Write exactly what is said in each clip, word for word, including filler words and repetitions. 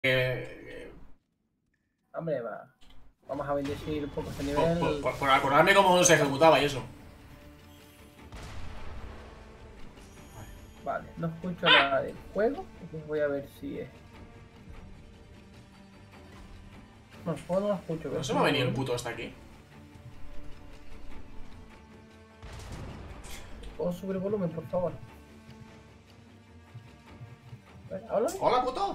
Eh, Hombre, va. Vamos a bendecir un poco este por, nivel. por- por- por acordarme cómo se ejecutaba y eso. Vale, no escucho nada del juego. Entonces voy a ver si es. No, el juego no lo escucho. ¿No se me ha venido el puto hasta aquí? ¿Puedo subir el volumen, por favor? A ver, háblame. ¡Hola, puto!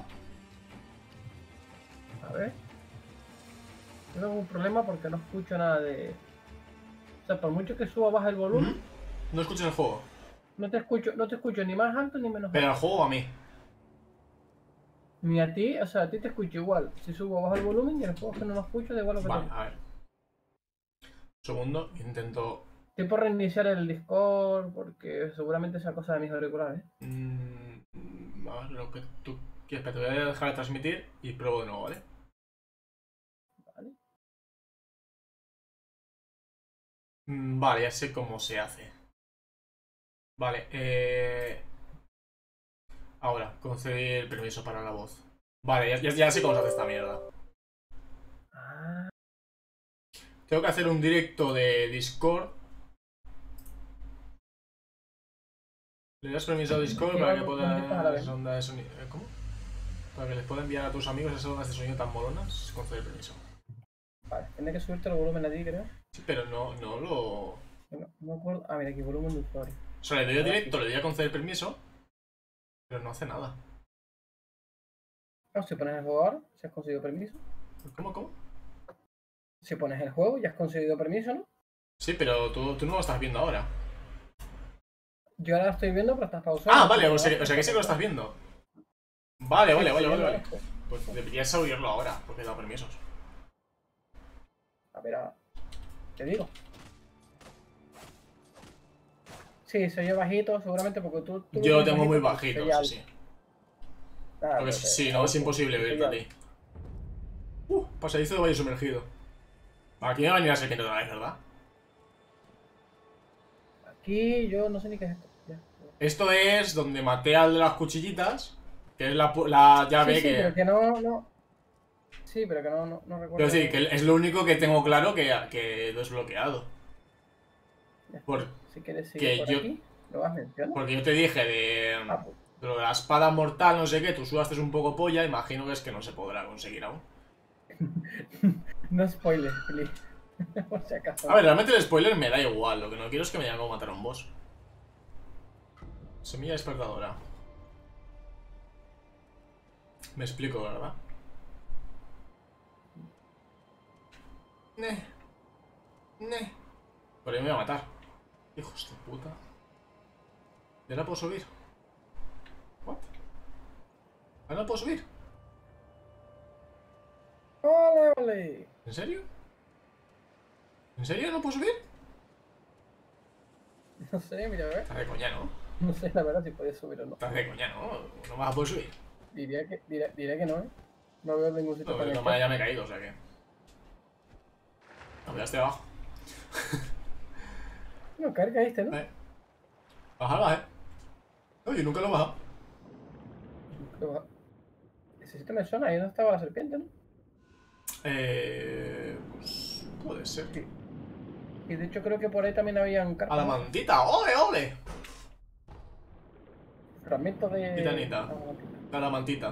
A ver. Tengo algún problema porque no escucho nada de. O sea, por mucho que suba baja el volumen, ¿Mm? No escuchas el juego. no te escucho, no te escucho ni más alto ni menos Pero alto. el juego a mí. Ni a ti, o sea, a ti te escucho igual. Si subo bajo el volumen y el juego es que no lo escucho, da igual lo que Vale, te. a ver. Un segundo, intento. Estoy por reiniciar el Discord porque seguramente sea cosa de mis auriculares. Mm, a ver, lo que tú quieres. Te voy a dejar de transmitir y pruebo de nuevo, ¿vale? Vale. Mm, Vale, ya sé cómo se hace. Vale, eh. Ahora, conceder el permiso para la voz. Vale, ya, ya, ya sé cómo se hace esta mierda. Ah, Tengo que hacer un directo de Discord. Le das permiso a Discord para que puedas ondas de sonido. ¿Cómo? Para que les pueda enviar a tus amigos esas ondas de sonido tan molonas. Conceder permiso. vale, tendré que subirte el volumen a ti, creo. Sí, pero no, no lo. No, no me acuerdo. Ah, mira, aquí volumen de usuario. O sea, le doy a directo, le doy a conceder permiso. Pero no hace nada. No, si pones el juego ahora, si has conseguido permiso. ¿Cómo, cómo? Si pones el juego, ya has conseguido permiso, ¿no? Sí, pero tú, tú no lo estás viendo ahora. Yo ahora lo estoy viendo, pero estás pausado. Ah, vale, o sea, o sea que sí que lo estás viendo. Vale, vale, vale, vale, vale. Pues deberías oírlo ahora, porque he dado permisos. A ver, ahora. Te digo. Sí, soy yo bajito, seguramente porque tú. tú Yo lo eres tengo muy bajito, bajito, soy sí, sí. alto. Ah, Porque pero si te- no, es alto, imposible soy oírte a alto. ti. Uh, pasadizo de valle sumergido. Aquí me va a venir a ser que otra vez, ¿verdad? Aquí yo no sé ni qué es esto. Ya. Esto es donde maté al de las cuchillitas, que es la, pu- la llave Sí, sí, que... pero que no, no. Sí, pero que no, no, no recuerdo. Quiero decir, que es lo único que tengo claro que, que he desbloqueado. Ya está. Por- Si quieres que seguir por yo- aquí, lo vas mencionando. Porque yo te dije de, Ah, pues. de lo de la espada mortal, no sé qué, tú sudaste un poco polla, imagino que es que no se podrá conseguir aún. No spoilers, please. Por si acaso. A ver, realmente el spoiler me da igual, lo que no quiero es que me digan cómo matar a un boss. Semilla despertadora. Me explico, ¿verdad? Ne. Ne. Por ahí me voy a matar. Hijos de puta. ¿Y ahora puedo subir? ¿What? ¿Ahora no puedo subir? ¡Ole, ole! ¿En serio? ¿En serio no puedo subir? No sé, mira, a ver. Estás de coña, ¿no? No sé la verdad si puedes subir o no. Estás de coña, ¿no? No vas a poder subir. Diría que, diría, diría que no, ¿eh? No veo ningún sitio No, para pero entrar. ya me he caído, o sea que... No, ya estoy abajo. No, caer caíste, ¿no? Eh. Baja, baja, eh. No, yo nunca lo he bajado. Pero, ese sitio me suena, ahí no estaba la serpiente, ¿no? Eh... Pues... Puede ser. Sí. Y de hecho creo que por ahí también habían carpas. A la mantita, ole, ole. Fragmentos de... Titanita. Ah, mantita. A la mantita.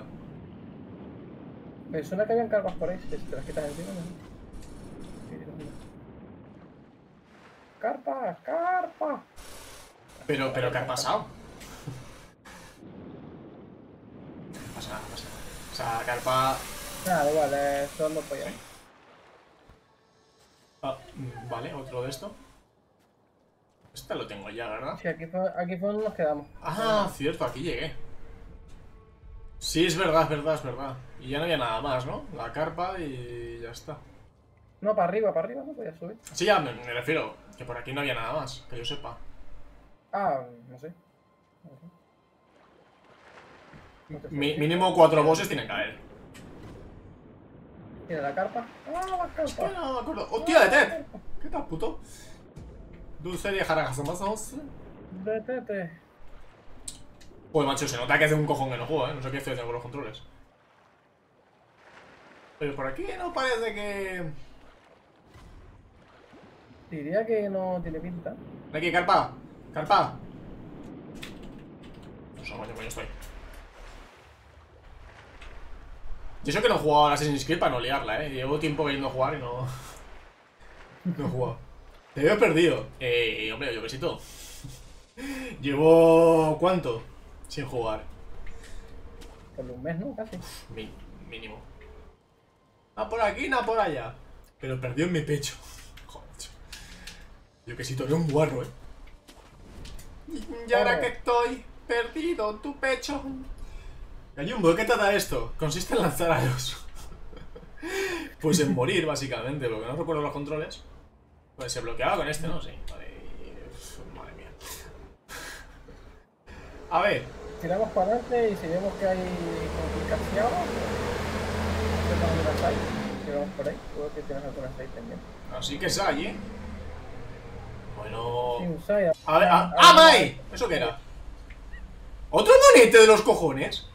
Me suena que habían carpas por ahí, que si te las quitas encima, ¿no? Sí, Dios mío. ¡Carpa! ¡Carpa! Pero, pero, ¿qué ha pasado? No pasa nada, no pasa nada. O sea, carpa... Nada, da igual, eh, son dos pollas. Ah, mm, vale, otro de esto. Este lo tengo ya, ¿verdad? Sí, aquí fue, aquí fue donde nos quedamos. Ah, cierto, aquí llegué. Sí, es verdad, es verdad, es verdad. Y ya no había nada más, ¿no? La carpa y ya está. No, para arriba, para arriba, no podía subir. Sí, ya me, me refiero, que por aquí no había nada más, que yo sepa. Ah, no sé. No sé. No te sé Mi- decir. mínimo cuatro bosses tienen que haber. ¿Tiene la carpa? ¡Ah, la Es que carpa! no me acuerdo. ¡Hostia, de Ted! ¿Qué tal, puto? Dulce de Jaragazamasos. Detete. Pues macho, se nota que hace un cojón que no juego, ¿eh? No sé qué estoy haciendo con los controles. Pero por aquí no parece que... Diría que no tiene pinta. De aquí, carpa. Carpa. No sé cuánto coño estoy. Yo sé que no he jugado a Assassin's Creed para no liarla, eh. Llevo tiempo queriendo jugar y no... No he jugado. Te veo perdido. Eh, hombre, yo besito. Llevo... ¿cuánto? Sin jugar. Por un mes, ¿no? Casi. Mi, mínimo. Nada por aquí, nada por allá. Pero perdió en mi pecho. Joder, tío. Yo que si toré un guarro, eh. Y ahora que estoy perdido en tu pecho. Gallumbo, ¿de qué trata esto? Consiste en lanzar a los... Pues en morir, básicamente, porque no recuerdo los controles. Pues se bloqueaba con este, ¿no? Sí. Vale. Madre mía. A ver. Tiramos para adelante y si vemos que hay complicación, hacemos una side. Tiramos por ahí. Creo que tienes alguna side también. Así que Sai, ¿eh? Bueno... Sí, un side. A ver, a... ¡Ah, Mai! ¿Eso qué era? ¿Otro monete de los cojones?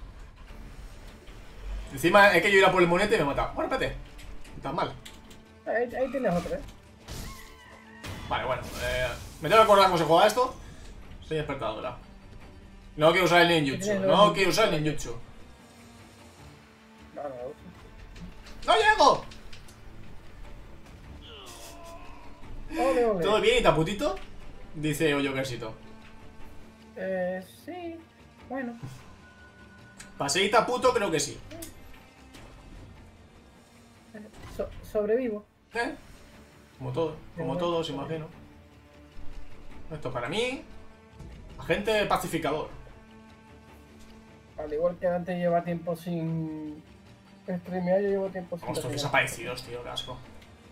Encima es que yo ir a por el monete y me mata. Bueno, espérate. No tan mal. Ahí, ahí tienes otro, ¿eh? Vale, bueno. Eh, me tengo que acordar cómo se juega esto. Soy despertadora. No quiero usar el ninjutsu. No quiero usar el ninjutsu. No, no, ¡No llego! Ole, ole. ¿Todo bien y taputito? Dice Oyokersito. Eh, sí. Bueno. Paseíta puto, creo que sí. So- sobrevivo. ¿Eh? Como todo, como todos, imagino. Esto para mí. Agente pacificador. Al igual que antes lleva tiempo sin streamear, yo llevo tiempo sin. Vamos, estos desaparecidos, tío, qué asco.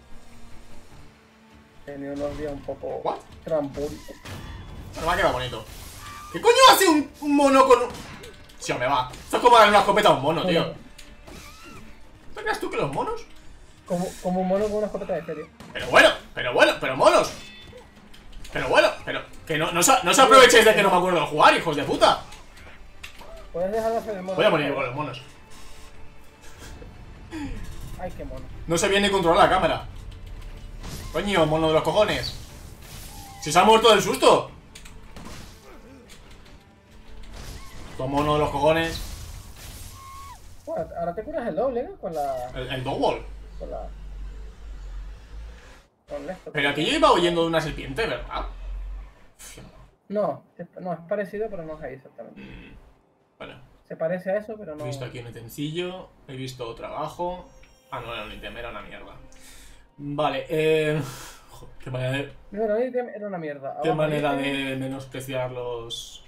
He tenido unos días un poco ¿What? trampólicos. Bueno, me ha quedado bonito. ¿Qué coño hace un un mono con un...? Sí, me va. Esto es como darle una escopeta a un mono, tío. ¿Te crees tú que los monos? Como, como un mono con una escopeta de feria. Pero bueno, pero bueno, pero monos. Pero bueno, pero que no, no, os- no os aprovechéis de que no me acuerdo de jugar, hijos de puta. Puedes dejar de hacer el mono. Voy a morir con los monos. Ay, qué mono. No sé bien ni controlar la cámara. Coño, mono de los cojones. Si se ha muerto del susto. Con mono de los cojones. Bueno, ahora te curas el doble, ¿no? Con la. El, el dog wall. Con la. Con esto. Pero aquí yo iba oyendo de una serpiente, ¿verdad? Uf, No, es, no, es parecido, pero no es ahí exactamente. Bueno, Se parece a eso, pero no. he visto aquí un utensilio. He visto otro abajo. Ah, no, era un ítem, era una mierda. Vale, eh... Joder, qué manera de, Bueno, ahí era una mierda. qué Abajo manera dice, de menospreciar los...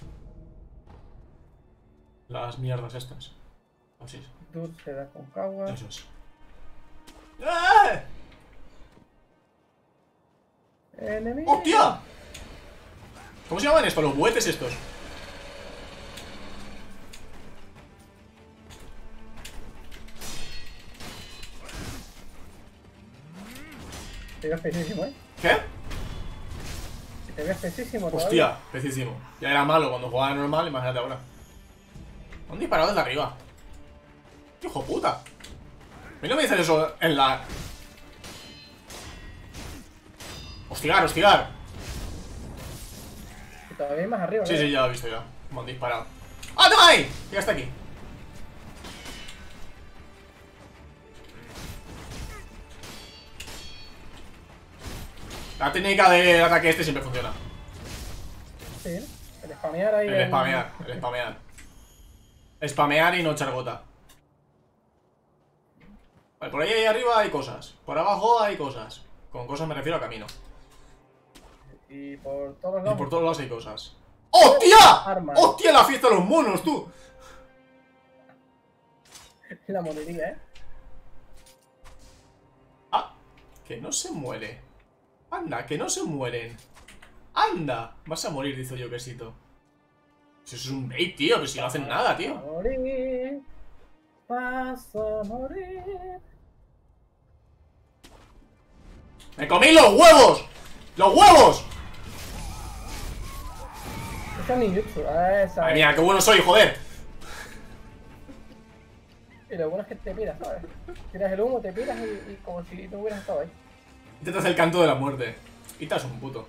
Las mierdas estas. Así es. Dude se da con Kawa. Eso es. ¡Eh! Enemigo. ¡Hostia! ¿Cómo se llaman esto? Los buetes estos. Te veo espesísimo, ¿eh? ¿Qué? Te veo espesísimo todavía. Hostia, precísimo. Ya era malo cuando jugaba normal, imagínate ahora. Han disparado desde arriba. ¡Qué hijo puta! A mí no me dicen eso en la... ¡Hostigar, hostigar! Y todavía hay más arriba, Sí, ¿no? sí, ya lo he visto ya. Me han disparado. ¡Ah, toma ahí! Ya está aquí. La técnica de ataque este siempre funciona. Sí, ¿no? El spamear ahí. El en- spamear, el spamear. Spamear y no echar gota. Vale, por ahí, ahí arriba hay cosas. Por abajo hay cosas. Con cosas me refiero a camino. Y por todos los Y lados. por todos lados hay cosas. ¡Hostia! Armas. ¡Hostia, la fiesta de los monos, tú! La monería, ¿eh? Ah, que no se muere. Anda, que no se mueren. Anda, vas a morir, dice yo, quesito. Eso es un bait, tío, pero si no hacen nada, A tío. morir. Vas a morir. ¡Me comí los huevos! ¡Los huevos! Esa es ninjutsu. Ah, esa. Madre mía, qué bueno soy, joder. Y lo bueno es que te piras, ¿sabes? Tiras el humo, te piras y, y como si no hubieras estado ahí. Y te das el canto de la muerte. Y estás un puto.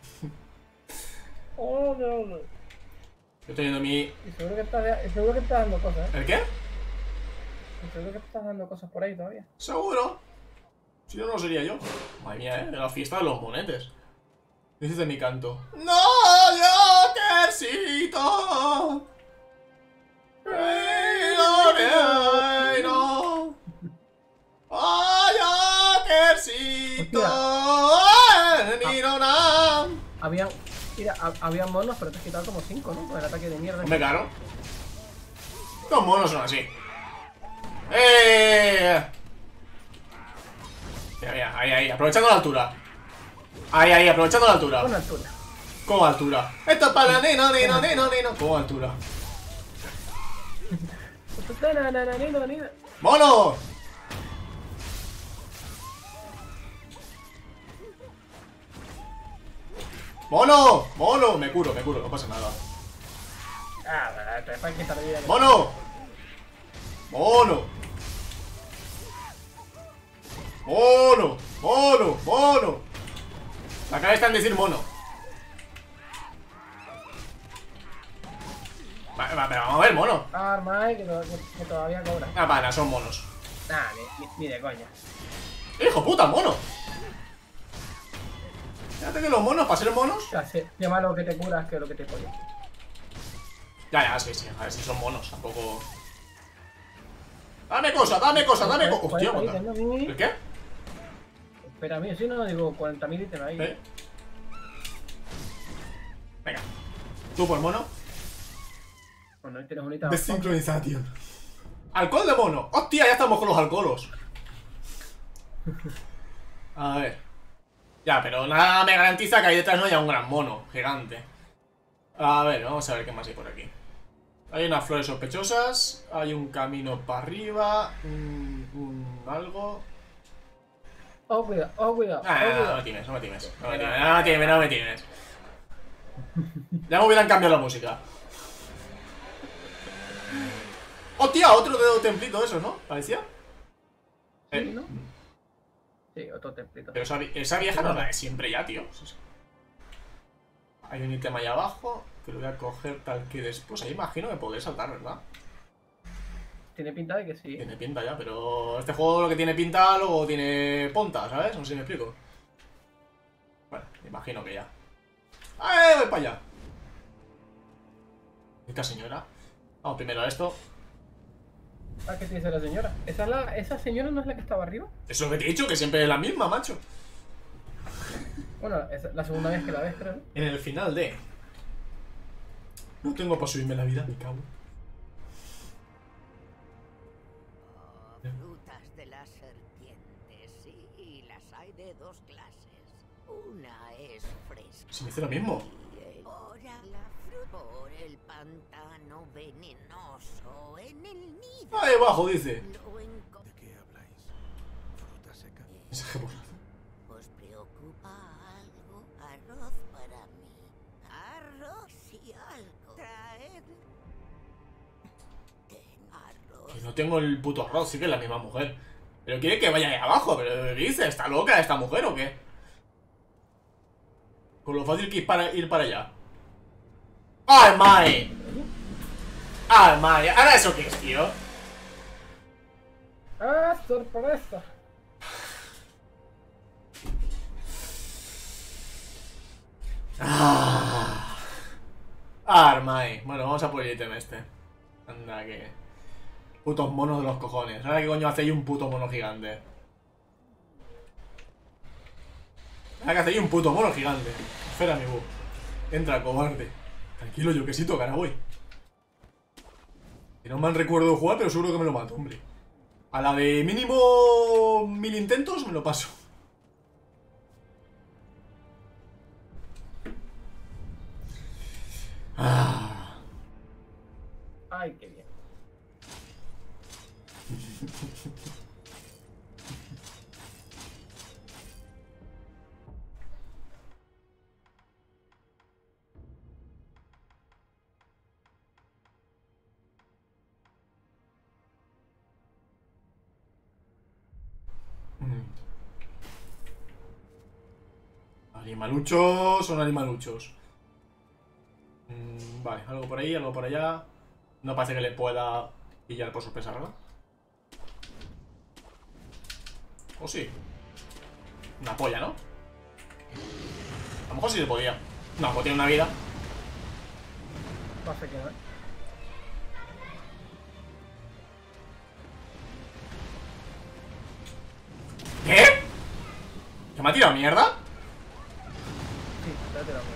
Oh, no, no. Yo estoy viendo mi... Y seguro que estás, y seguro que estás dando cosas, ¿eh? ¿El qué? Y seguro que estás dando cosas por ahí todavía. Seguro. Si no, no sería yo. Madre mía, eh. La fiesta de los monetes. Dices de mi canto. ¡No, yo quercito! ¡Reino, reino! ¡Oh, yo quercito! ¡Ni no, no! Habían, mira, ha- habían monos, pero te has quitado como cinco, ¿no? Con el ataque de mierda. Hombre, claro. Los monos son así. ¡Eh! Mira, mira, ahí, ahí, aprovechando la altura. Ahí, ahí, aprovechando la altura. Con altura. ¿Cómo altura? Esto es para la nena, nena, nena, nena. ¿Cómo altura? ¡Mono! ¡Mono! ¡Mono! Me curo, me curo, no pasa nada. Ah, te para quitar vida. ¡Mono! ¡Mono! ¡Mono! ¡Mono! ¡Mono! La cabeza en decir mono. Va, va, pero vamos a ver, mono. Arma, que, to- que, que todavía cobra. Ah, vale, son monos. Nah, ni, ni, ni de coña. ¡Hijo puta, mono! Fíjate que los monos, para ser monos. O sea, sí, llama lo que te curas que lo que te polla. Ya, ya, sí, sí. A ver si son monos, tampoco. Dame cosa, dame cosa, dame cosa. Hostia, cuarenta puta. ítems, ¿no? ¿El qué? Espera, a mí, si no, digo cuarenta mil ítems ahí. ¿Eh? Venga. Tú por mono. Bueno, ahí tienes un ítem. Desincronización. Alcohol de mono. Hostia, ya estamos con los alcoholos. A ver. Ya, pero nada me garantiza que ahí detrás no haya un gran mono gigante. A ver, vamos a ver qué más hay por aquí. Hay unas flores sospechosas. Hay un camino para arriba. Un, un algo. Oh, cuidado, oh, cuidado. Ah, oh, no, no, cuidado. no me times, no me times. No me times, no me times, no me times. Ya me hubieran cambiado la música. Hostia, otro de templito eso, ¿no? ¿Parecía? Sí, Eh, ¿no? Sí, otro templito. Pero esa, esa vieja no es la de siempre ya, tío. Hay un ítem ahí abajo que lo voy a coger tal que después. Ahí imagino que podré saltar, ¿verdad? Tiene pinta de que sí. Tiene pinta ya, pero este juego lo que tiene pinta luego tiene ponta, ¿sabes? No sé si me explico. Bueno, me imagino que ya. ¡Eh! Voy para allá. Esta señora. Vamos primero a esto. Ah, ¿qué te dice la señora? ¿Esa, es la, ¿Esa señora no es la que estaba arriba? Eso es lo que te he dicho, que siempre es la misma, macho. Bueno, es la segunda vez que la ves, creo, ¿no? En el final de... No tengo para subirme la vida, me cago. Frutas de las serpientes, sí, las hay de dos clases. Una es fresca. Si me dice lo mismo. Y el- Por la fru- por el pantano venenoso en el nido. Ahí abajo dice. Lo enco- ¿De qué habláis? ¿Fruta seca? Mensaje borrado. ¿Os preocupa algo? Arroz para mí. Arroz y algo. Traed. Ten arroz. Que no tengo el puto arroz, sí que es la misma mujer. Pero quiere que vaya ahí abajo, pero ¿qué dice? ¿Está loca esta mujer o qué? Con lo fácil que es para ir para allá. ¡Ay, mae! ¡Ay, mae! ¿Ahora eso qué es, tío? ¡Ah, sorpresa! Ah, Armai. Bueno, vamos a por el ítem este. Anda, que. Putos monos de los cojones. Ahora qué coño hace ahí un puto mono gigante. Ahora que hace ahí un puto mono gigante. Espera, mi bu. Entra, cobarde. Tranquilo, yo que sí tocará, voy. Que no me han recuerdo jugar, pero seguro que me lo mato, hombre. A la de mínimo mil intentos me lo paso. Ah. ¡Ay, qué bien! Mm. Animaluchos son animaluchos. Mm, vale, algo por ahí, algo por allá. No parece que le pueda pillar por sorpresa, ¿verdad? ¿O sí? Una polla, ¿no? A lo mejor sí se podía. No, pues tiene una vida. Pasa que no. ¿Qué? ¿Que me ha tirado mierda? Sí, espérate la mía.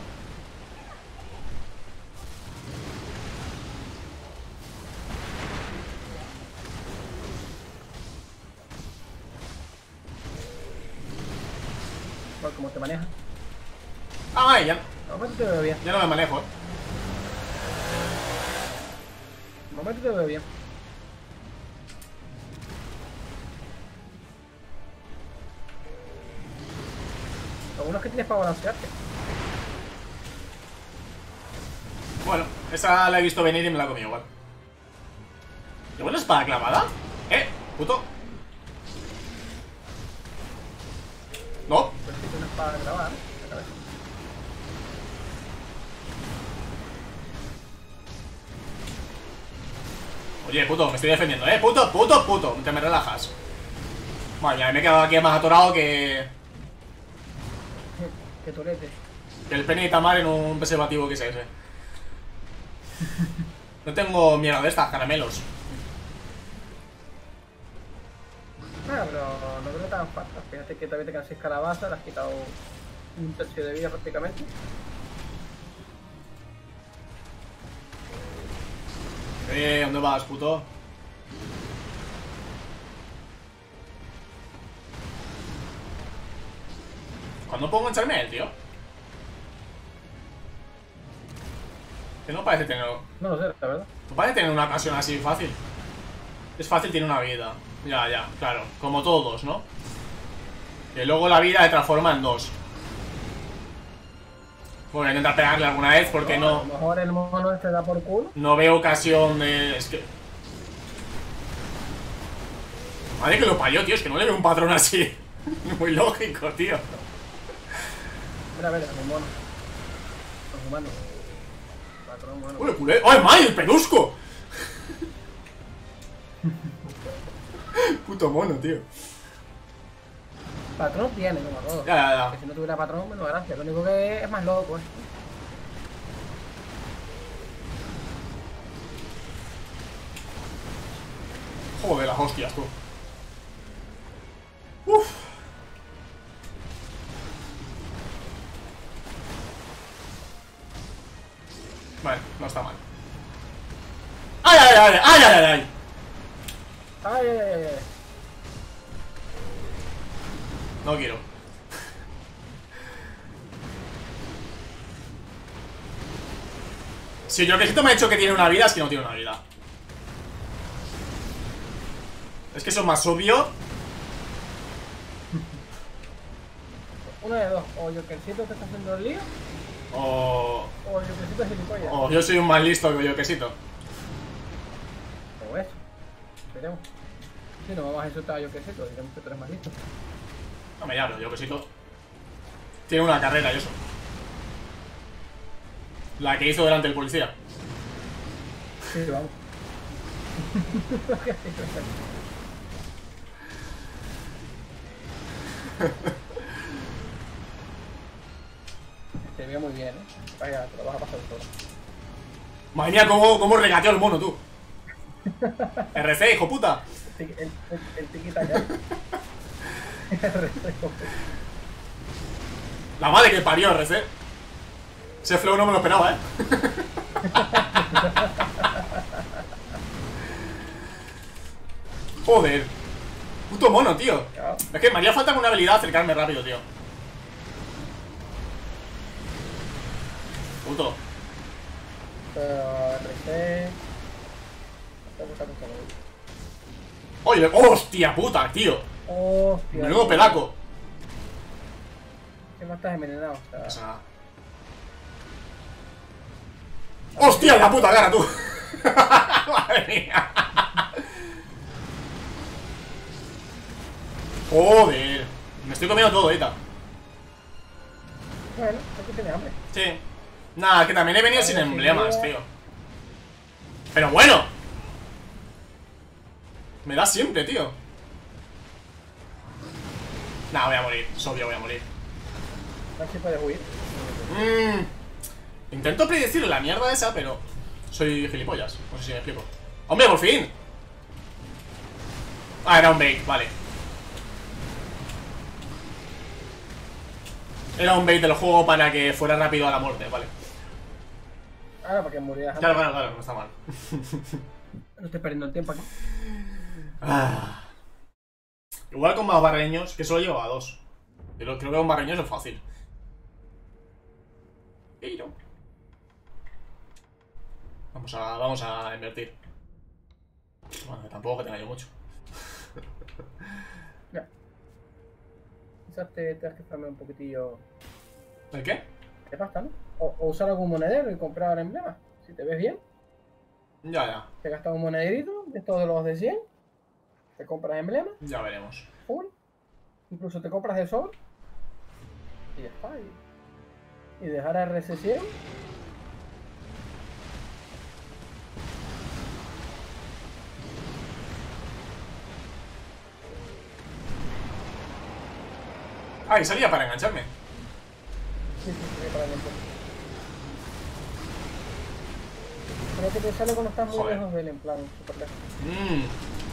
Bueno, ¿cómo te manejas? Ay, ya, De momento te veo bien. ya no me manejo, eh. De momento te veo bien. Lo bueno es que tienes para balancearte. Bueno, esa la he visto venir y me la he comido igual. ¿Qué buena espada clavada? ¿Eh? ¿Puto? ¿No? Pero si tienes para grabar, la cabeza. Oye, puto, me estoy defendiendo, ¿eh? Puto, puto, puto, te me relajas. Vale, ya me he quedado aquí más atorado que... Que torete. Que el pene de Tamar en un preservativo que es ese. No tengo miedo de estas, caramelos. Ah, pero no creo que tan falta. Fíjate que todavía te quedan seis calabazas, le has quitado un tercio de vida prácticamente. Eh, ¿dónde vas, puto? ¿Cuándo puedo engancharme a él, tío? Que no parece tener... No lo sé, la verdad. No parece tener una ocasión así fácil. Es fácil, tiene una vida. Ya, ya, claro. Como todos, ¿no? Que luego la vida se transforma en dos. Bueno, voy a intentar pegarle alguna vez porque A no... lo mejor el mono este da por culo. No veo ocasión de... Es que... Madre que lo parió, tío. Es que no le veo un patrón así. Muy lógico, tío. Mira, a ver, los monos. Los humanos. Patrón humano. ¡Uy, culé! ¡Ay, May, el pedusco! Puto mono, tío. Patrón tiene, como todo. Ya, ya, ya. Que si no tuviera patrón, menos gracia. Lo único que es más loco, eh. Joder, las hostias, tú. Uf. Vale, no está mal. ¡Ay, ay, ay! ¡Ay, ay, ay! ay! Ay, ay, ay, ay. No quiero. Si yo que me ha dicho que tiene una vida, es que no tiene una vida. Es que eso es más obvio. Uno de dos. O Jokercito te está haciendo el lío, O... o Jokercito es gilipollas. O yo soy un más listo que yo quesito. O eso. Veremos. Si no vamos a insultar a Jokercito, diremos que tú eres más listo. No me llamo, yo quesito. Tiene una carrera y eso. La que hizo delante del policía. Sí, vamos. Te veo muy bien, eh. Vaya, te lo vas a pasar todo. Madre mía, cómo, cómo regateó el mono, tú. R C, hijo puta. El, el, el, el tiquita ya. La madre que parió, R C. Ese flow no me lo esperaba, eh. Joder. Puto mono, tío. Es que me haría falta una habilidad acercarme rápido, tío. Puto. Pero R C. Oye, hostia puta, tío. Hostia. Menudo pelaco. ¿Qué más estás envenenado? O sea, No pasa nada. ¡Hostia, en la puta cara, tú! ¡Madre mía! Joder. Me estoy comiendo todo, Eta. Bueno, es que tiene hambre. Sí. Nada, que también he venido sin emblemas, tío. Pero bueno. Me da siempre, tío. Nah, voy a morir. Es obvio, voy a morir. A ver si puedes huir. Mmm. Intento predecir la mierda esa, pero soy gilipollas. No sé si me explico. ¡Hombre, por fin! Ah, era un bait, vale. Era un bait del juego para que fuera rápido a la muerte, vale. Ahora, para que murieras. Claro, claro, claro, no está mal. No estoy perdiendo el tiempo aquí. Ah. Igual con más barreños, que solo llevo a dos. Pero creo que con barreños es fácil. Pero Vamos a, vamos a invertir. Bueno, tampoco que tenga yo mucho. Ya. Quizás te tengas que farmear un poquitillo ¿El qué? de pasta, ¿no? O, o usar algún monedero y comprar emblemas. Si te ves bien, Ya, ya. te gastas un monederito de estos de los de cien. Te compras emblemas, Ya veremos. full. Incluso te compras de sol. Y ya está. Y, y dejar a R C cien. Ah, y salía para engancharme. Sí, sí, sí, para adentro. Creo que te sale cuando estás muy Joder. lejos del en plan, super lejos. Mmm.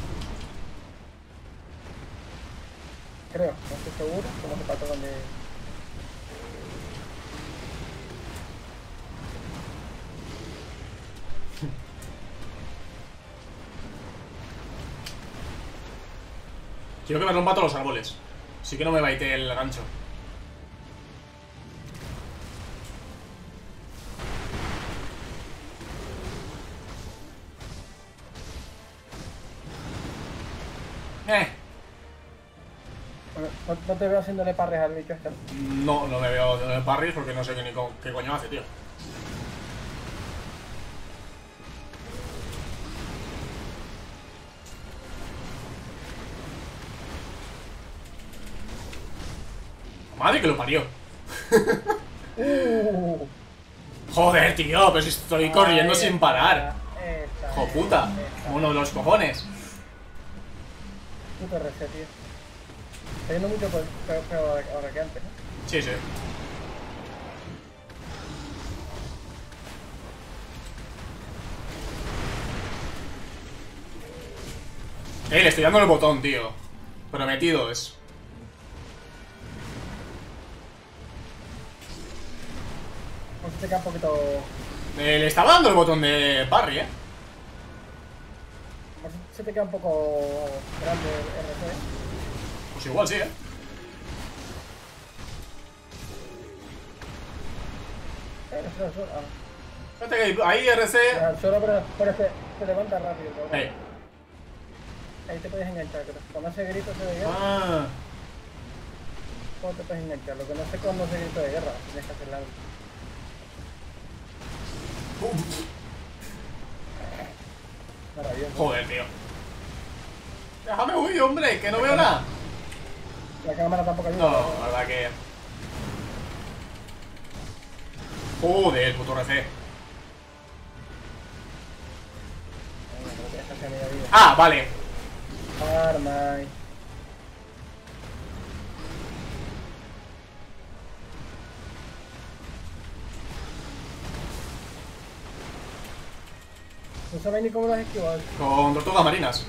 Creo, no estoy seguro, como se pasa donde. Quiero que me rompa todos los árboles. Sí que no me baite el gancho. Eh. Bueno, no, no te veo haciéndole parres al bicho este. No, no me veo de parries porque no sé qué, ni co- qué coño hace, tío. Madre que lo parió. Uh, Joder, tío, pero si estoy corriendo ahí sin está, parar. esta, Hijo puta. esta. Uno de los cojones. Puto R C, tío. Está yendo mucho peor, peor, peor ahora- ahora que antes, ¿no? Sí, sí. Eh, le estoy dando el botón, tío. Prometido es. No se te queda un poquito. Eh, le estaba dando el botón de parry, eh. No se- se te queda un poco grande el R C. Pues igual sí, eh. Eh, el suelo, el suelo. Ah. Fíjate que ahí R C. Ya, el suelo, pero, pero se, se levanta rápido. Pero, Eh. ahí te puedes enganchar, creo. Cuando hace grito se de guerra, Ah. ¿cómo te puedes enganchar? Lo que no sé cuándo hace grito de guerra, tienes que hacer algo. Maravilloso. Joder, tío. Déjame huir, hombre, que no veo nada. La cámara tampoco ayuda. No, la verdad que. Joder, puto R C. Venga, pero tienes que hacer media vida. Ah, vale. Armai. No sabes ni cómo lo has esquivado. Con tortugas marinas.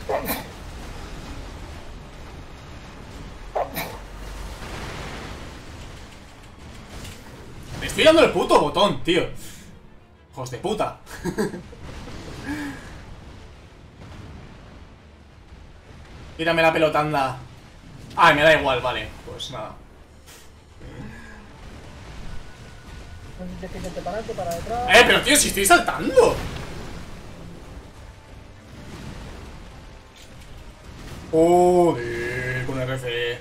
Me estoy dando el puto botón, tío. Hijos de puta. Tírame la pelotanda. Ah, me da igual, vale. Pues nada. No sé si tienes que irte para adelante, para detrás. Eh, pero tío, si estoy saltando. Joder, con R C.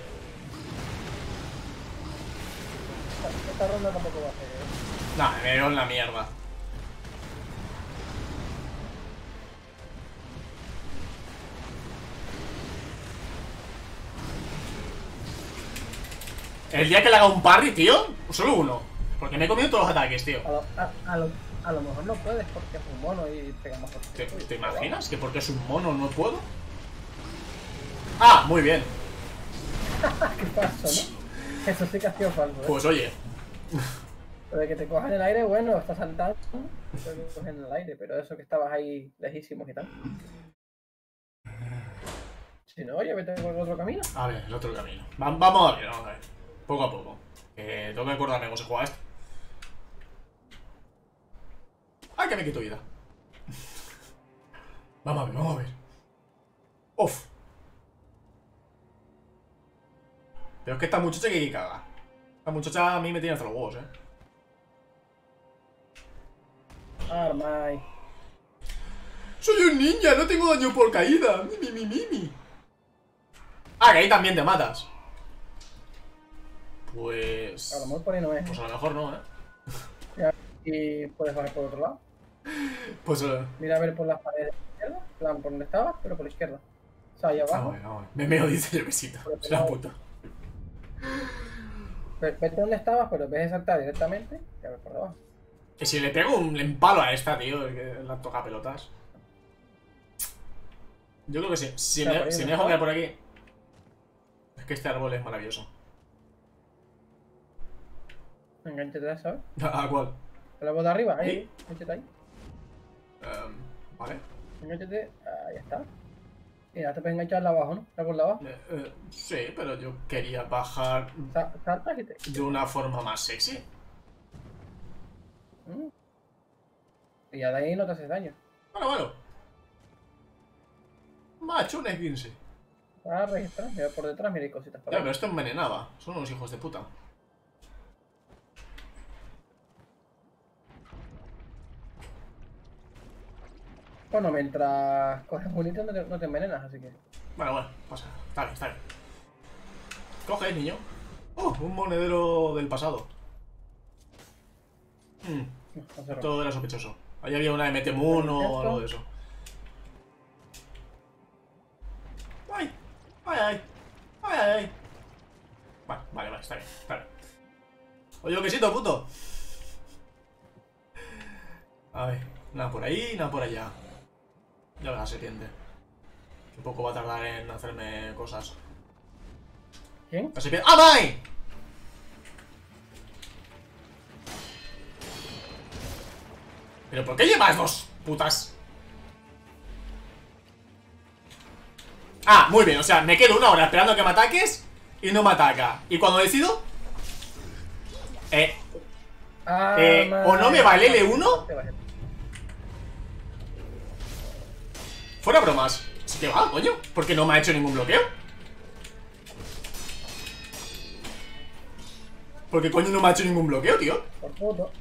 Esta, esta ronda tampoco va a hacer. ¿eh? Nah, me veo en la mierda. El día que le haga un parry, tío, solo uno. Porque me he comido todos los ataques, tío. A lo, a, a lo, a lo mejor no puedes porque es un mono y pega más fuerte. ¿Te, que tú. ¿Te imaginas que porque es un mono no puedo? Ah, muy bien. ¿Qué pasó, no? Eso sí que ha sido falso, ¿eh? Pues oye, Lo de que te cojan en el aire, bueno, estás saltando, te cogen en el aire, pero eso que estabas ahí lejísimos y tal. Si no, oye, vete por el otro camino. a ver, el otro camino. Va- vamos a ver, vamos a ver. Poco a poco. Que tengo que acordarme cómo se juega esto. ¡Ay, que me quito vida! Vamos a ver, vamos a ver. Uf. Pero es que esta muchacha que caga. Esta muchacha a mí me tiene hasta los huevos, eh. Armai. ¡Soy un ninja! ¡No tengo daño por caída! ¡Mi, mi, mi, mi! Ah, que ahí también te matas. Pues... A lo mejor por ahí no es. Pues a lo mejor no, ¿eh? Y puedes bajar por otro lado. Pues... Eh... Mira a ver por las paredes de la izquierda, en plan por donde estabas, pero por la izquierda. O sea, ahí abajo. Vamos a ver, vamos a ver. Me meo, dice el besito. Es la puta. Ve- Vete donde estabas, pero en vez de saltar directamente, y a ver por debajo. Que si le pego un empalo a esta, tío, el que la toca pelotas. Yo creo que sí. Si Claro, me, ahí si no me dejo está. caer por aquí... Es que este árbol es maravilloso. Engánchate, ¿sabes? ¿A cuál? El árbol de arriba, ahí, ¿Sí? engánchate ahí. Em, vale. Engánchate, ahí está. Y ahora te puedes enganchar de abajo, ¿no? El árbol de abajo. Eh, eh, sí, pero yo quería bajar Sa- Saltas y te. de una forma más sexy. Mm. Y ya de ahí no te haces daño. Bueno, bueno. Macho, un E quince. Ahora registrar, mira por detrás, mira hay cositas por Ya, ahí. pero esto envenenaba. Son unos hijos de puta. Bueno, mientras coges bonito no te, no te envenenas, así que. Bueno, bueno, pasa. Está bien, está bien. Coge, niño. Oh, un monedero del pasado. Hmm, No, no se rompe. todo era sospechoso. Ahí había una M T Moon o algo de eso. ¡Ay! ¡Ay, ay! ¡Ay, ay! ay. Vale, vale, vale, está bien, está bien. Oye, lo quesito, puto. A ver, nada por ahí, nada por allá. Ya ves la serpiente. Que poco va a tardar en hacerme cosas. ¿Quién? La serpiente. ¡Ah, bye! ¿Pero por qué llevas dos putas? Ah, muy bien, o sea, me quedo una hora esperando a que me ataques y no me ataca. Y cuando decido... Eh, Ah, Eh, madre. ¿o no me va el L uno? Te bajé. fuera bromas. Sí que va, coño. Porque no me ha hecho ningún bloqueo. Porque coño no me ha hecho ningún bloqueo, tío. Por puto.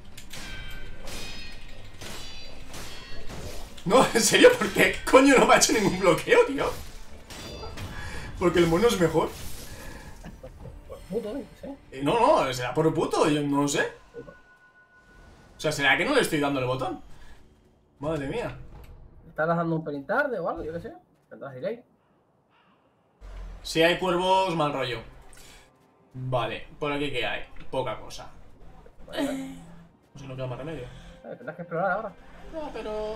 No, en serio, ¿por qué coño no me ha hecho ningún bloqueo, tío? Porque el mono es mejor. Por puto, no sé. Eh, No, no, será por puto, yo no sé. O sea, ¿será que no le estoy dando el botón? Madre mía. ¿Estás dando un pelín tarde o algo? Yo qué sé. Tendrás delay. Si hay cuervos, mal rollo. Vale, por aquí que hay. Poca cosa. Vale, No sé, no queda más remedio. vale, tendrás que explorar ahora. No, pero...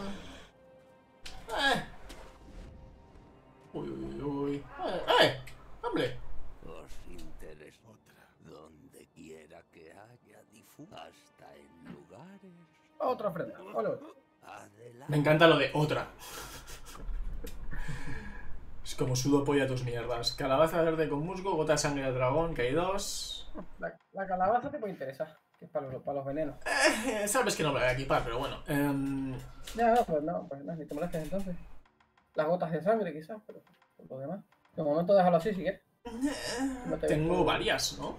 Eh. Uy, uy, uy. Eh, eh. Hombre. Os interesa otra. Donde quiera que haya difusión, hasta en lugares. Otra ofrenda. Ole, ole. Adelante. Me encanta lo de otra. Es como sudo polla tus mierdas. Calabaza verde con musgo, gota de sangre de dragón, que hay dos. La, la calabaza te puede interesar. Que es para los, para los venenos. Eh, sabes que no me voy a equipar, pero bueno. Em, Ya, no, pues no, pues no, ni te molestes entonces. Las gotas de sangre quizás, pero por lo demás. De momento déjalo así si quieres. No te tengo ves- varias, ¿no?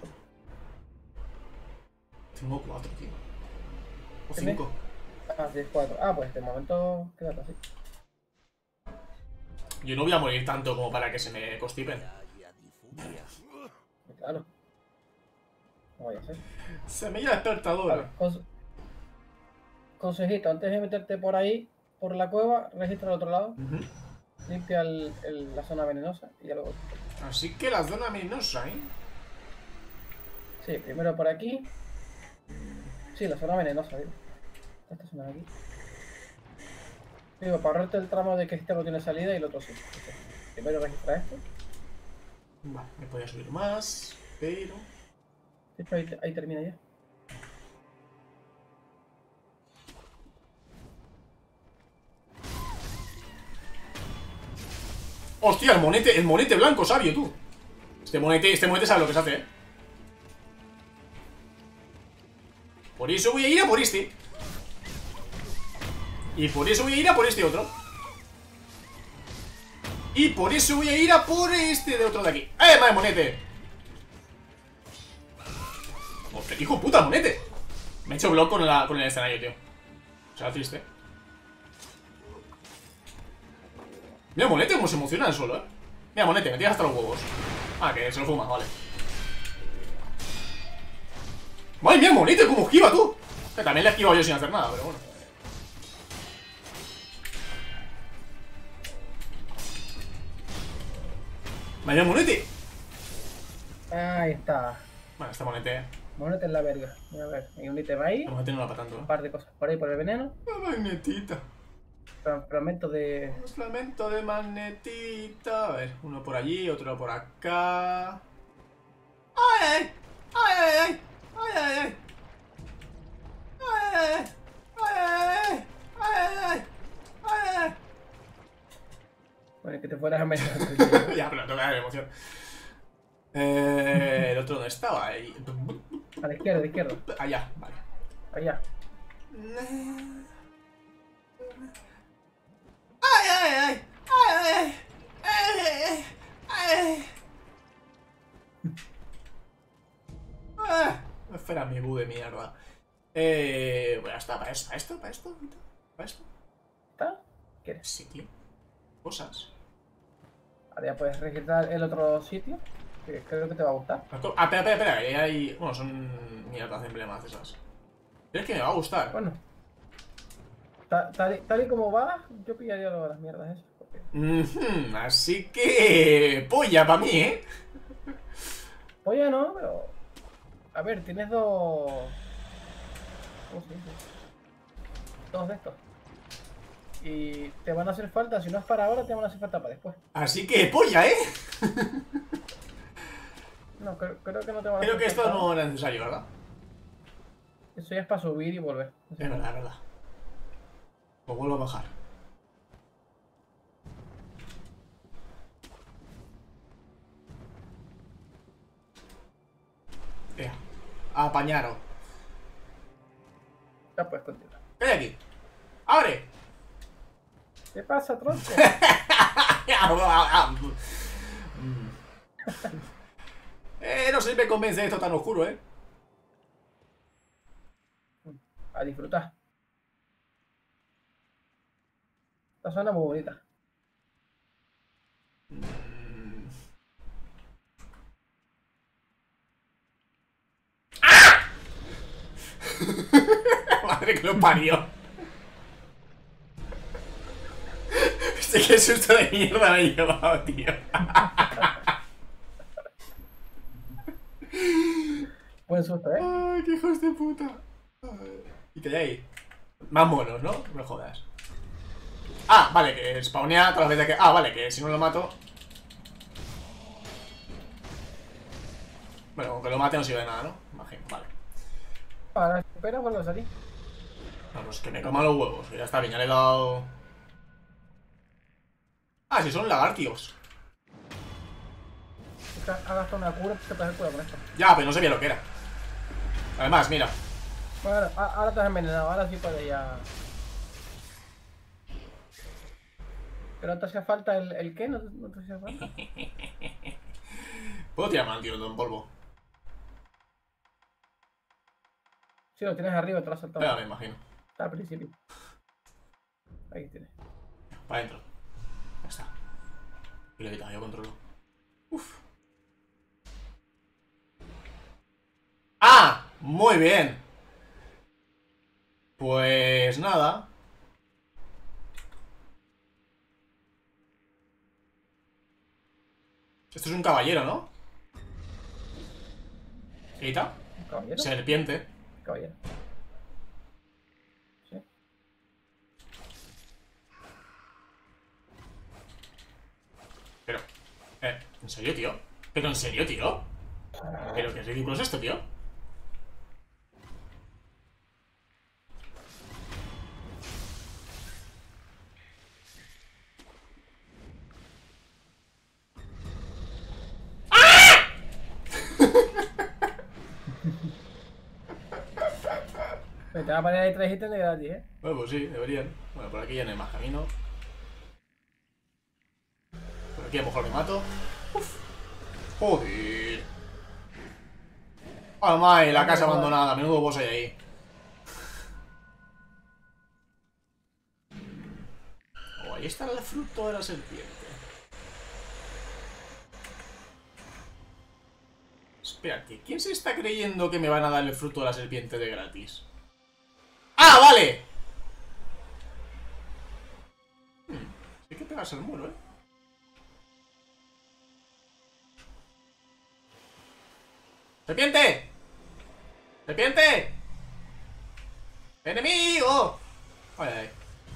Tengo cuatro, tío. O ¿Tienes? cinco. Ah, sí, cuatro. Ah, pues de momento quédate así. Yo no voy a morir tanto como para que se me constipen. Haya difusión. Claro. No vaya a ser. Se me la despertadora. Vale, cons- consejito, antes de meterte por ahí, por la cueva, registra al otro lado, Ujú. limpia el- el- la zona venenosa y ya luego. Así que la zona venenosa, ¿eh? Sí, primero por aquí. Sí, la zona venenosa, digo. Esta zona de aquí. Digo, para ahorrarte el tramo de que este no tiene salida y el otro sí. Primero registra esto. Vale, me podía subir más, pero... De hecho, ahí, ahí termina ya. ¡Hostia! El monete, el monete blanco, sabio, tú. Este monete, este monete sabe lo que se hace, ¿eh? Por eso voy a ir a por este. Y por eso voy a ir a por este otro. Y por eso voy a ir a por este de otro de aquí. ¡Eh, madre monete! ¡Hostia, hijo de puta, monete! Me he hecho block con, la, con el escenario, tío. O sea, triste. Mira, monete, cómo se emociona el solo, ¿eh? Mira, monete, me tiras hasta los huevos. Ah, que se lo fuma, vale. ¡Madre mía, monete, cómo esquiva, tú! Que también le he esquivado yo sin hacer nada, pero bueno. ¡Madre mía, monete! Ahí está. Bueno, este monete... Monete en la verga. Mira, a ver, hay un ítem ahí. El monete no la para tanto, Un ¿eh? par de cosas por ahí por el veneno. La magnetita. Fra- Fragmentos de. Un fragmento de magnetita. A ver, uno por allí, otro por acá. ¡Ay, ay! ¡Ay, ay, ay! ¡Ay, ay, ay! ¡Ay, ay, ay! ¡Ay, ay, ay! ¡Ay, ay! Bueno, que te fueras a meter. Ya, pero no tengo que dar emoción. Eh, ¿el otro dónde estaba? Ahí. A la izquierda, a la izquierda. Allá, vale. Allá. ¡Ay, ay, ay! ¡Ay, ay, ay! ¡Ay! Ah, espera, mi bu de mierda. Eh. Bueno, está para esto, para esto, para esto, para esto. ¿Está? ¿Quieres? Sí, tío. Cosas. Ahora ya puedes registrar el otro sitio. Que creo que te va a gustar. Ah, espera, espera, espera. Que hay. Bueno, son mierdas de emblemas esas. ¿Crees que me va a gustar? Bueno. Ta- Tal, y- tal y como va, yo pillaría lo de las mierdas esas. Porque... Mhm, así que. Polla para mí, ¿eh? Oye, no, pero. A ver, tienes dos. ¿Cómo se dice? Dos de estos. Y te van a hacer falta, si no es para ahora, te van a hacer falta para después. Así que polla, ¿eh? No, creo, creo que no te van a Creo hacer que esto falta. no era necesario, ¿verdad? Eso ya es para subir y volver. Es verdad, es verdad. Pues vuelvo a bajar. Ea. Apañaron. Ya puedes continuar. ¿Qué hay aquí? ¡Abre! ¿Qué pasa, tronco? eh, no sé si me convence esto tan oscuro, ¿eh? A disfrutar. Esta zona es muy bonita. Madre que lo parió. Este qué susto de mierda me he llevado, tío. Buen susto, ¿eh? Ay, qué hijos de puta. Ay. Y que hay ahí. Más monos, ¿no? No me jodas. Ah, vale, que spawnea todas las veces que... Ah, vale, que si no lo mato... Bueno, aunque lo mate no sirve de nada, ¿no? Imagino, vale. Ahora espera, vuelve a salir. Vamos, que me coma los huevos. Que ya está bien, ya le he dado... Ah, si son lagartios. Es que ha gastado una cura, te puedes cura con esto. Ya, pero no sabía lo que era. Además, mira. Bueno, ahora, a- ahora te has envenenado, ahora sí puedes ya. ¿Pero te hacía falta el, el qué? ¿No, te- no te hacía falta? ¿Puedo tirarme al tiro en polvo? Sí, lo tienes arriba, te lo has saltado. Ya, me imagino. Está al principio. Ahí tienes. Para adentro. Ya está. Y lo he quitado, yo controlo. Uf. ¡Ah! Muy bien. Pues nada. Esto es un caballero, ¿no? ¿Quita? Caballero. Serpiente. Caballero. Sí. Pero, eh, ¿en serio, tío? ¿Pero en serio, tío? ¿Pero qué ridículo es esto, tío? Me te va a poner ahí tres ítems de gratis, ¿eh? Bueno, pues sí, deberían. Bueno, por aquí ya no hay más camino. Por aquí a lo mejor me mato. Uf. Joder. Ah, madre, la casa abandonada. Menudo boss hay ahí. Oh, ahí está el fruto de la serpiente. Espérate, ¿quién se está creyendo que me van a dar el fruto de la serpiente de gratis? ¡Ah, vale! Hmm, hay que pegarse al muro, ¿eh? ¡Serpiente! ¡Serpiente! ¡Enemigo! Ay, ay.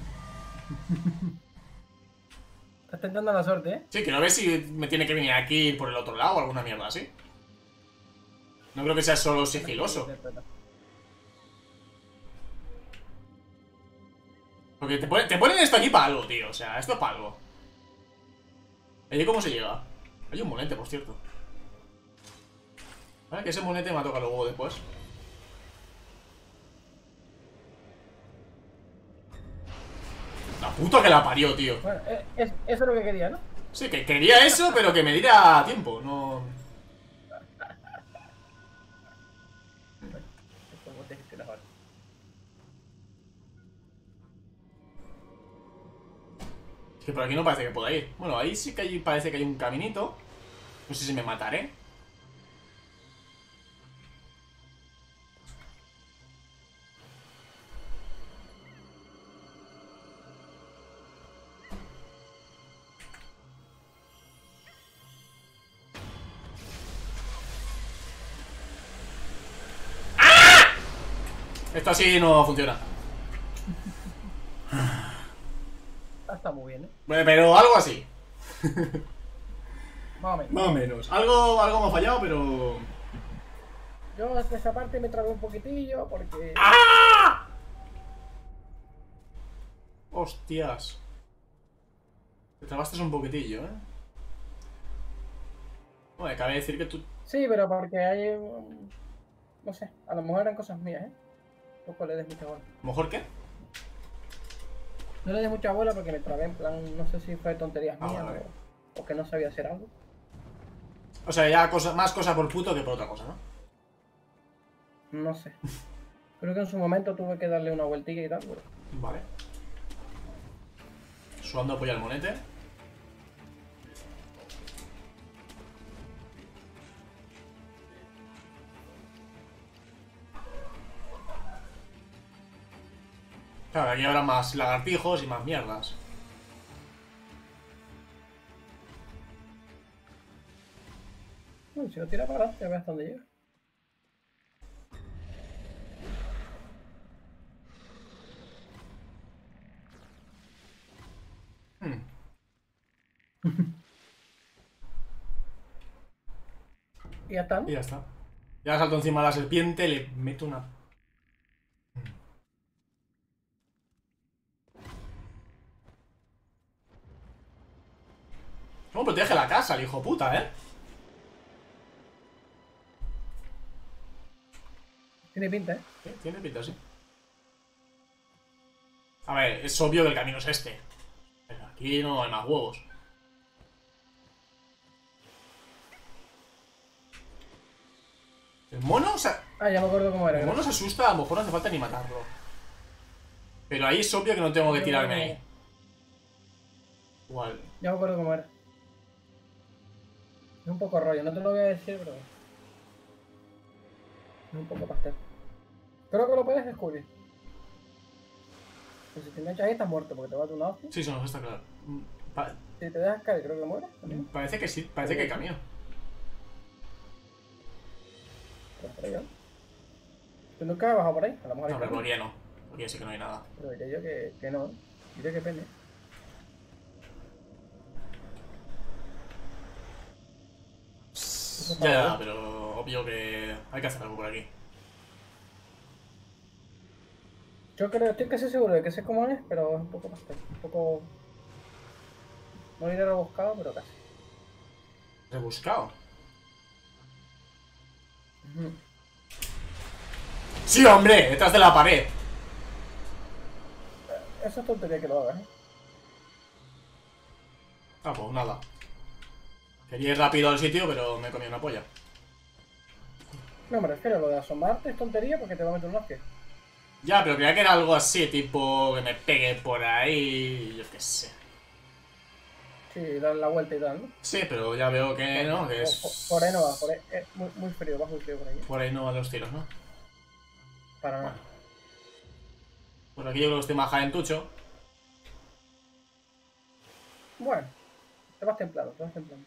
Estás tentando la suerte, ¿eh? Sí, quiero ver si me tiene que venir aquí por el otro lado o alguna mierda así. No creo que sea solo sigiloso. Porque te ponen, te ponen esto aquí para algo, tío. O sea, esto es para algo. ¿Allí cómo se llega? Hay un monete, por cierto. Vale, que ese monete me ha tocado luego después. La puta que la parió, tío. Bueno, eh, es, eso es lo que quería, ¿no? Sí, que quería eso, pero que me diera tiempo. No... ¿Cómo te gestionas ahora? Es que por aquí no parece que pueda ir. Bueno, ahí sí que hay, parece que hay un caminito. No sé si me mataré. Esto así no funciona. Ah, está muy bien, ¿eh? Bueno, pero algo así. Más o menos. Más o menos. Algo, algo me ha fallado, pero... Yo hasta esa parte me trabé un poquitillo porque... ¡Ah! Hostias. Te trabaste un poquitillo, ¿eh? Bueno, cabe decir que tú... Sí, pero porque hay... um, No sé, a lo mejor eran cosas mías, ¿eh? Tampoco le des mucha bola. ¿Mejor qué? No le des mucha bola porque me trabé en plan... No sé si fue tonterías Ah, mías vale. o, o que no sabía hacer algo. O sea, ya cosa, más cosa por puto que por otra cosa, ¿no? No sé. Creo que en su momento tuve que darle una vueltilla y tal, pero... Vale. Sudando apoya el monete. Claro, aquí habrá más lagartijos y más mierdas. Bueno, si lo tira para adelante, a ver hasta dónde llega. Hmm. Y ya está, ¿no? Y ya está. Ya salto encima de la serpiente, le meto una... ¿Cómo protege la casa, el hijo puta, eh? Tiene pinta, ¿eh? Sí, tiene pinta, sí. A ver, es obvio que el camino es este. Pero aquí no hay más huevos. El mono, o sea, Ah, ya me acuerdo cómo era. el mono se asusta, a lo mejor no hace falta ni matarlo. Pero ahí es obvio que no tengo que tirarme ahí. Igual. Ya me acuerdo cómo era. Es un poco rollo, no te lo voy a decir, pero... Es un poco pastel. Creo que lo puedes descubrir. Pues si te enganchas ahí estás muerto porque te va a dar una hostia. Sí, eso no está claro. Pa- Si te dejas caer creo que mueres también. parece que sí, parece que hay camino. Pero por ahí yo. ¿Tú nunca has bajado por ahí? A lo mejor hay No, pero camino. por aquí no. Porque sí que no hay nada. Pero diré yo que, que no. Diré que pene. Ya, ya, pero obvio que hay que hacer algo por aquí. Yo creo, estoy casi seguro de que sé cómo es, pero es un poco más tarde. Un poco. No iré rebuscado, pero casi. Rebuscado. Ujú. ¡Sí, hombre! Detrás de la pared. Eso es tontería que lo hagas, ¿eh? Ah, pues nada. Quería ir rápido al sitio, pero me he comido una polla. No, me refiero a lo de asomarte es tontería porque te va a meter un hostia. Ya, pero creía que era algo así, tipo que me pegue por ahí, yo qué sé. Sí, darle la vuelta y tal, ¿no? Sí, pero ya veo que no, que Por, es... por ahí no va, por ahí. Es muy, muy frío, va muy frío por ahí. ¿eh? Por ahí no van los tiros, ¿no? Para nada. Bueno. Por aquí yo creo que estoy más jalentucho. Bueno, te vas templado, te vas templado.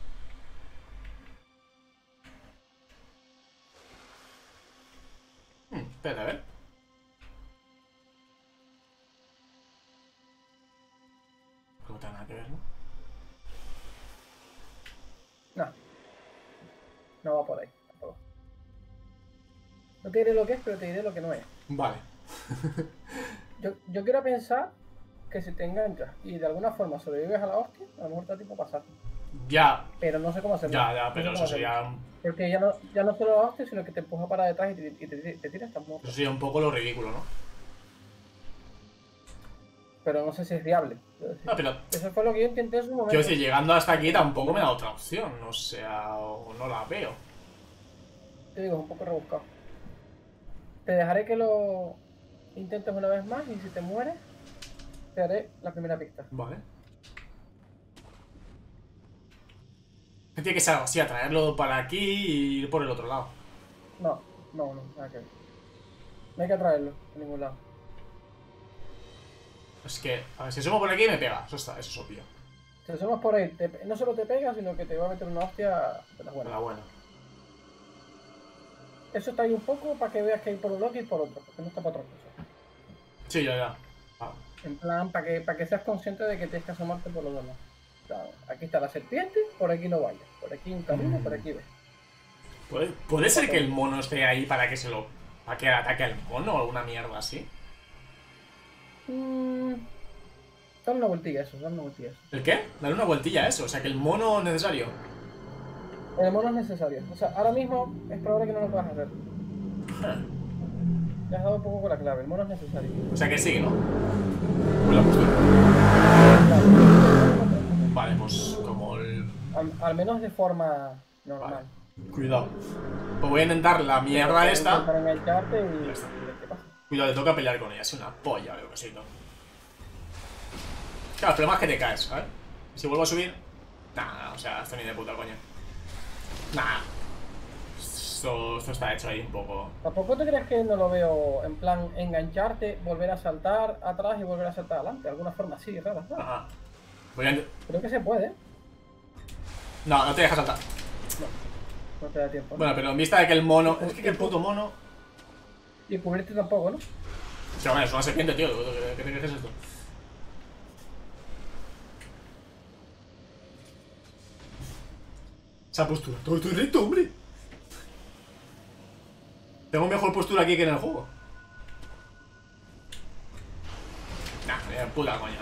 Hmm, espérate, a ver. No tiene nada que ver, ¿no? No. No va por ahí, tampoco. No te diré lo que es, pero te diré lo que no es. Vale. Yo, yo quiero pensar que si te enganchas y de alguna forma sobrevives a la hostia, a lo mejor te da tiempo a pasar. Ya, Pero no sé cómo hacerlo. ya, ya, No pero sé eso cómo hacerlo. sería... Porque ya no, ya no solo la hostia, sino que te empuja para detrás y te, y te, te tiras, estás muerto. Eso sería un poco lo ridículo, ¿no? Pero no sé si es viable. Quiero decir. No, pero... Eso fue lo que yo intenté en su momento. Quiero decir, llegando hasta aquí tampoco me da otra opción. O sea, o no la veo. Te digo, es un poco rebuscado. Te dejaré que lo intentes una vez más y si te mueres, te daré la primera pista. Vale. Tiene que ser algo así, atraerlo para aquí y ir por el otro lado. No, no, no, nada que ver. No hay que atraerlo a ningún lado. Es que, a ver, si sumo por aquí me pega. Eso está, eso es obvio. Si lo hacemos por ahí, te- no solo te pega, sino que te va a meter una hostia de las buenas. Pero bueno. Eso está ahí un poco para que veas que hay por un lado y por otro, porque no está para otra cosa. Sí, ya, ya. Ah, En plan, para que, para que seas consciente de que tienes que asomarte por los dos lados. O sea, aquí está la serpiente, por aquí no vayas. Por aquí un camino, por aquí ves. ¿Puede, puede ser que el mono esté ahí para que se lo... para que ataque al mono o alguna mierda así? Mmm. Dale una vueltilla eso, dale una vueltilla eso. ¿El qué? Darle una vueltilla a eso. O sea, que el mono es necesario. El mono es necesario. O sea, ahora mismo es probable que no lo puedas hacer. Ya has dado un poco con la clave, el mono es necesario. O sea que sí, ¿no? Uy, la postura. Vale, pues como el... Al, al menos de forma normal. Vale. Cuidado. Pues voy a intentar la mierda esta. Para engancharte y... Ya está. y ver qué pasa. Cuidado, te toca pelear con ella. Es una polla, veo que sí, ¿no? Claro, el problema es que te caes, ¿sabes? Si vuelvo a subir... Nah, nah, o sea, esto ni de puta coña. Nah. Esto, esto está hecho ahí un poco... Tampoco te crees que no lo veo en plan engancharte, volver a saltar atrás y volver a saltar adelante. De alguna forma así, rara. ¿no? Ajá. Voy a... Creo que se puede. No, no te deja saltar. No te da tiempo. ¿no? Bueno, pero en vista de que el mono... Es que el puto mono... Y cubrirte tampoco, ¿no? O sea, bueno, es una serpiente, tío. ¿Qué te crees que es esto? Esa postura. Todo estoy recto, hombre. Tengo mejor postura aquí que en el juego. Nah, ni puta coña.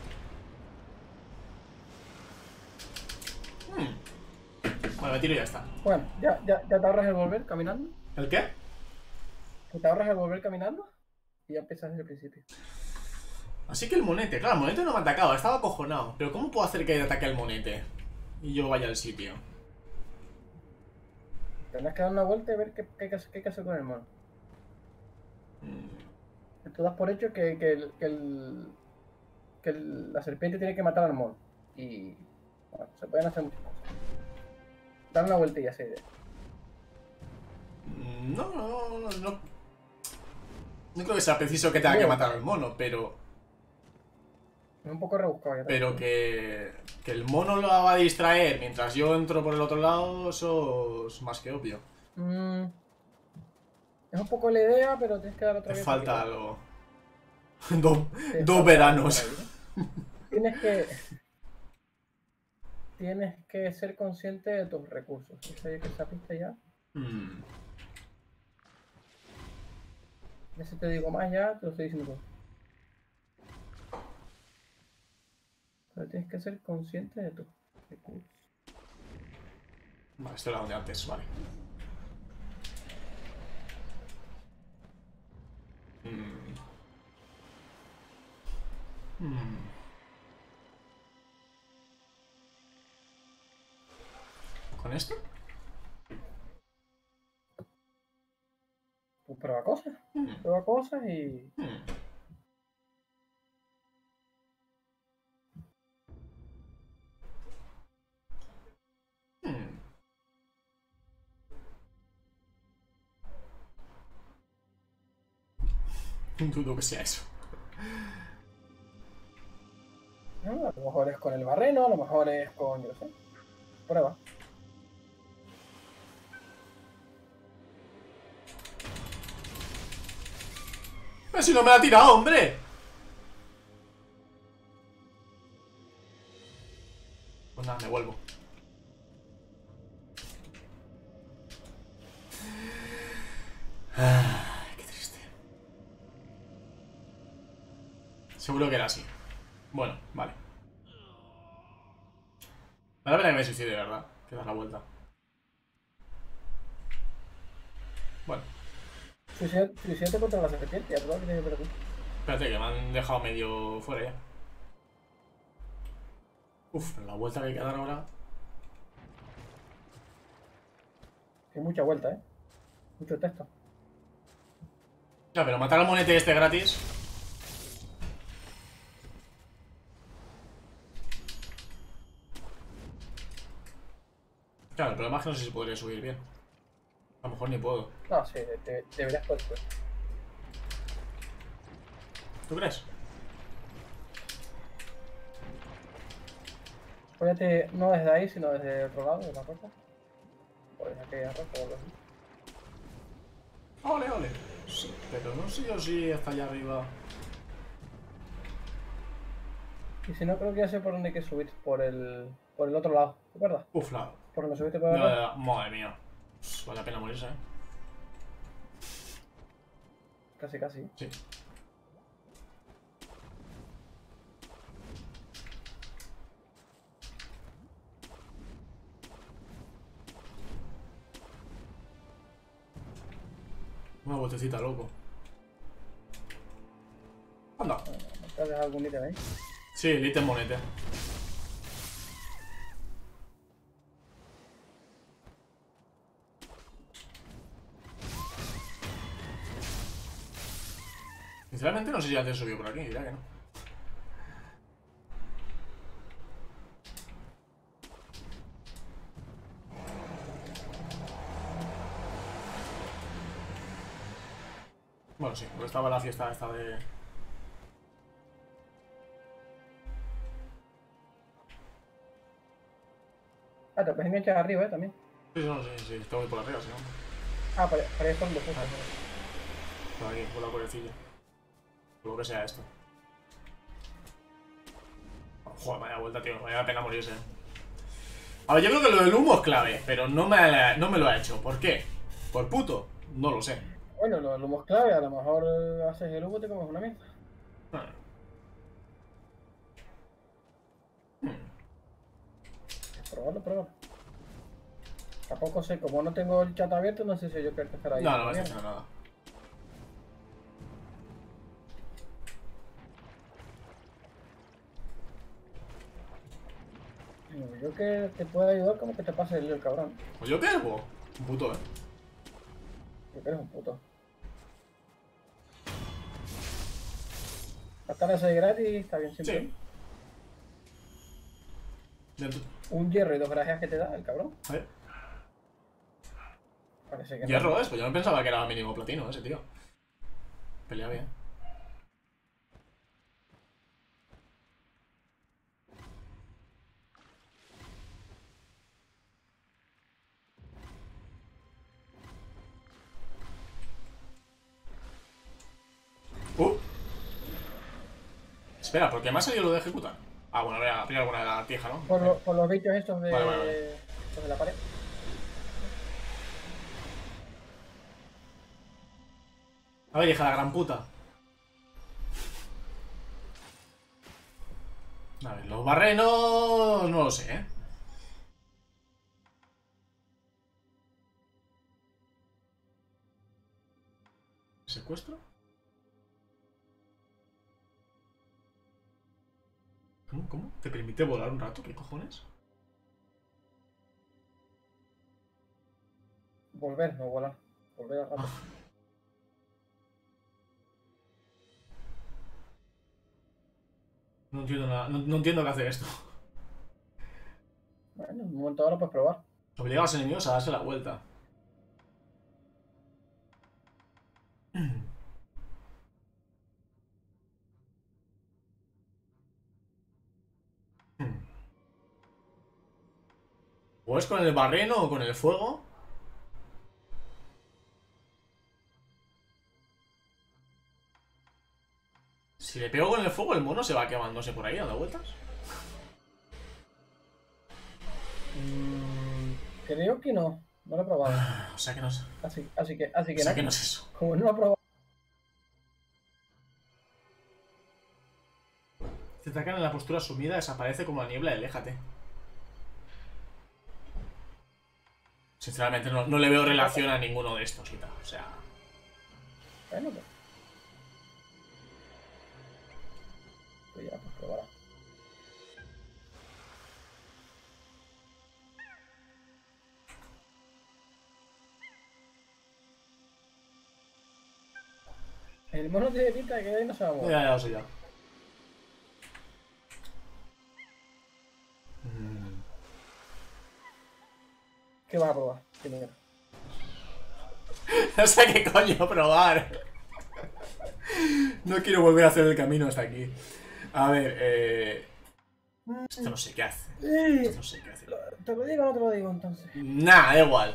Hmm. Bueno, me tiro y ya está. Bueno, ya, ya, ya te ahorras el volver caminando. ¿El qué? Te ahorras el volver caminando y ya empiezas desde el principio. Así que el monete, claro, el monete no me ha atacado, estaba acojonado. Pero ¿cómo puedo hacer que ataque al monete? Y yo vaya al sitio. Tendrás que dar una vuelta y ver qué, qué, hay que hacer- qué hay que hacer con el mono. Mm, Tú das por hecho que, que, el, que, el, que el- la serpiente tiene que matar al mono. Y bueno, se pueden hacer muchas cosas. Dar una vueltilla esa idea. No, no, no, no. No creo que sea preciso que tenga que Bien. matar al mono, pero. Es un poco rebuscado ya. Pero que. Que el mono lo va a distraer mientras yo entro por el otro lado, eso es más que obvio. Mm, Es un poco la idea, pero tienes que dar otra Te vez. falta algo. Dos, Te dos falta veranos. algo por ahí. Tienes que. Tienes que ser consciente de tus recursos. Esa, esa pista ya. Hmm. Ya si te digo más ya, te lo estoy diciendo todo. Pero tienes que ser consciente de tus recursos. Vale, esto era donde antes, vale. Hmm. Hmm. ¿Con esto? Pues prueba cosas. Hmm. Prueba cosas y. Hmm. Hmm. Dudo que sea eso. ¿no? A lo mejor es con el barreno, a lo mejor es con. Yo no sé. Prueba. ¡Pero si no me la ha tirado, hombre! Pues nada, me vuelvo. Ay, qué triste. Seguro que era así. Bueno, vale. Me da pena que me suicide, de verdad. Que das la vuelta. Bueno, Suicídate contra la serpiente, ya prueba que tiene que perder. espérate, que me han dejado medio fuera ya. Uf, la vuelta que hay que dar ahora. Hay mucha vuelta, eh. Mucho texto. Ya, pero matar al monete este gratis. Claro, el problema es que no sé si podría subir bien. A lo mejor ni puedo. No, sí, de- de- deberías poder subir. ¿Tú crees? Póyate no desde ahí, sino desde otro lado de la puerta. O desde aquella roca o algo así. Ole, ole. Sí, pero no sé yo si hasta allá arriba. Y si no, creo que ya sé por dónde hay que subir. Por el, por el otro lado. ¿Te acuerdas? Uf, la. Por donde subiste por No, arriba. no, madre mía. Uf, vale la pena morirse, eh. Casi, casi. Sí. Una vueltecita, loco. Anda. ¿Te has dejado algún ítem ahí? Sí, el ítem monete. Sinceramente no sé si antes subió por aquí, dirá que no. Bueno, sí, porque estaba la fiesta esta de... Ah, te puedes enganchar arriba, eh, también. Sí, no, sí, sí, tengo que ir por arriba, si no. Ah, para, para eso donde justo. Por aquí, por la cuerrecilla. Por lo que sea esto. Joder, vaya vuelta, tío. Vaya pena morirse. A ver, yo creo que lo del humo es clave, pero no me, no me lo ha hecho. ¿Por qué? ¿Por puto? No lo sé. Bueno, lo del humo es clave. A lo mejor eh, haces el humo y te comes una mierda. Ah. Hmm. Probarlo, probarlo. Tampoco sé, como no tengo el chat abierto, no sé si yo quiero estar ahí. No, no me está haciendo nada. Yo que te puedo ayudar como que te pase el lío, el cabrón. Pues yo qué hago. Un puto, eh. Yo que eres un puto. Matar ese gratis está bien siempre. Sí. Dentro. Un hierro y dos gracias que te da el cabrón. A ver. Parece que Hierro no. es, pues yo no pensaba que era mínimo platino ese tío. Pelea bien. Espera, ¿por qué me ha salido lo de ejecutar? Ah, bueno, voy a pillar alguna de la tija, ¿no? Por, lo- por los bichos estos de, Vale, vale, vale. estos de la pared. A ver, hija de la gran puta. A ver, los barrenos... No lo sé, ¿eh? ¿Secuestro? ¿Cómo? ¿Cómo? ¿Te permite volar un rato? ¿Qué cojones? Volver, no volar. Volver al rato. Ah. No entiendo nada. No, no entiendo qué hace esto. Bueno, en un momento ahora puedes probar. Obliga a los enemigos a darse la vuelta. ¿O es con el barreno o con el fuego? Si le pego con el fuego, el mono se va quemándose por ahí dando vueltas. Mm, creo que no. No lo he probado. O sea que no sé. Así, así que, así que O sea nada. que no es eso. Como no lo he probado. Te atacan en la postura sumida, desaparece como la niebla, aléjate. Sinceramente, no, no le veo relación a ninguno de estos y tal. O sea. Bueno, pues. Pues ya, pues probará. El mono tiene pinta de que ahí no se va a Ya, mover. ya, lo sé ya. Mm. ¿Qué vas a probar? Primero. No sé qué coño probar. No quiero volver a hacer el camino hasta aquí. A ver, eh... esto no sé qué hace. Esto no sé qué hace. ¿Te lo digo o no te lo digo entonces? Nah, da igual.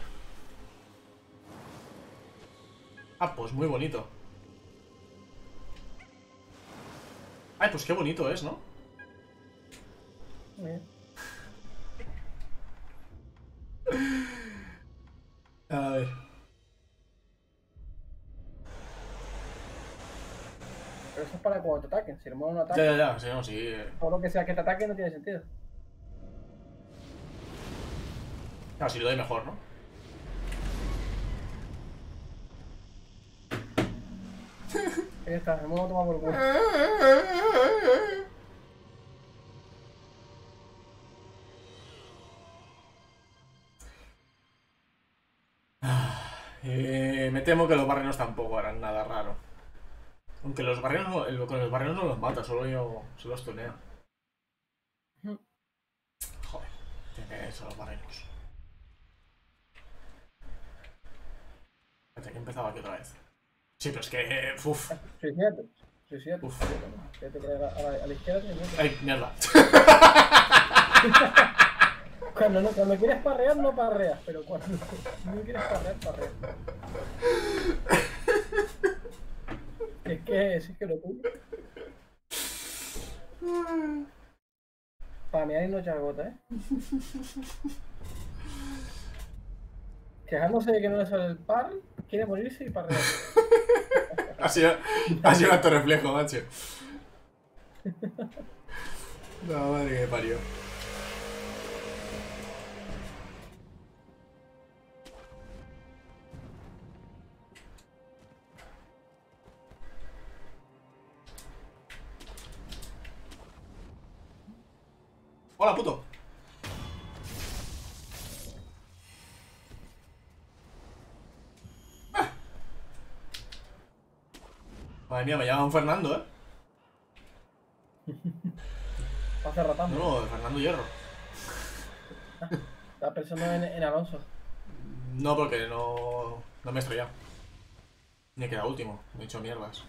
Ah, pues muy bonito. Ay, pues qué bonito es, ¿no? Muy bien. A ver. Pero eso es para cuando te ataquen. Si el mono no ataca, Ya, ya, ya. Sí, no, sí. eh. o lo que sea que te ataque, no tiene sentido. Claro, si lo doy mejor, ¿no? Ahí está, el mono toma por culo. Eh, me temo que los barrenos tampoco harán nada raro. Aunque los barrenos no, el- con los barrenos no los mata, solo yo solo los tunea. Joder, tiene que eso los barrenos. Espérate, que he empezado aquí otra vez. Sí, pero es que. Uff. Suicídate. Suicídate. Uf. Suicídate que a la, a la- a la izquierda tienes mucho. Ay, mierda. Cuando, no, cuando quieres parrear, no parreas. Pero cuando no quieres parrear, parreas. Es que, es que lo tuyo. Para mí hay no echar gota, ¿eh? Quejándose de que no le sale el par, quiere morirse y parrear. Ha sido, ha sido alto reflejo, macho. No, madre que me parió. Hola, puto. Ah. Madre mía, me llaman Fernando, ¿eh? Pasa ratando. No, no, Fernando Hierro. Estaba pensando en, en Alonso. No, porque no, no me he estrellado. Ni he quedado último, me he hecho mierdas.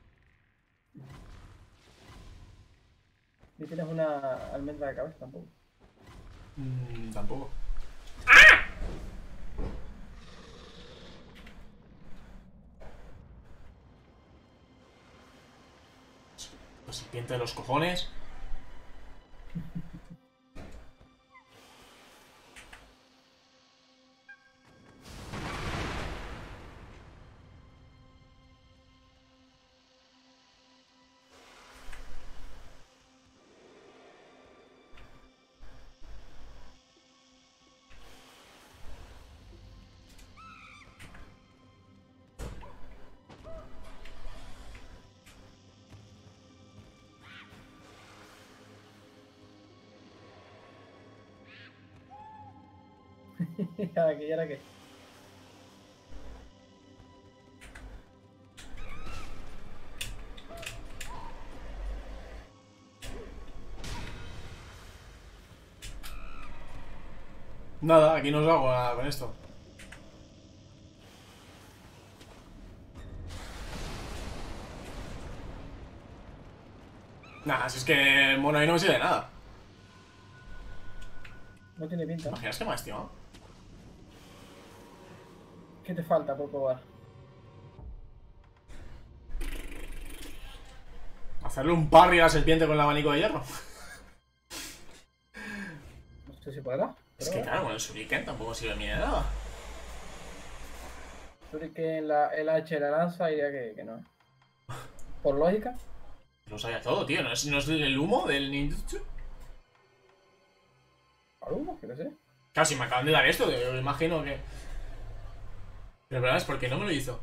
Ni tienes una almendra de cabeza tampoco. Mm, tampoco. La serpiente de los cojones. ¿Y ahora qué? ¿Y ahora qué? Nada, aquí no os hago nada con esto. Nada, si es que el mono ahí no me sirve de nada. No tiene ¿Te pinta. imaginas que más, tío? ¿Qué te falta por probar? Hacerle un parry a la serpiente con el abanico de hierro. No sé si podrá. Es pero que bueno. claro, con el shuriken tampoco sirve ni de nada. Creo que en la, el H de la lanza diría que, que no. Por lógica. Lo sabía todo, tío. ¿No es, no es el humo del ninjutsu? Algo, que no sé. Claro, si me acaban de dar esto, yo imagino que... Pero verdad es porque no me lo hizo.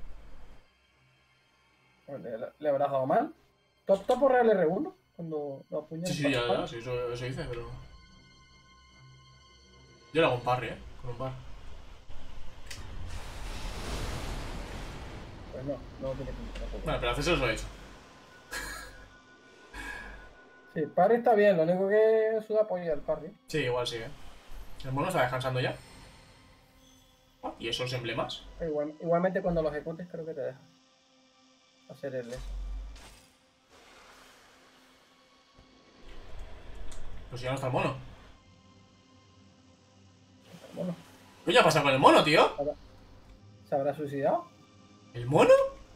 Le, le habrás dado mal. ¿Top, top por real R uno? Cuando lo apuñalas. Sí, sí, ya, ya, sí, eso, eso hice, pero... Yo le hago un parry, eh, con un par. Pues no, no tiene pinta tampoco. Vale, pero haces eso lo he hecho. Sí, parry está bien, lo único que suda apoya el parry. Sí, igual sí, eh. El mono está descansando ya. Ah, ¿y esos emblemas? Igual, igualmente cuando lo ejecutes creo que te deja hacer el eso. Pues ya no está el mono. Bueno, ¿Qué ha pasado con el mono, tío? ¿se habrá suicidado? ¿El mono?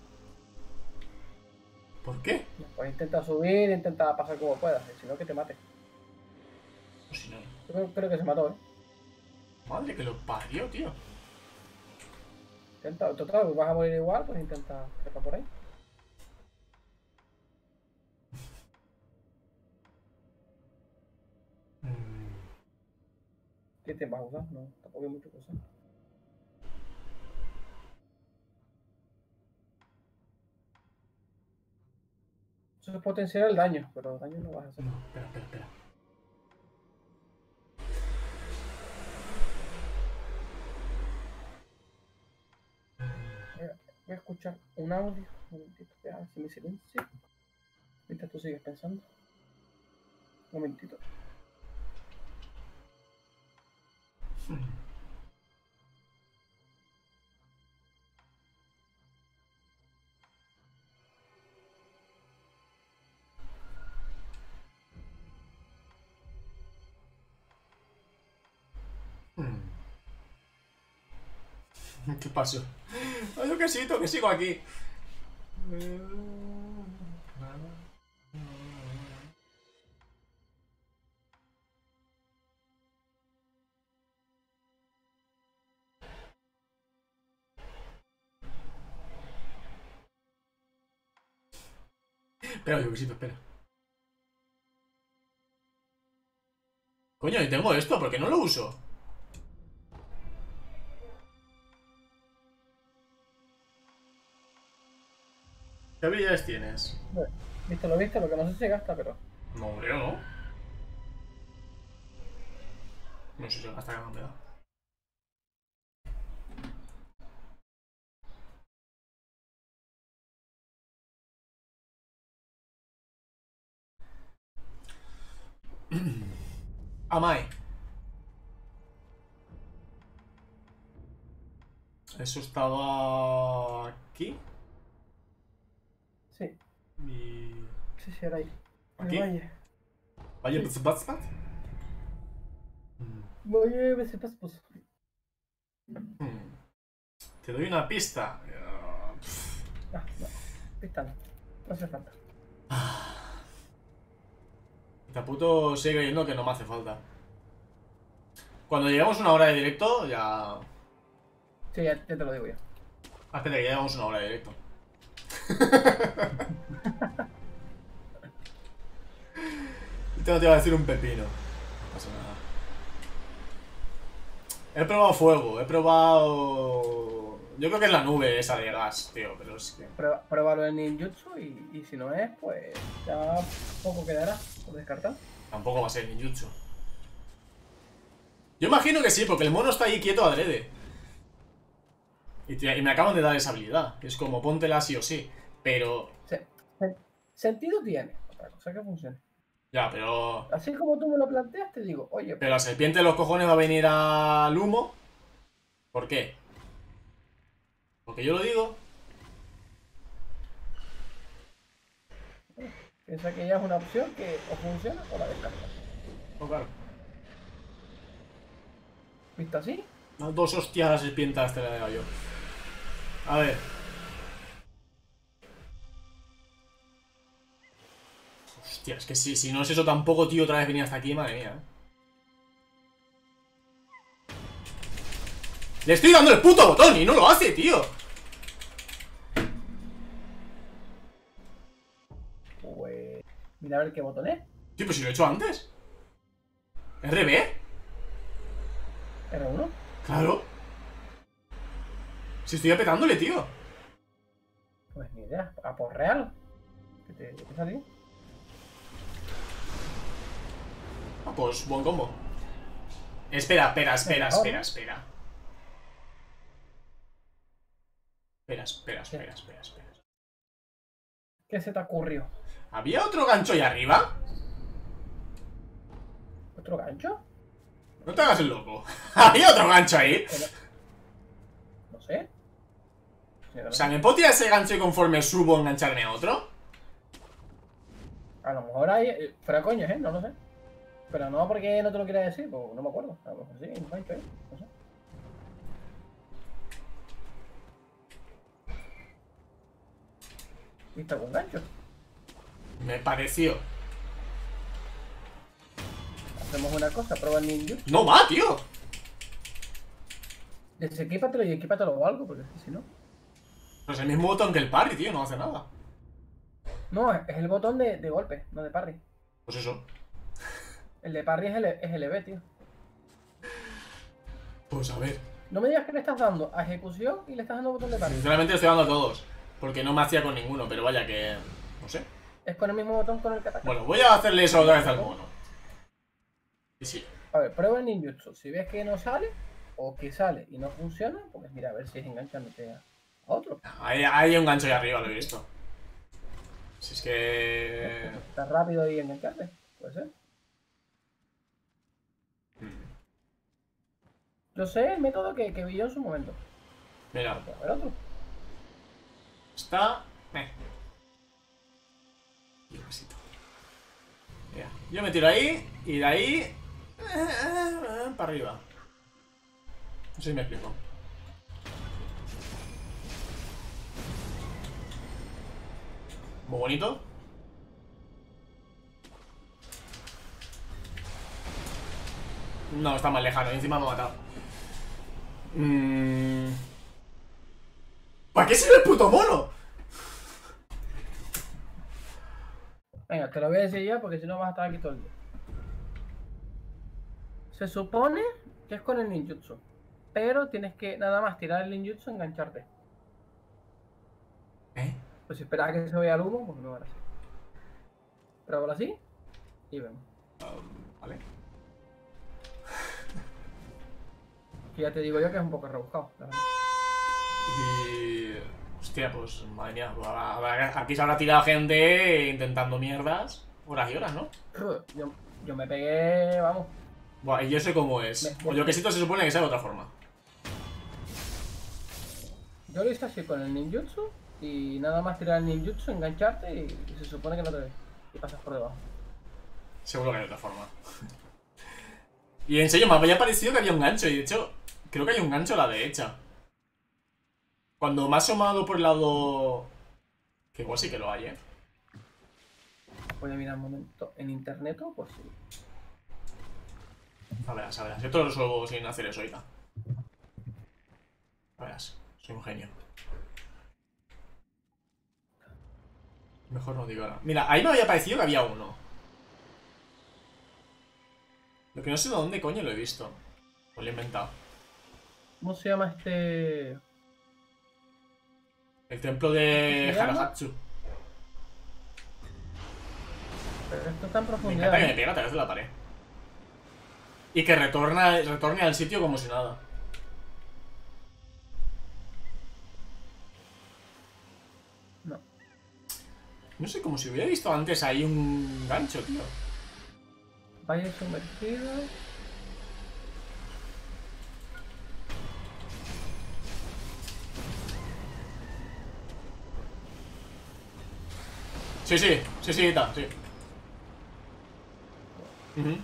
¿Por qué? Pues intenta subir, intenta pasar como puedas, y si no que te mate. Pues si no... Yo creo, creo que se mató, ¿eh? Madre que lo parió, tío. Intenta, total, vas a morir igual, pues intenta trepar por ahí. ¿Qué te vas a usar? No, tampoco hay mucho que usar. Eso es potenciar el daño, pero daño no vas a hacer. No, espera, espera, espera. Voy a escuchar un audio. Un momentito, voy a ver si me silencio. Mientras tú sigues pensando. Un momentito. ¿Qué pasó? Ay, yo que sí, que sigo aquí. Espera, yo que sí, espera. Coño, y tengo esto, ¿por qué no lo uso? ¿Qué habilidades tienes? Visto lo visto, lo que no sé si se gasta, pero. No, creo, ¿no? No sé si se gasta que me da. Amai. Eso estaba aquí. Sí, Y... sí, sí, era ahí. ¿Aquí? Valle. Vaya, Sí. pues, vas, vas. Valle, ves, pues, pues. Hmm. Te doy una pista. Ah, no. Pista no. No hace falta. Ah. Taputo sigue creyendo que no me hace falta. Cuando lleguemos una hora de directo, ya... Sí, ya, ya te lo digo yo. Ah, espera, que ya llevamos una hora de directo. Te no te iba a decir un pepino. No pasa nada. He probado fuego, he probado... Yo creo que es la nube esa de gas, tío, pero es que... Prueba, pruébalo en ninjutsu y, y si no es, pues ya poco quedará por descartar. Tampoco va a ser ninjutsu. Yo imagino que sí, porque el mono está ahí quieto adrede. Y, te- y me acaban de dar esa habilidad. Es como póntela sí o sí. Pero... Se- se- sentido tiene, otra cosa que funcione. Ya, pero... Así como tú me lo planteas, te digo, oye, Pero la serpiente de los cojones va a venir al humo. ¿Por qué? Porque yo lo digo. piensa que ya es una opción que o funciona o la descarta. No, claro. ¿Visto así? No, dos hostias a la serpiente te la he dado yo. A ver. Hostia, es que si, si no es eso tampoco, tío, otra vez venía hasta aquí, madre mía. ¿eh? Le estoy dando el puto botón y no lo hace, tío. Pues mira a ver qué botón es. Tío, pero si lo he hecho antes. ¿R B? R uno. Claro. Si estoy apetándole, tío. Pues ni idea, a por real. ¿Qué te, qué te salió? Ah, pues buen combo. Espera, espera, espera, espera, espera. Espera, espera, espera, espera, espera. ¿Qué se te ocurrió? ¿Había otro gancho ahí arriba? ¿Otro gancho? No te hagas el loco. ¿Había otro gancho ahí? Pero- No sé. Sí, no O sé. sea, ¿me puedo tirar ese gancho y conforme subo engancharme a otro? A lo mejor hay. eh, Fuera coño, ¿eh? No lo sé. Pero no porque no te lo quiera decir, pues no me acuerdo. A lo mejor sí, un gancho ahí. No sé. ¿Viste algún gancho? Me pareció. Hacemos una cosa, prueba el ninjutsu. ¡No va, tío! Desequípatelo y equípatelo o algo, porque si no. Pues el mismo botón que el parry, tío, no hace nada. No, es es el botón de, de golpe, no de parry. Pues eso. El de parry es el, es el E B, tío. Pues a ver. No me digas que le estás dando a ejecución y le estás dando botón de parry. Sinceramente le estoy dando a todos. Porque no me hacía con ninguno, pero vaya que... No sé. Es con el mismo botón con el que ataca. Bueno, voy a hacerle eso otra vez al mono. Y sí. A ver, prueba el ninjutsu. Si ves que no sale, o que sale y no funciona, pues mira, a ver si es enganchándote a, a otro. Hay, hay un gancho ahí arriba, lo he visto. Si es que... Está rápido y engancharte, puede ser. Yo sé el método que, que vi yo en su momento. Mira, A ver otro. está... Eh. Y un besito. Mira, yo me tiro ahí y de ahí... eh, eh, para arriba. No sé si me explico. Muy bonito. No, está más lejano y encima me ha matado. Mm. ¿Para qué sirve el puto mono? Venga, te lo voy a decir ya porque si no vas a estar aquí todo el día. Se supone que es con el ninjutsu. Pero tienes que nada más tirar el ninjutsu y engancharte. ¿Eh? Pues si esperas a que se vaya al humo, pues no va a ser. Pruébalo así y vemos. Um, vale. Que ya te digo yo que es un poco rebuscado, la verdad. Y... Hostia, pues madre mía, pues habrá- habrá- aquí se habrá tirado gente intentando mierdas horas y horas, ¿no? Yo, yo me pegué, vamos. Buah, y yo sé cómo es. Me- O yo que se supone que sea de otra forma. Yo lo hice así con el ninjutsu y nada más tirar el ninjutsu, engancharte y, y se supone que no te ves. Y pasas por debajo. Seguro que hay otra forma. Y en serio, me había parecido que había un gancho. Y de hecho, creo que hay un gancho a la derecha. Cuando me ha asomado por el lado... Que igual sí que lo hay, ¿eh? Voy a mirar un momento. ¿En internet o pues sí? A verás, a verás. Yo todo lo resuelvo sin hacer eso ahorita. A verás. Soy un genio. Mejor no digo nada. Mira, ahí me había parecido que había uno. Lo que no sé de dónde coño lo he visto. O lo he inventado. ¿Cómo se llama este...? El templo de ¿Se llama? Harahatsu. Pero esto está en Me profundidad. encanta que me ¿eh? pega a través de la pared. Y que retorna, retorne al sitio como si nada. No. No sé, como si hubiera visto antes ahí un gancho, tío. Valle sumergido. Sí, sí, sí, sí, está, sí. Ujú.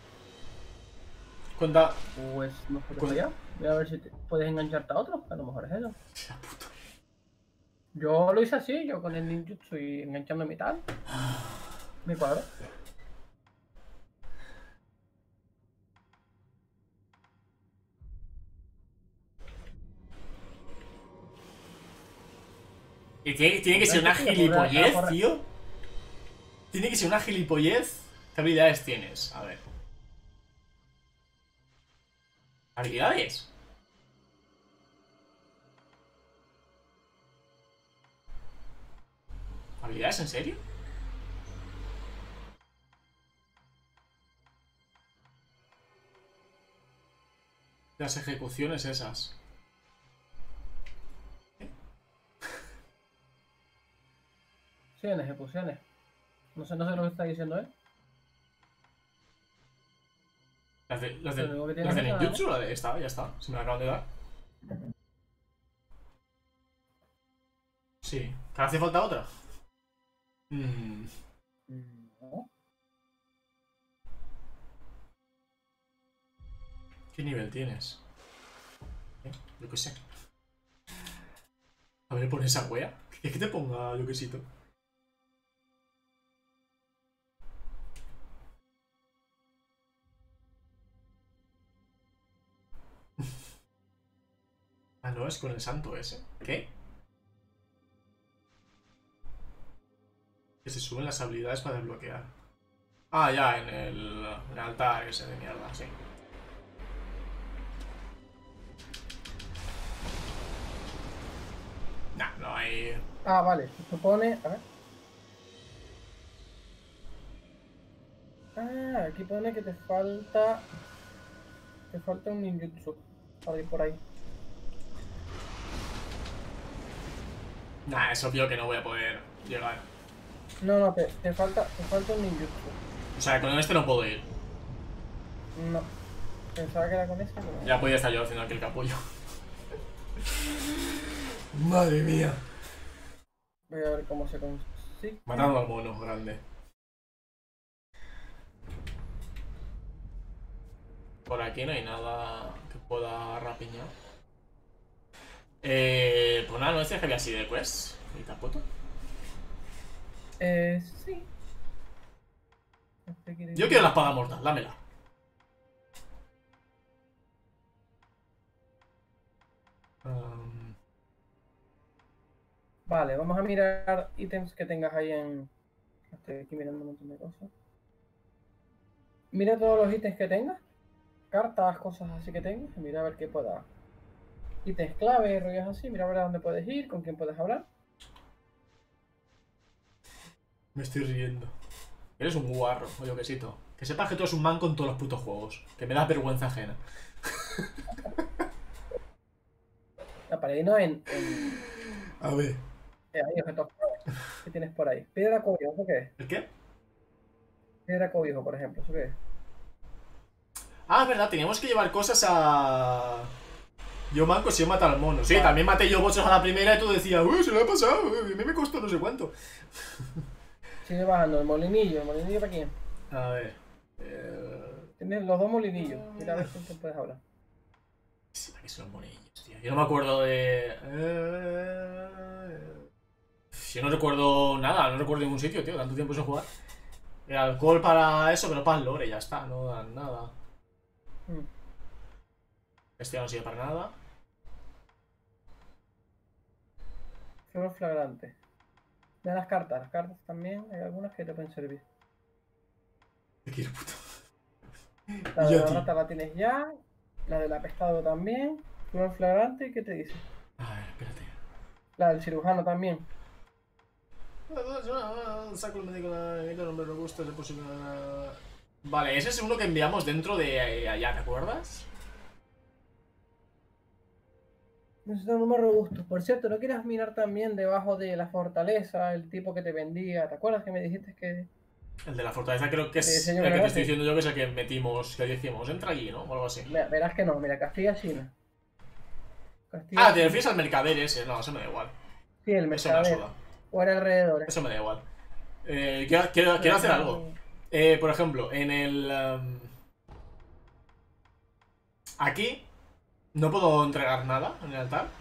Cuenta. Pues no sé qué Pues- allá. Voy a ver si te- puedes engancharte a otro. A lo mejor es eso. La puta. Yo lo hice así, yo con el ninjutsu y enganchando mi tal. Mi cuadro. Y tiene, tiene que ser una Entonces, sí, gilipollez, corre- tío. Tiene que ser una gilipollez. ¿Qué habilidades tienes? A ver. ¿Habilidades? ¿Habilidades en serio? Las ejecuciones esas. Sí, en ejecuciones. No sé, no sé lo que está diciendo él. Las de, las de, Lo único que tiene las de es esa, ninjutsu, la de esta, ya está. Se me la acaban de dar. Sí. ¿Que hace falta otra? Mm, No. ¿Qué nivel tienes? ¿Eh? Yo qué sé. A ver, pon esa wea. ¿Quieres que te ponga yo quesito? Ah, no, es con el santo ese. ¿Qué? Que se suben las habilidades para desbloquear. Ah, ya, en el, en el altar ese de mierda, sí. Nah, no hay... Ah, vale. Se supone. A ver. Ah, aquí pone que te falta. Te falta un ninjutsu. Para ir por ahí. Nah, es obvio que no voy a poder llegar. No, no, te, te falta. Te falta un ninjutsu. O sea, con este no puedo ir. No. Pensaba que era con este, pero no. Ya podía estar yo haciendo aquí el capullo. Madre mía. Voy a ver cómo se consigue. Matando al mono grande. Por aquí no hay nada que pueda rapiñar. Eh, pues nada, no decías que había así de quest. ¿Y Capoto? Eh, sí. Este quiere Yo ir- quiero la espada mortal, dámela. Um, Vale, vamos a mirar ítems que tengas ahí en. Estoy aquí mirando un montón de cosas. Mira todos los ítems que tengas. Cartas, cosas así que tengas. Y mira a ver qué pueda. Ítems clave, rollos así. Mira a ver a dónde puedes ir, con quién puedes hablar. me estoy riendo. Eres un guarro, o yo quesito. Que sepas que tú eres un man con todos los putos juegos. Que me da vergüenza ajena. La pared no en. en A ver. eh, ahí, objetos clave. ¿Qué tienes por ahí? Piedra cobijo, ¿eso qué es? ¿El qué? Piedra cobijo, por ejemplo, ¿eso qué es? Ah, es verdad, teníamos que llevar cosas a... Yo manco si yo mato al mono. Sí, Vale. también maté yo bochos a la primera y tú decías, uy, se lo ha pasado, a mí me costó no sé cuánto. Sigue bajando, el molinillo. ¿El molinillo para quién? A ver. Eh... Tienes los dos molinillos. Mira a ver con quién puedes hablar. Sí, ¿para qué son monillos, tío? Yo no me acuerdo de... Eh... Yo no recuerdo nada, no recuerdo ningún sitio, tío, tanto tiempo sin jugar. El alcohol para eso, pero para el lore, ya está, no dan nada. Mm. Este ya no sirve para nada. Furor flagrante. De las cartas, las cartas también, hay algunas que te pueden servir. Te quiero, puto. La de Yo, la tío. rata la tienes ya, la del apestado también, furor flagrante, ¿y qué te dice? A ver, espérate. La del cirujano también. Saco el médico de nombre robusto, es posible. Vale, ese es uno que enviamos dentro de allá, ¿te acuerdas? Necesito un número robusto. Por cierto, ¿no quieres mirar también debajo de la fortaleza, el tipo que te vendía? ¿Te acuerdas que me dijiste que El de la fortaleza creo que de es diseño el que te gratis? estoy diciendo yo, que es el que metimos, que decimos, entra allí, ¿no? O algo así. Mira, verás que no, mira, Castilla-China. Castilla Ah, te refieres al mercader ese. No, eso me da igual. Sí, el Eso me la mercader. suda. O era alrededor. Eso me da igual. Eh, quiero, quiero, quiero hacer algo. Eh, por ejemplo, en el... Um... Aquí no puedo entregar nada en el altar.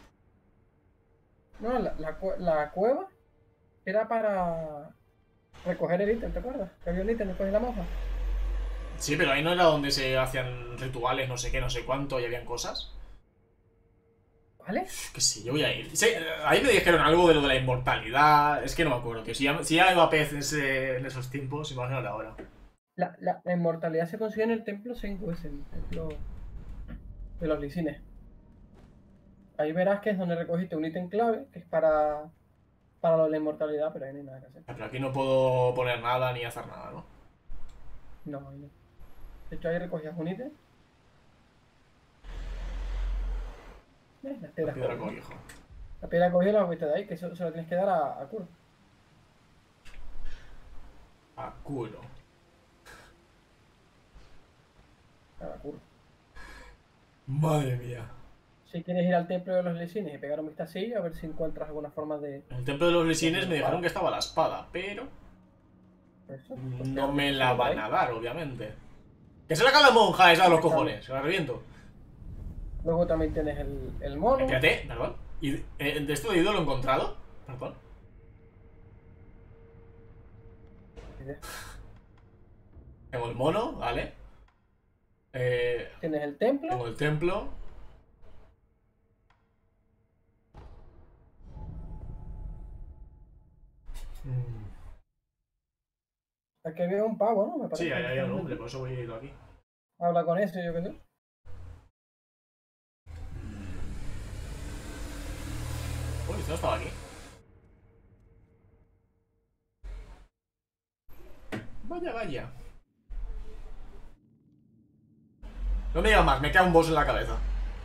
No, la, la, cue- la cueva era para recoger el ítem, ¿te acuerdas? Que había un ítem después de la monja. Sí, pero ahí no era donde se hacían rituales, no sé qué, no sé cuánto, y habían cosas. ¿Vale? Que sí, yo voy a ir. Sí, ahí me dijeron algo de lo de la inmortalidad. Es que no me acuerdo, tío. Si ya, si ya iba a pez en, ese- en esos tiempos, imagínate ahora. La, la, la inmortalidad se consigue en el templo Senku, es el templo de los lisines. Ahí verás que es donde recogiste un ítem clave, que es para, para lo de la inmortalidad, pero ahí no hay nada que hacer. Pero aquí no puedo poner nada ni hacer nada, ¿no? No, ahí no. De hecho, ahí recogías un ítem. ¿Ves? Las La piedras piedra cogidas. cobijo. La piedra cogida la cogiste de ahí, que eso se lo tienes que dar a, a Kuro. A culo. A Kuro. Madre mía. Si quieres ir al templo de los lisines y pegar un vistacillo, a ver si encuentras alguna forma de... En el templo de los lisines me dijeron que estaba la espada, pero Eso, pues, no pegar me un la vistacillo van ahí. a dar, obviamente. Que se la caga la monja esa de los Está bien. cojones, se la reviento. Luego también tienes el, el mono. Espérate, perdón. ¿Y eh, de esto de ido lo he encontrado? Perdón. Tengo el mono, ¿vale? Eh, Tienes el templo. tengo el templo. Mm, Aquí había un pavo, ¿no? Me parece. Sí, ahí hay un hombre, por eso voy a ir aquí. Habla con ese, yo qué sé. Uy, esto no estaba aquí. Vaya, vaya. No me digas más, me queda un boss en la cabeza.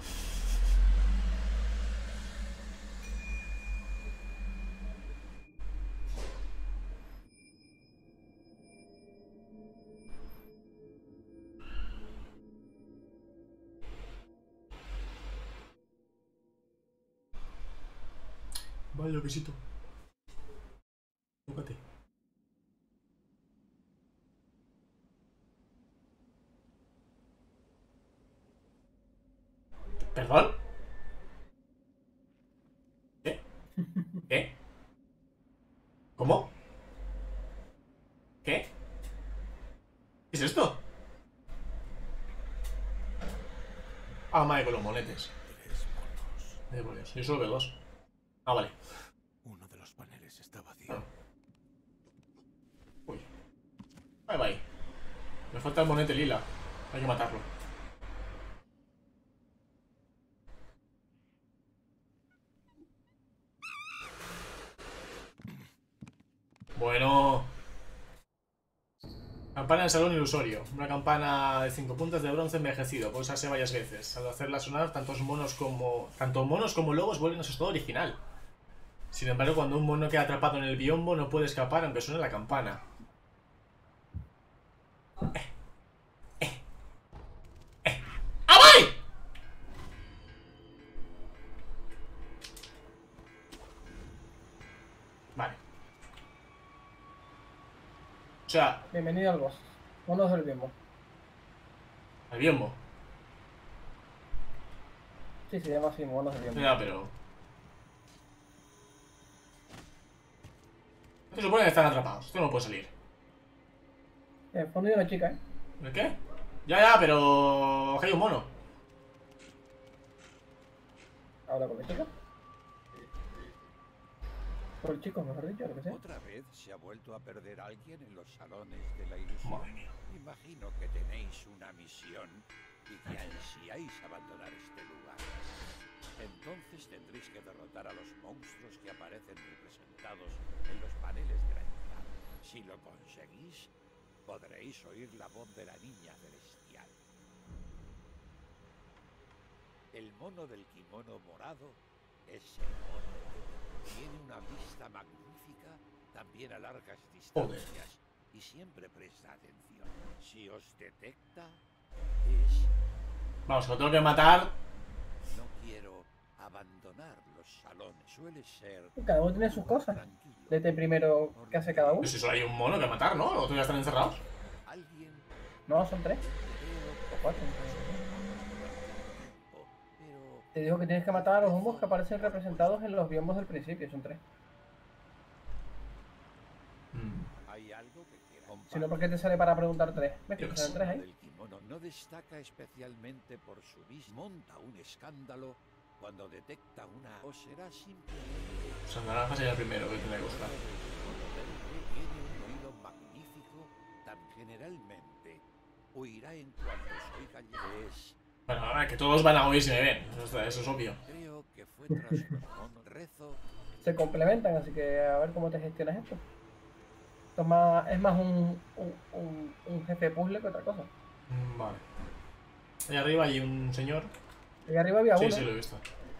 Vaya, quesito. Tócate. ¿Perdón? ¿Qué? ¿Qué? ¿Cómo? ¿Qué? ¿Qué es esto? Ah, madre, con los monetes. Tres monos. Eh, por Dios, yo solo veo dos. Ah, vale. Uno de los paneles está vacío. Ah. Uy. Bye, bye. Me falta el monete lila. Hay que matarlo. Bueno. Campana en salón ilusorio. Una campana de cinco puntas de bronce envejecido. Puede usarse varias veces. Al hacerla sonar, tantos monos como. Tanto monos como lobos vuelven a su estado original. Sin embargo, cuando un mono queda atrapado en el biombo, no puede escapar aunque suene la campana. Eh. Eh. Eh. ¡Ah, vale! Vale. O sea, Bienvenido al boss. Monos del biombo. al biombo. Sí, se llama así, monos del biombo. Ya, pero... Se supone que están atrapados. Esto no puede salir. En el fondo hay una chica, ¿eh? ¿El qué? Ya, ya, pero... que hay un mono. Habla con la chica. Con el chico, mejor dicho, lo que sea. ¿Otra vez se ha vuelto a perder alguien en los salones de la ilusión? Madre mía. Imagino que tenéis una misión y que ansiáis abandonar este lugar. Entonces tendréis que derrotar a los monstruos que aparecen representados en los paneles de la entrada. Si lo conseguís, podréis oír la voz de la niña celestial. El mono del kimono morado es el mono. Tiene una vista magnífica, también a largas distancias, Joder. y siempre presta atención. Si os detecta, es... Vamos, lo tengo que matar. No quiero abandonar los salones. Suele ser... Cada uno tiene sus cosas. tranquilo. Desde primero que hace cada uno. Pues si solo hay un mono que matar, ¿no? ¿Los otros ya están encerrados? Alguien No, son tres. creo O cuatro. pero Te digo que tienes que matar a los humos que aparecen representados en los biombos del principio. Son tres. Mm. hay algo que quiera Si no, ¿por qué te sale para preguntar tres? ¿Ves que Yo te qué salen tres ahí? El kimono no destaca especialmente por su vis. Monta un escándalo cuando detecta una... o será simplemente... O sea, naranja sería el primero que tiene que buscar. Tiene un oído magnífico, tan generalmente huirá en cuanto os oiga llegar. Es... Bueno, a ver, que todos van a oír si me ven. Eso, está- eso es obvio. creo que fue tras los monos. Rezo... Se complementan, así que a ver cómo te gestionas esto. Esto es más, es más un, un, un, un jefe de puzzle que otra cosa. Mm, Vale. Ahí arriba hay un señor. Ahí arriba había Sí, uno sí, lo he visto.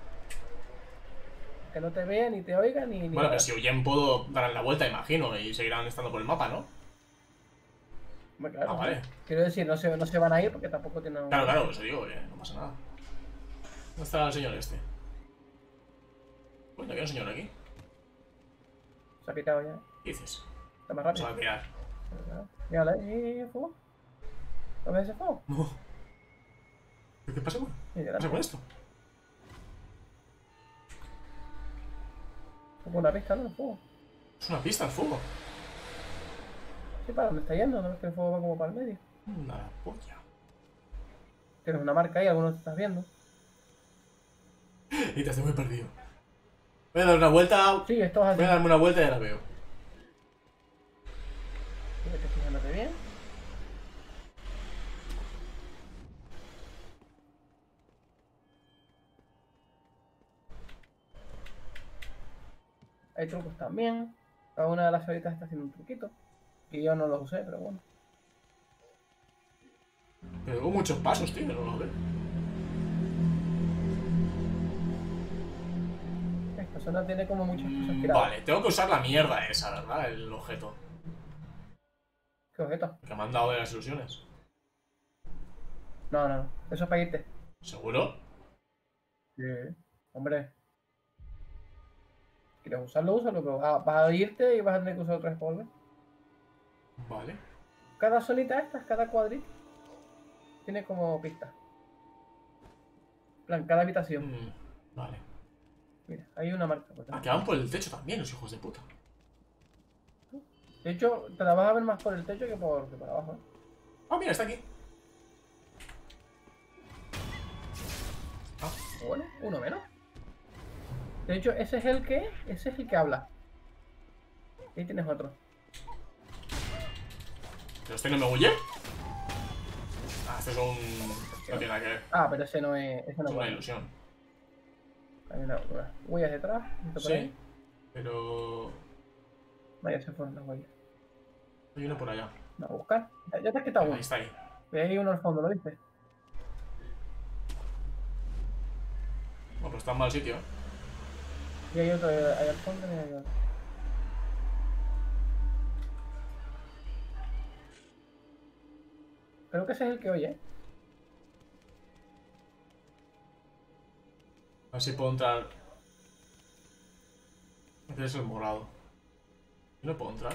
que no te vea, ni te oiga, ni... ni Bueno, nada. pero si huyen puedo dar la vuelta, imagino, y seguirán estando por el mapa, ¿no? Hombre, claro, Ah, vale. quiero decir, no se, no se van a ir porque tampoco tienen... Claro, claro, eso digo, que no pasa nada. ¿Dónde está el señor este? Bueno, había un señor aquí. Se ha pitado ya. ¿Qué dices? Está más Se va rápido. a tirar. Mírala, ¿y fuego? ¿No ves ese fuego? No. ¿Qué pasa con, Sí, ¿Qué pasa con esto? Como una pista, ¿no? El fuego. Es una pista el fuego. Sí, para dónde está yendo, ¿no? Es que el fuego va como para el medio. Una polla. Tienes una marca ahí, algunos te estás viendo. Y te hace muy perdido. Voy a dar una vuelta. Sí, esto es así. Voy a darme una vuelta y ya la veo. Vete fijándote bien. Hay trucos también. Cada una de las horitas está haciendo un truquito. Y yo no los usé, pero bueno. Pero tengo muchos pasos, tío, no lo veo. Esta zona tiene como muchas cosas Mm, tiradas. Vale, tengo que usar la mierda esa, ¿verdad? El objeto. ¿Qué objeto? Que me han dado de las ilusiones. No, no, no. Eso es para irte. ¿Seguro? Sí. Hombre. ¿Quieres usarlo? Úsalo, pero ah, vas a irte y vas a tener que usar otra vez para volver. Vale. Cada zonita esta, cada cuadrito, tiene como pista. En plan, cada habitación. Mm, vale. Mira, hay una marca. Por Ah, ejemplo. que van por el techo también, los hijos de puta. De hecho, te la vas a ver más por el techo que por, que por abajo. ¿eh? Ah, mira, está aquí. Ah, Bueno, uno menos. De hecho, ese es el que, ese es el que habla. Ahí tienes otro. ¿pero este no me huye? Ah, este es un... No tiene nada que ver. Ah, pero ese no es, ese no Es es una bueno. ilusión. Hay una, unas huellas detrás. esto por Sí. ahí. Pero... Vaya, se fueron las huellas. Hay uno por allá. Vamos a buscar. Ya, ya te has quitado uno. Ahí está ahí. Y hay uno al fondo, ¿lo viste? Bueno, pero está en mal sitio. Y hay otro ahí al fondo y hay otro. Creo que ese es el que oye, ¿eh? A ver si puedo entrar. Este es el morado. Yo no puedo entrar.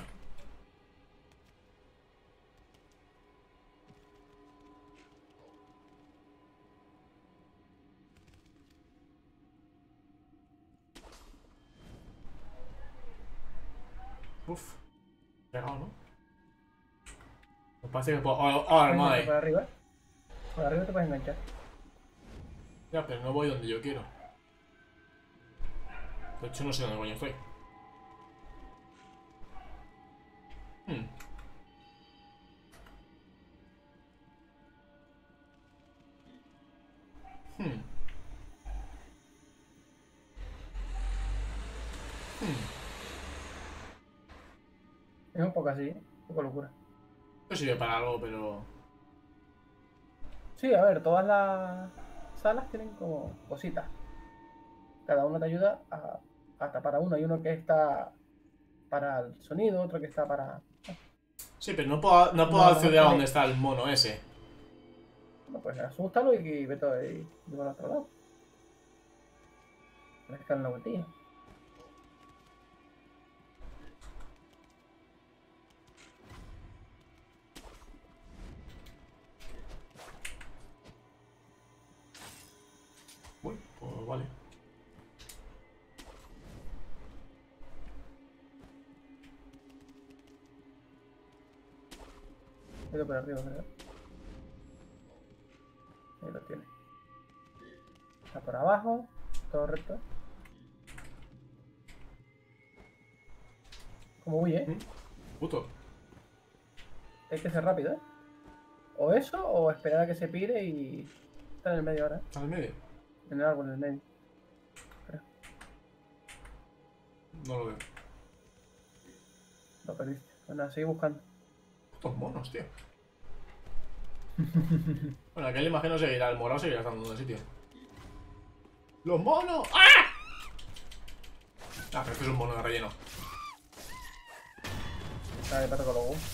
Uf. Pegado, ¿no? Me parece que puedo. Oh, oh, Puedes madre. enganchar por arriba. Por arriba te puedes enganchar. Ya, pero no voy donde yo quiero. De hecho, no sé dónde coño estoy. Hmm. Hmm. Hmm. Es un poco así, ¿eh? Un poco locura. Esto sirve para algo, pero. Sí, a ver, todas las salas tienen como cositas. Cada una te ayuda a, a tapar a uno. Hay uno que está para el sonido, otro que está para... Sí, pero no puedo, no puedo Uno a lo mejor acceder a donde tiene... está el mono ese. Bueno, pues asústalo y vete ahí y al otro lado. Tienes que dar una vueltilla. Uy, pues vale. Vete por arriba, ¿verdad? Ahí lo tienes. Está por abajo, todo recto. Como huye, ¿eh? Puto. Hay que ser rápido, ¿eh? O eso, o esperar a que se pire y... Está en el medio ahora, ¿eh? ¿Está en el medio? En el árbol, en el medio. No lo veo. Lo perdiste. Bueno, sigue buscando. Putos monos, tío. Bueno, aquel imagino seguirá, el morado seguirá estando en el sitio. ¡Los monos! ¡Ah! Ah, pero este es un mono de relleno. Dale, pato con los huevos.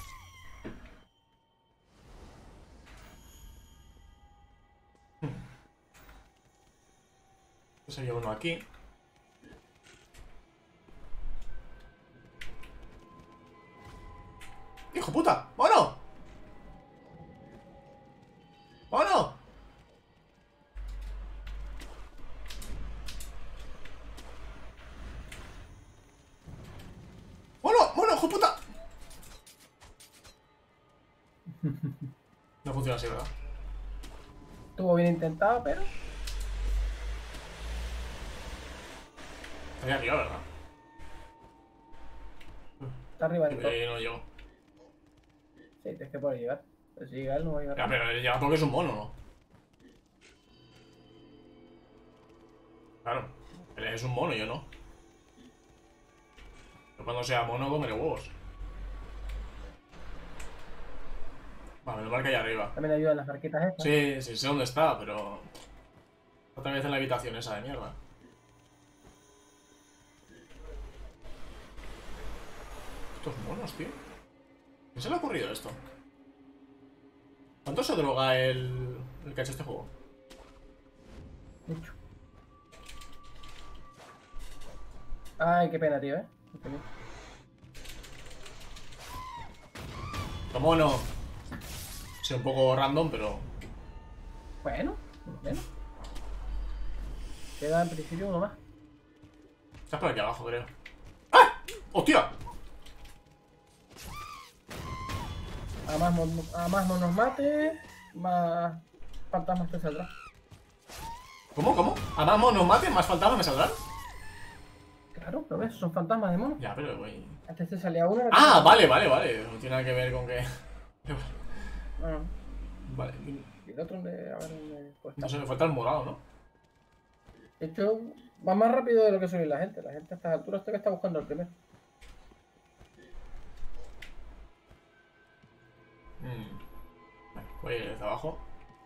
Sería uno aquí. ¡Hijo puta! ¡Mono! ¡Mono! ¡Mono! ¡Mono! ¡Hijo puta! No funciona así, ¿verdad? Estuvo bien intentado, pero... Estaría arriba, ¿verdad? Está arriba del todo. Eh, no llego. Sí, tienes que poder llegar. Pero si llega él, no va a llegar. Ya, pero él llega porque es un mono, ¿no? Claro. Él es un mono, yo no. Yo cuando sea mono comeré huevos. Vale, me lo marca ahí arriba. También ayudan las barquitas estas. Sí, sí, sé dónde está, pero... Otra vez en la habitación esa de mierda. Estos monos, tío. ¿Qué se le ha ocurrido esto? ¿Cuánto se droga el... el que ha hecho este juego? Mucho. Ay, qué pena, tío, eh. Lo mono. Sí, un poco random, pero... Bueno, bueno. Queda en principio uno más. Estás por aquí abajo, creo. ¡Ah! ¡Hostia! A más, mon a más monos mate, más fantasmas te saldrán. ¿Cómo? ¿Cómo? ¿A más monos maten, más fantasmas me saldrán? Claro, ¿lo ves? Son fantasmas de monos. Ya, pero güey. Antes te salía uno. Ah, vale, vale, vale. No tiene nada que ver con que... Ah, Vale. y el otro, donde, a ver, dónde pues, No sé, me falta el morado, ¿no? de hecho, va más rápido de lo que suele la gente. La gente a estas alturas todavía está buscando el primero. Mm. Vale, voy a ir desde abajo.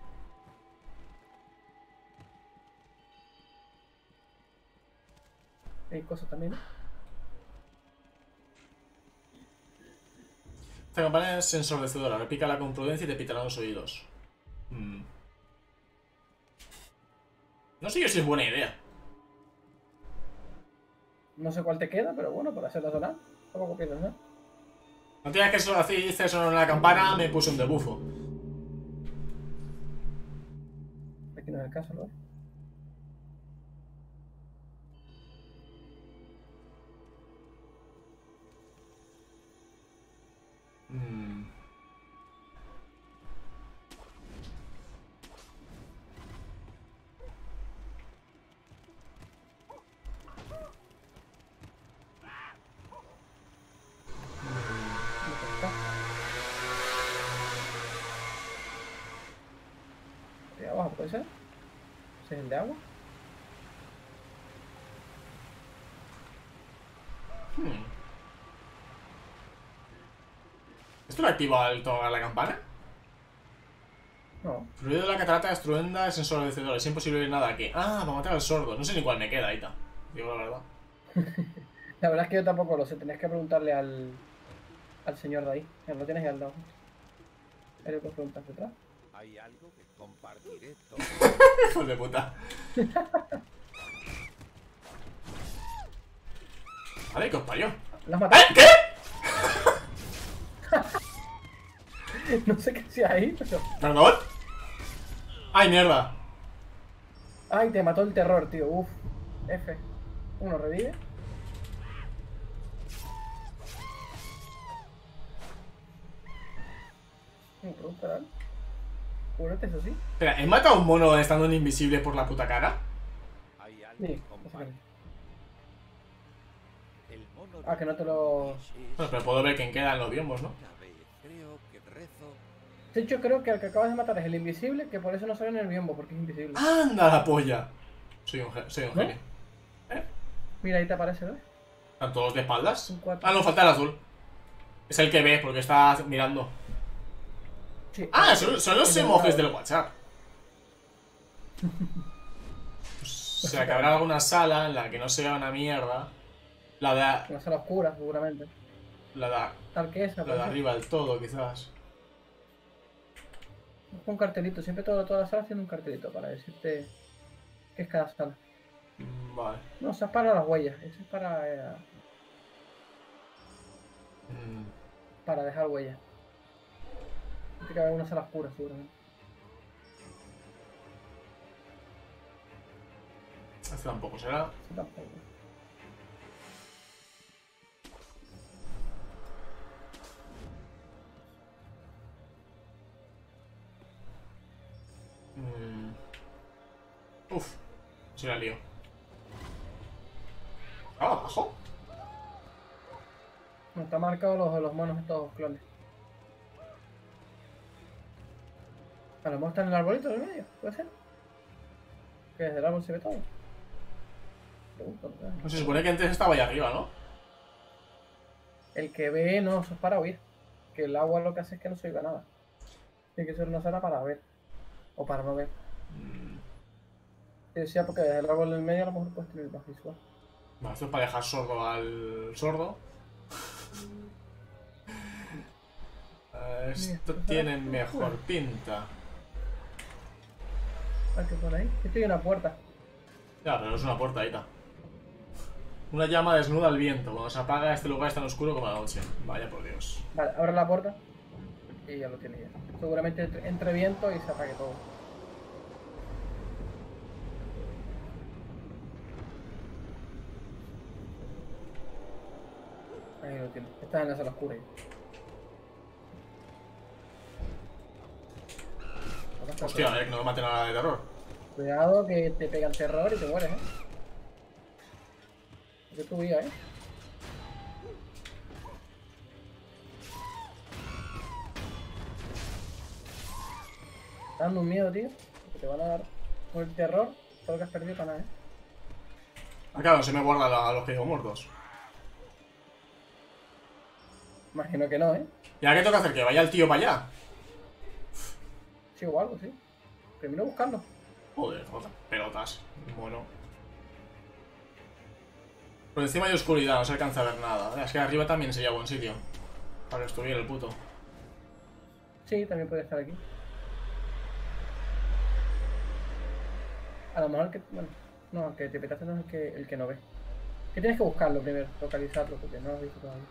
Hay cosas también, ¿no? Esta campana es ensordecedora. Repícala con prudencia y te pitarán los oídos. Mm. No sé yo si es buena idea. No sé cuál te queda, pero bueno, para hacerla sonar, tampoco pierdes, ¿no? No tienes que solo hacer sonar la campana, me puse un debufo. Aquí no es el caso, ¿no? Mm. ¿El de agua? Hmm. ¿Esto lo activa al tocar la campana? No. Ruido de la catarata destruenda es ensordecedor. Es imposible ver nada aquí. Ah, para matar al sordo. No sé ni cuál me queda, Aita. Digo la verdad. La verdad es que yo tampoco lo sé. Tenías que preguntarle al, al señor de ahí. Que lo tienes ahí al lado. Ahí le puedes preguntar detrás. Hay algo que compartiré todo. Hijo de puta. Vale, que os parió. ¿Lo has matado? ¿Eh? ¿Qué? No sé qué hacía ahí, pero... ¿Perdón? ¡Ay, mierda! Ay, te mató el terror, tío. Uf. F. Uno revive. Me pregunta algo. Cúbrete, eso sí. Espera, ¿he matado a un mono estando en invisible por la puta cara? Hay algo Sí, que básicamente. compartir. El mono Ah, que no te lo... Bueno, pero puedo ver quién queda en los biombos, ¿no? Una vez creo que rezo. De hecho, creo que el que acabas de matar es el invisible, que por eso no sale en el biombo, porque es invisible. ¡Anda la polla! Soy un, ge- soy un ¿No? genio. Mira, ahí te aparece, ¿ves? ¿Están todos de espaldas? Son cuatro. Ah, no, falta el azul. Es el que ve, porque está mirando. Sí. Ah, son, son los El emojis dorado. del WhatsApp. O sea, que habrá alguna sala en la que no se vea una mierda. La de, Una sala oscura, seguramente. la de, Tal que esa, la por de eso. arriba del todo, quizás. Busca un cartelito, siempre todo, todas las salas tienen un cartelito para decirte qué es cada sala. Mm, Vale. No, eso es para las huellas, eso es para, eh, Mm, para dejar huellas. Tiene que haber una sala oscura, seguramente. Este tampoco será. Eso tampoco. Mm. Uf, se la lío. Ah, abajo. No, está marcado los, los monos estos clones. A lo mejor están en el arbolito en el medio, puede ser. Que desde el árbol se ve todo. Pregunto, ¿no? No, se supone que antes estaba ahí arriba, ¿no? El que ve, no, eso es para oír. Que el agua lo que hace es que no se oiga nada. Tiene que ser una sala para ver. O para no ver. Mm. Te decía porque desde el árbol en el medio a lo mejor puedes tener más visual. Vale, esto es para dejar sordo al sordo. Eh, Esto tiene mejor pinta. Ah, que por ahí. Estoy en una puerta. Ya, pero no es una puerta, ahí está. Una llama desnuda al viento. Cuando se apaga, este lugar es tan oscuro como la noche. Vaya por Dios. Vale, abre la puerta. Y ya lo tiene ya. Seguramente entre, entre viento y se apague todo. Ahí lo tiene. Está en la sala oscura. Ya. Hostia, a ver que no me mate nada de terror. Cuidado que te pegan terror y te mueres, eh. Es tu vida, eh. Está dando un miedo, tío. Que te van a dar con el terror. Todo lo que has perdido para nada, eh. Ah, claro, se me guardan a los que digo muertos. Imagino que no, eh. ¿Y ahora qué tengo que hacer? ¿Que vaya el tío para allá? Sí, o algo, sí. Primero buscarlo. Joder, joder, pelotas. Bueno. Por encima hay oscuridad, no se alcanza a ver nada. Es que arriba también sería buen sitio. Para que estuviera el puto. Sí, también puede estar aquí. A lo mejor que... Bueno, no, el que te petaste no es el que, el que no ve. Que tienes que buscarlo primero, localizarlo, porque no lo has visto todavía.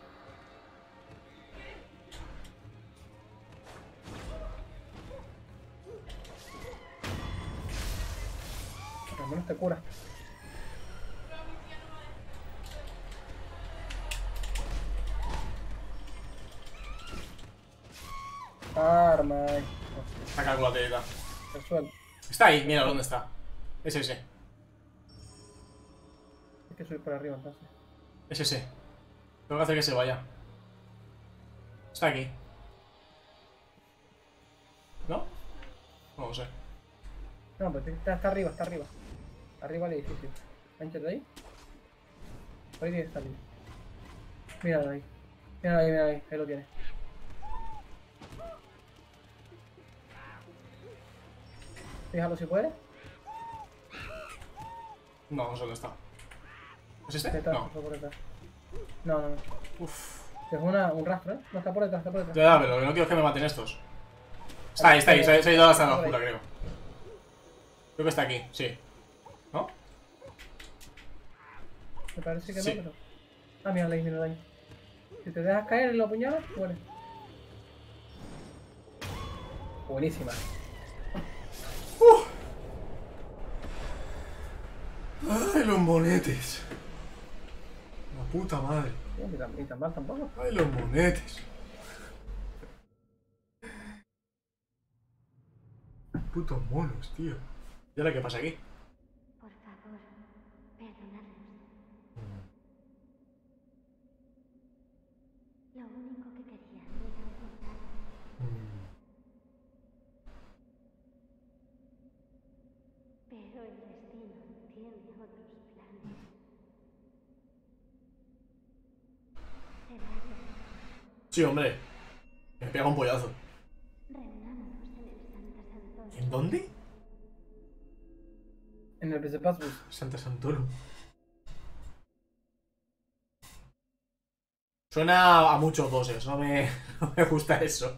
Por lo menos te cura. Arma. eh. Saca la telita. El suelo. Está ahí, mira dónde está. Es ese. Hay que subir por arriba entonces. Es ese. Tengo que hacer que se vaya. Está aquí. ¿No? No lo sé. No, pero está, está arriba, está arriba. Arriba del edificio. Entra ahí. Por ahí tiene que salir. Míralo ahí. Míralo ahí, míralo ahí. Ahí lo tiene. Fíjalo si puede. No, no sé dónde está. ¿Es este? Detrás, No. está por detrás. No, no, no. Uf. Es una, un rastro, ¿eh? No está por detrás, está por detrás. Ya, pero lo que no quiero es que me maten estos. Está ahí, está ahí. Se ha, se ha ido a la sala oscura, creo. Creo que está aquí, sí. ¿No? Me parece que Sí. no, pero. Ah, mira, ahí, mira ahí. Si te dejas caer en la puñalada, muere. Buenísima. Ay, los monetes. La puta madre. Sí, ni tan, ni tan mal tampoco. Ay, los monetes. Putos monos, tío. ¿Y ahora qué pasa aquí? Por favor, perdonadnos. Lo único que quería era ocultar. Pero el destino tiene otros planes. Celario, Sí, hombre. Me pega un pollazo. reunámonos en el Santa Santorum. ¿En dónde? En el P C Pass, Santa Santoro. Suena a muchos bosses, no me, no me gusta eso.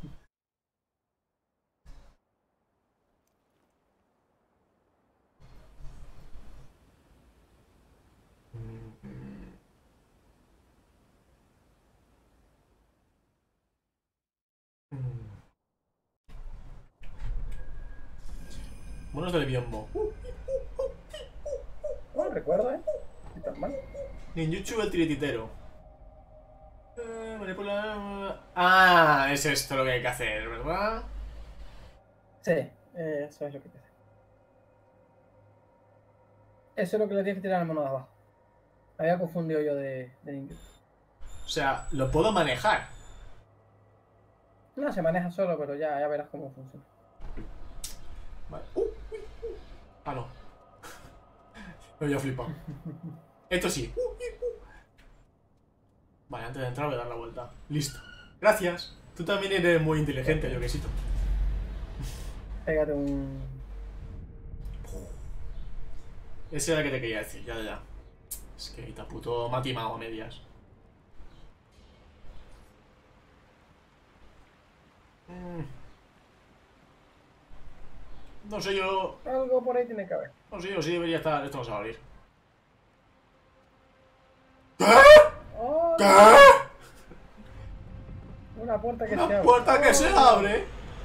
Monos del biombo. no recuerdo, ¿eh? Ni tan mal. Ninjutsu el tirititero. Eh, manipula- Ah, es esto lo que hay que hacer, ¿verdad? Sí, eh, eso es lo que te hace. Eso es lo que le tienes que tirar al mono de abajo. Me había confundido yo de, de ninjutsu. O sea, lo puedo manejar. No, se maneja solo, pero ya, ya verás cómo funciona. Vale. Uh, uy, uh. Ah, no. Me había flipado. Esto sí. Uh, uy, uh. Vale, antes de entrar voy a dar la vuelta. Listo. Gracias. Tú también eres muy inteligente, yo quesito. Pégate un... Ese era el que te quería decir, ya, ya. Es que Itaputo me ha timado a medias. Mm. No sé yo. Algo por ahí tiene que haber. No sé yo, sí debería estar. Esto no se va a abrir. ¡Oh! ¿Qué? Una puerta que se Una abre. puerta que ¡Oh! se abre.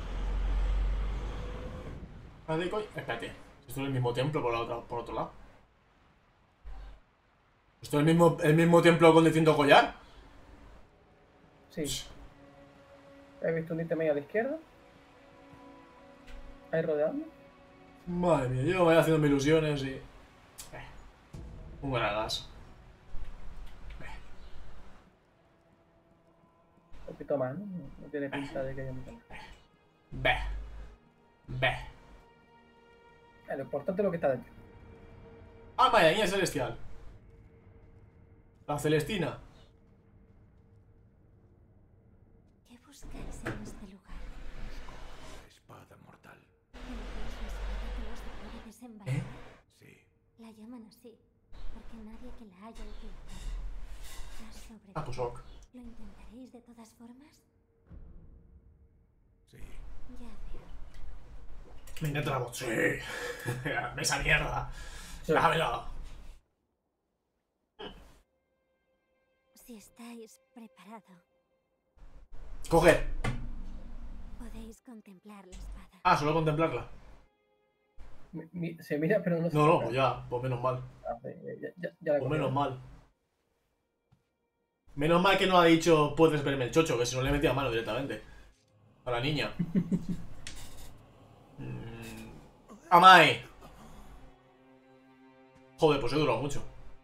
¿Dónde coño? Espérate. Esto es el mismo templo por, la otra, por otro lado. ¿Esto es el mismo, el mismo templo con distinto collar? Sí. He visto un ítem ahí a la izquierda. Ahí rodeando. Madre mía, yo me voy haciendo mis ilusiones y. Eh, un granadas. Un poquito más, ¿no? No tiene pinta de que haya mucho. Ve. Ve. Eh, Lo importante es lo que está dentro. Ah, vaya, niña celestial. La Celestina. ¿Qué buscáis en este lugar? La espada mortal. ¿Tenéis la espada que os puede desenvainar? Sí. La llaman así, porque nadie que la haya utilizado ha sobrevivido. Ah, pues ok. ¿Lo intentaréis de todas formas? Sí. Ya veo. Me intento la voz. Sí. Esa mierda. Sí. Dámelo. Si estáis preparado, Coger. podéis contemplar la espada. Ah, solo contemplarla. Mi- mi- se mira, pero no se No, no, toca. pues ya. Pues menos mal. Ah, sí, ya, ya, ya la Pues cogí. menos mal. Menos mal que no ha dicho puedes verme el chocho, que si no le metía mano directamente. A la niña. Mm. ¡Amai! Joder, pues he durado mucho.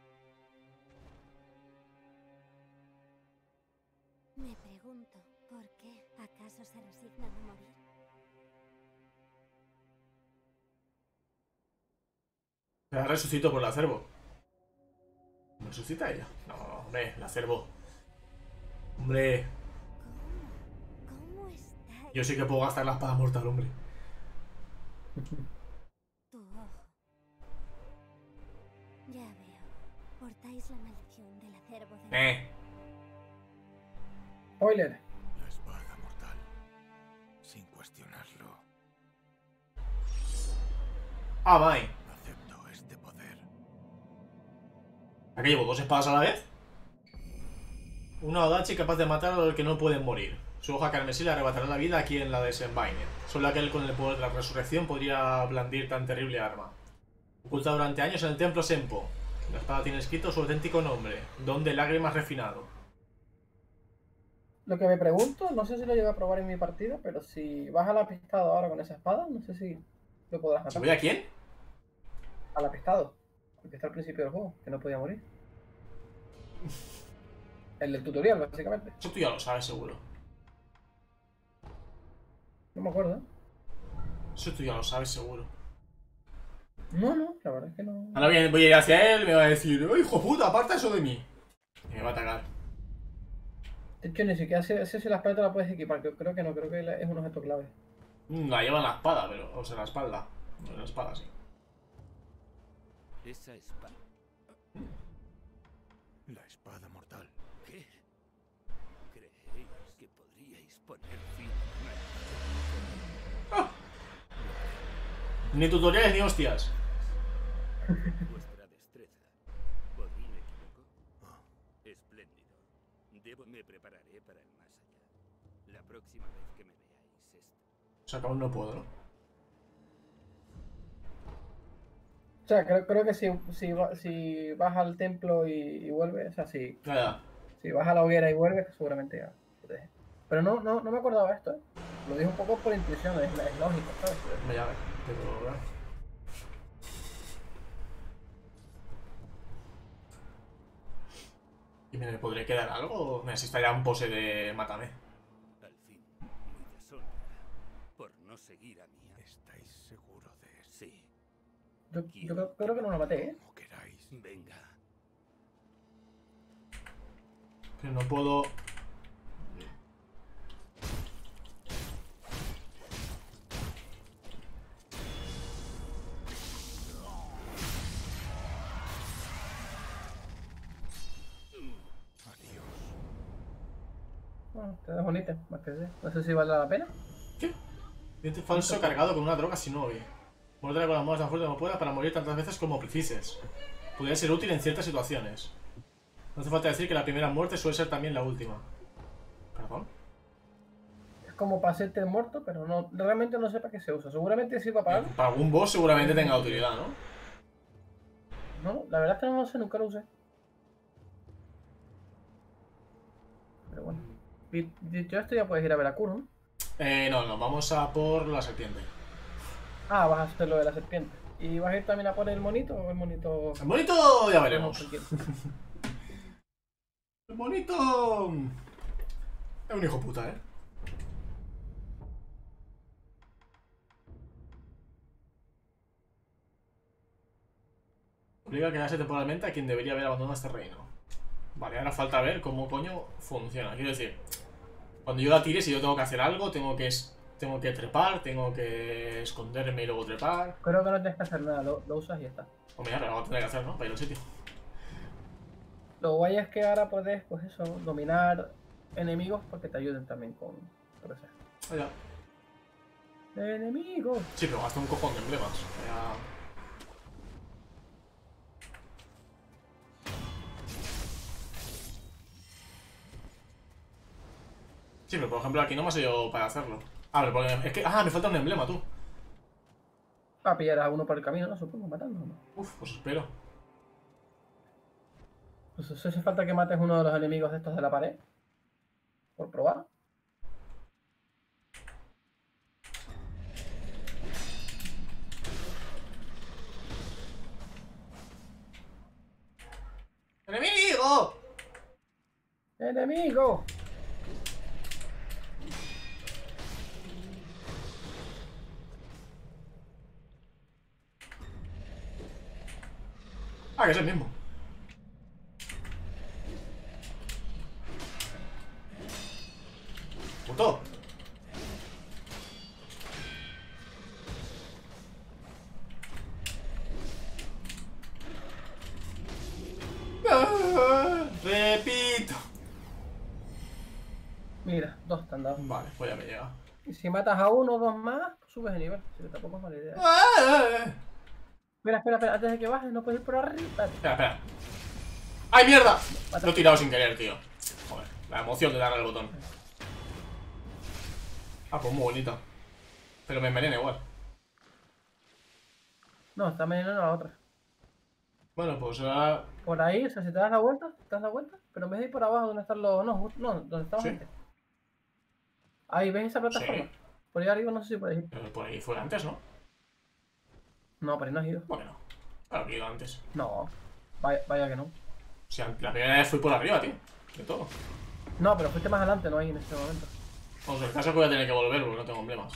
Me pregunto, ¿por qué? ¿Acaso se resignan a morir? La resucito por el acervo. ¿Me resucita ella? No, hombre, el acervo. Hombre, ¿Cómo está yo sí que puedo gastar la espada mortal, hombre. tu ojo? Ya veo. Portáis la maldición del acervo de... Eh. Spoiler. La espada mortal. Sin cuestionarlo. Ah, bye. Acepto este poder. ¿A qué llevo? ¿Dos espadas a la vez? Una Odachi capaz de matar al que no pueden morir. Su hoja carmesí le arrebatará la vida a quien la desenvaine. Solo aquel con el poder de la resurrección podría blandir tan terrible arma. Oculta durante años en el templo Senpo. La espada tiene escrito su auténtico nombre, Don de Lágrimas Refinado. Lo que me pregunto, no sé si lo llevo a probar en mi partida, pero si vas al apestado ahora con esa espada, no sé si lo podrás ¿Se matar. voy a quién? Al apestado. El que está al principio del juego, que no podía morir. El del tutorial, básicamente. Eso tú ya lo sabes, seguro. No me acuerdo. ¿eh? Eso tú ya lo sabes, seguro. No, no, la verdad es que no. Ahora bien, voy a ir hacia él y me va a decir: ¡oh, hijo puta, aparta eso de mí! Y me va a atacar. De hecho, ni siquiera sé, sé si la espada te la puedes equipar. Creo, creo que no, creo que es un objeto clave. Mm, La lleva en la espada, pero. O sea, en la espalda. No, en la espada, sí. Esa espada. La espada mortal. ¿Qué? ¿Creéis que podríais poner fin a Ni tutoriales ni hostias. vuestra destreza? ¿Por mí me equivoco? Espléndido. Debo me prepararé para el más allá. La próxima vez que me veáis esto. O sea, que aún no puedo, ¿no? O sea, creo, creo que si, si, va- si vas al templo y, y vuelves, o sea, si, Ya, ya. si vas a la hoguera y vuelves, seguramente ya te deje. Pero no, no, no me acordaba de esto, ¿eh? Lo dije un poco por intuición, es, es lógico, ¿sabes? Me llame. Pero. ¿verdad? ¿Y me podré quedar algo? Me asista ya un pose de mátame. Al fin, mi deshonra por no seguir a Mía. ¿Estáis seguros de eso? Sí. Yo, yo creo, creo que no lo maté, ¿eh? Como queráis. Venga. Pero no puedo. Adiós. Bueno, te dejo bonita, más que sé. No sé si vale la pena. ¿Qué? Diente falso cargado con una droga sin novia. Muérdela con las manos tan fuerte como pueda para morir tantas veces como precises. Podría ser útil en ciertas situaciones. No hace falta decir que la primera muerte suele ser también la última. ¿Perdón? Es como para hacerte muerto, pero no, realmente no sé para qué se usa. Seguramente sirva para algo. Para algún boss seguramente tenga utilidad, ¿no? No, la verdad es que no lo sé, nunca lo usé. Pero bueno. Y- Dicho esto, ya puedes ir a ver a Kuro, ¿no? Eh, no, no, vamos a por la serpiente. Ah, vas a hacer lo de la serpiente. ¿Y vas a ir también a por el monito o el monito? El bonito ya No, veremos. cualquiera. El bonito es un hijo puta, ¿eh? Obliga a quedarse temporalmente a quien debería haber abandonado este reino. Vale, ahora falta ver cómo coño funciona. Quiero decir, cuando yo la tire, si yo tengo que hacer algo, tengo que, es- tengo que trepar, tengo que esconderme y luego trepar. Creo que no tienes que hacer nada, lo, lo usas y ya está. O mira, lo voy a tener que hacer, ¿no? Para ir al sitio. Lo guay es que ahora puedes, pues eso, dominar enemigos porque te ayuden también con lo que sea. Ah, ya. ¡Enemigos! Sí, pero gasta un cojón de emblemas. Ya. Sí, pero por ejemplo aquí no me ha sido para hacerlo. Ah, pero porque es que. Ah, me falta un emblema, tú. Va a pillar a uno por el camino, ¿no? Supongo, matando, ¿no? Uf, pues espero. Pues eso hace falta que mates uno de los enemigos de estos de la pared. Por probar. ¡Enemigo! ¡Enemigo! Ah, que es el mismo. Puto. Ah, repito. Mira, dos te han dado. Vale, pues ya me llega. Y si matas a uno o dos más, subes de nivel. Así que tampoco es mala idea. Ah, Espera, espera, espera. Antes de que bajes, no puedes ir por arriba. espera, espera. ¡Ay, mierda! Mata. Lo he tirado sin querer, tío. Joder, la emoción de darle al botón. Ah, pues muy bonita. Pero me envenena igual. No, está envenenando a la otra. Bueno, pues ahora... Por ahí, o sea, si te das la vuelta, te das la vuelta, pero en vez de ir por abajo donde están los... No, ju- no, donde estamos Sí. antes. Ahí, ¿ves esa plataforma? Sí. Por ahí arriba no sé si puedes ir. Pero por ahí fue antes, ¿no? No, por ahí no has ido. Bueno, claro que he ido antes. No, vaya, vaya que no. O sea, la primera vez fui por arriba, tío. De todo. No, pero fuiste más adelante, no ahí en este momento. O sea, el caso es que voy a tener que volver porque no tengo emblemas.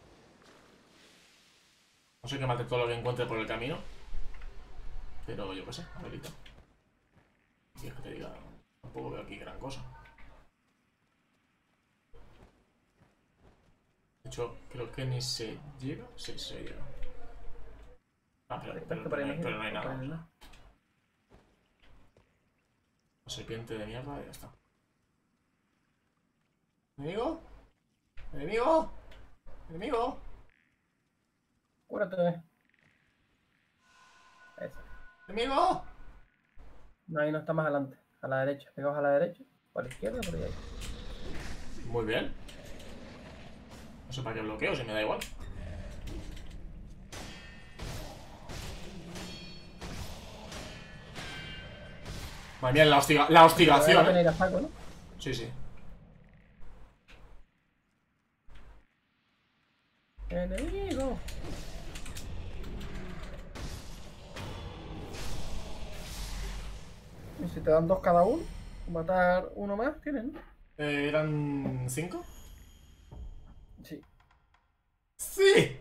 No sé qué mate todo lo que encuentre por el camino. Pero yo qué sé, a verita. Y es que te diga, tampoco veo aquí gran cosa. De hecho, creo que ni se llega. Sí, se llega. Ah, pero, Pero, pero, por ahí pero, no, pero no hay por ahí nada. no. La serpiente de mierda y ya está. ¿Enemigo? ¿Enemigo? ¿Enemigo? Cúrate. Eso. ¿Enemigo? No, ahí no está más adelante. A la derecha. Pegados a la derecha. Por la izquierda, por ahí. Muy bien. No sé para qué bloqueo, si me da igual. Madre mía, la, hostiga la hostigación, Te ¿eh? ir a saco, ¿no? Sí, sí. ¡Enemigo! Y si te dan dos cada uno, matar uno más, tienen, ¿no? Eh, ¿Eran cinco? Sí. ¡Sí!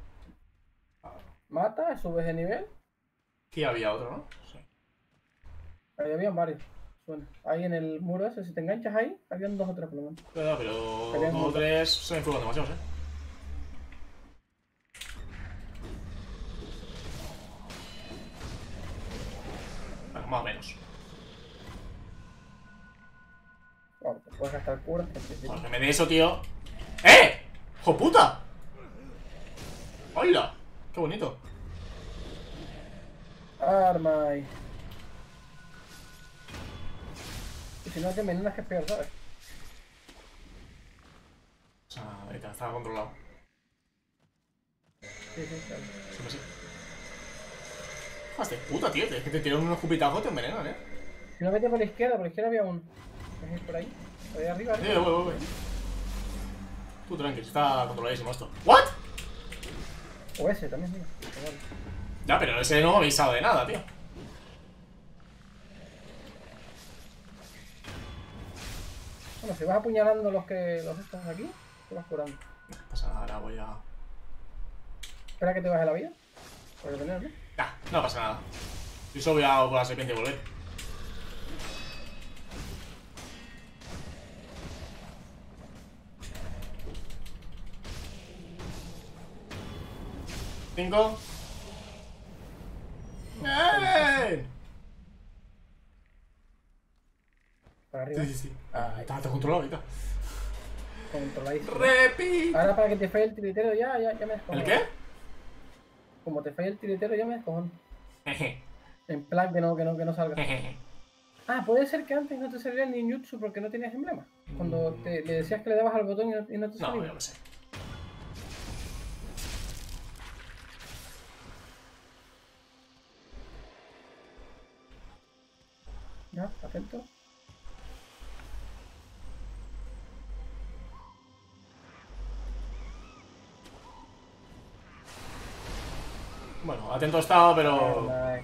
Mata, subes de nivel. Aquí había otro, ¿no? Sí. Ahí habían varios. Suena. Ahí en el muro ese, si te enganchas ahí, habían dos o tres por lo menos. Pero, pero Habían dos o muchos. tres se me fueron demasiados, ¿eh? Bueno, más o menos. Bueno, te puedes gastar curas. porque sí. Para que me dé eso, tío. ¡Eh! ¡Hijo puta! ¡Hola! ¡Qué bonito! Arma ahí. Y si no te envenenas, que es peor, ¿sabes? O sea, ahí está, estaba controlado. Sí, sí, claro. Siempre sí. Hijas de puta, tío. Es que te tiran unos escupitajos y te envenenan, ¿eh? Si no, vete por la izquierda, por la izquierda había uno. ¿Ves ir por ahí? Por ahí arriba, Sí, arriba. voy, voy, voy. Tú tranqui, está controladísimo esto. ¿What? O ese también, mira. Igual. Ya, pero ese no me ha avisado de nada, tío. Bueno, si vas apuñalando los que los estos aquí, te vas curando. No pasa nada, ahora voy a... Espera que te baje la vida. Para tener, ¿no? Nah, no pasa nada. Yo solo voy a por la serpiente y volver. Cinco. ¡Eh! Para arriba. Sí, sí, sí. Ahí. Está, está controlado ahorita. Controladísimo. Repito. Ahora para que te falle el tiritero ya, ya, ya me descojono. ¿El qué? Como te falle el tiritero ya me descojono. Jeje. En plan que no, que no, que no salga. Jeje. Ah, puede ser que antes no te saliera el ninjutsu porque no tenías emblema. Cuando te, le decías que le dabas al botón y no, y no te No, salía. yo lo sé. Ya, atento. Bueno, atento he estado, pero... Ay,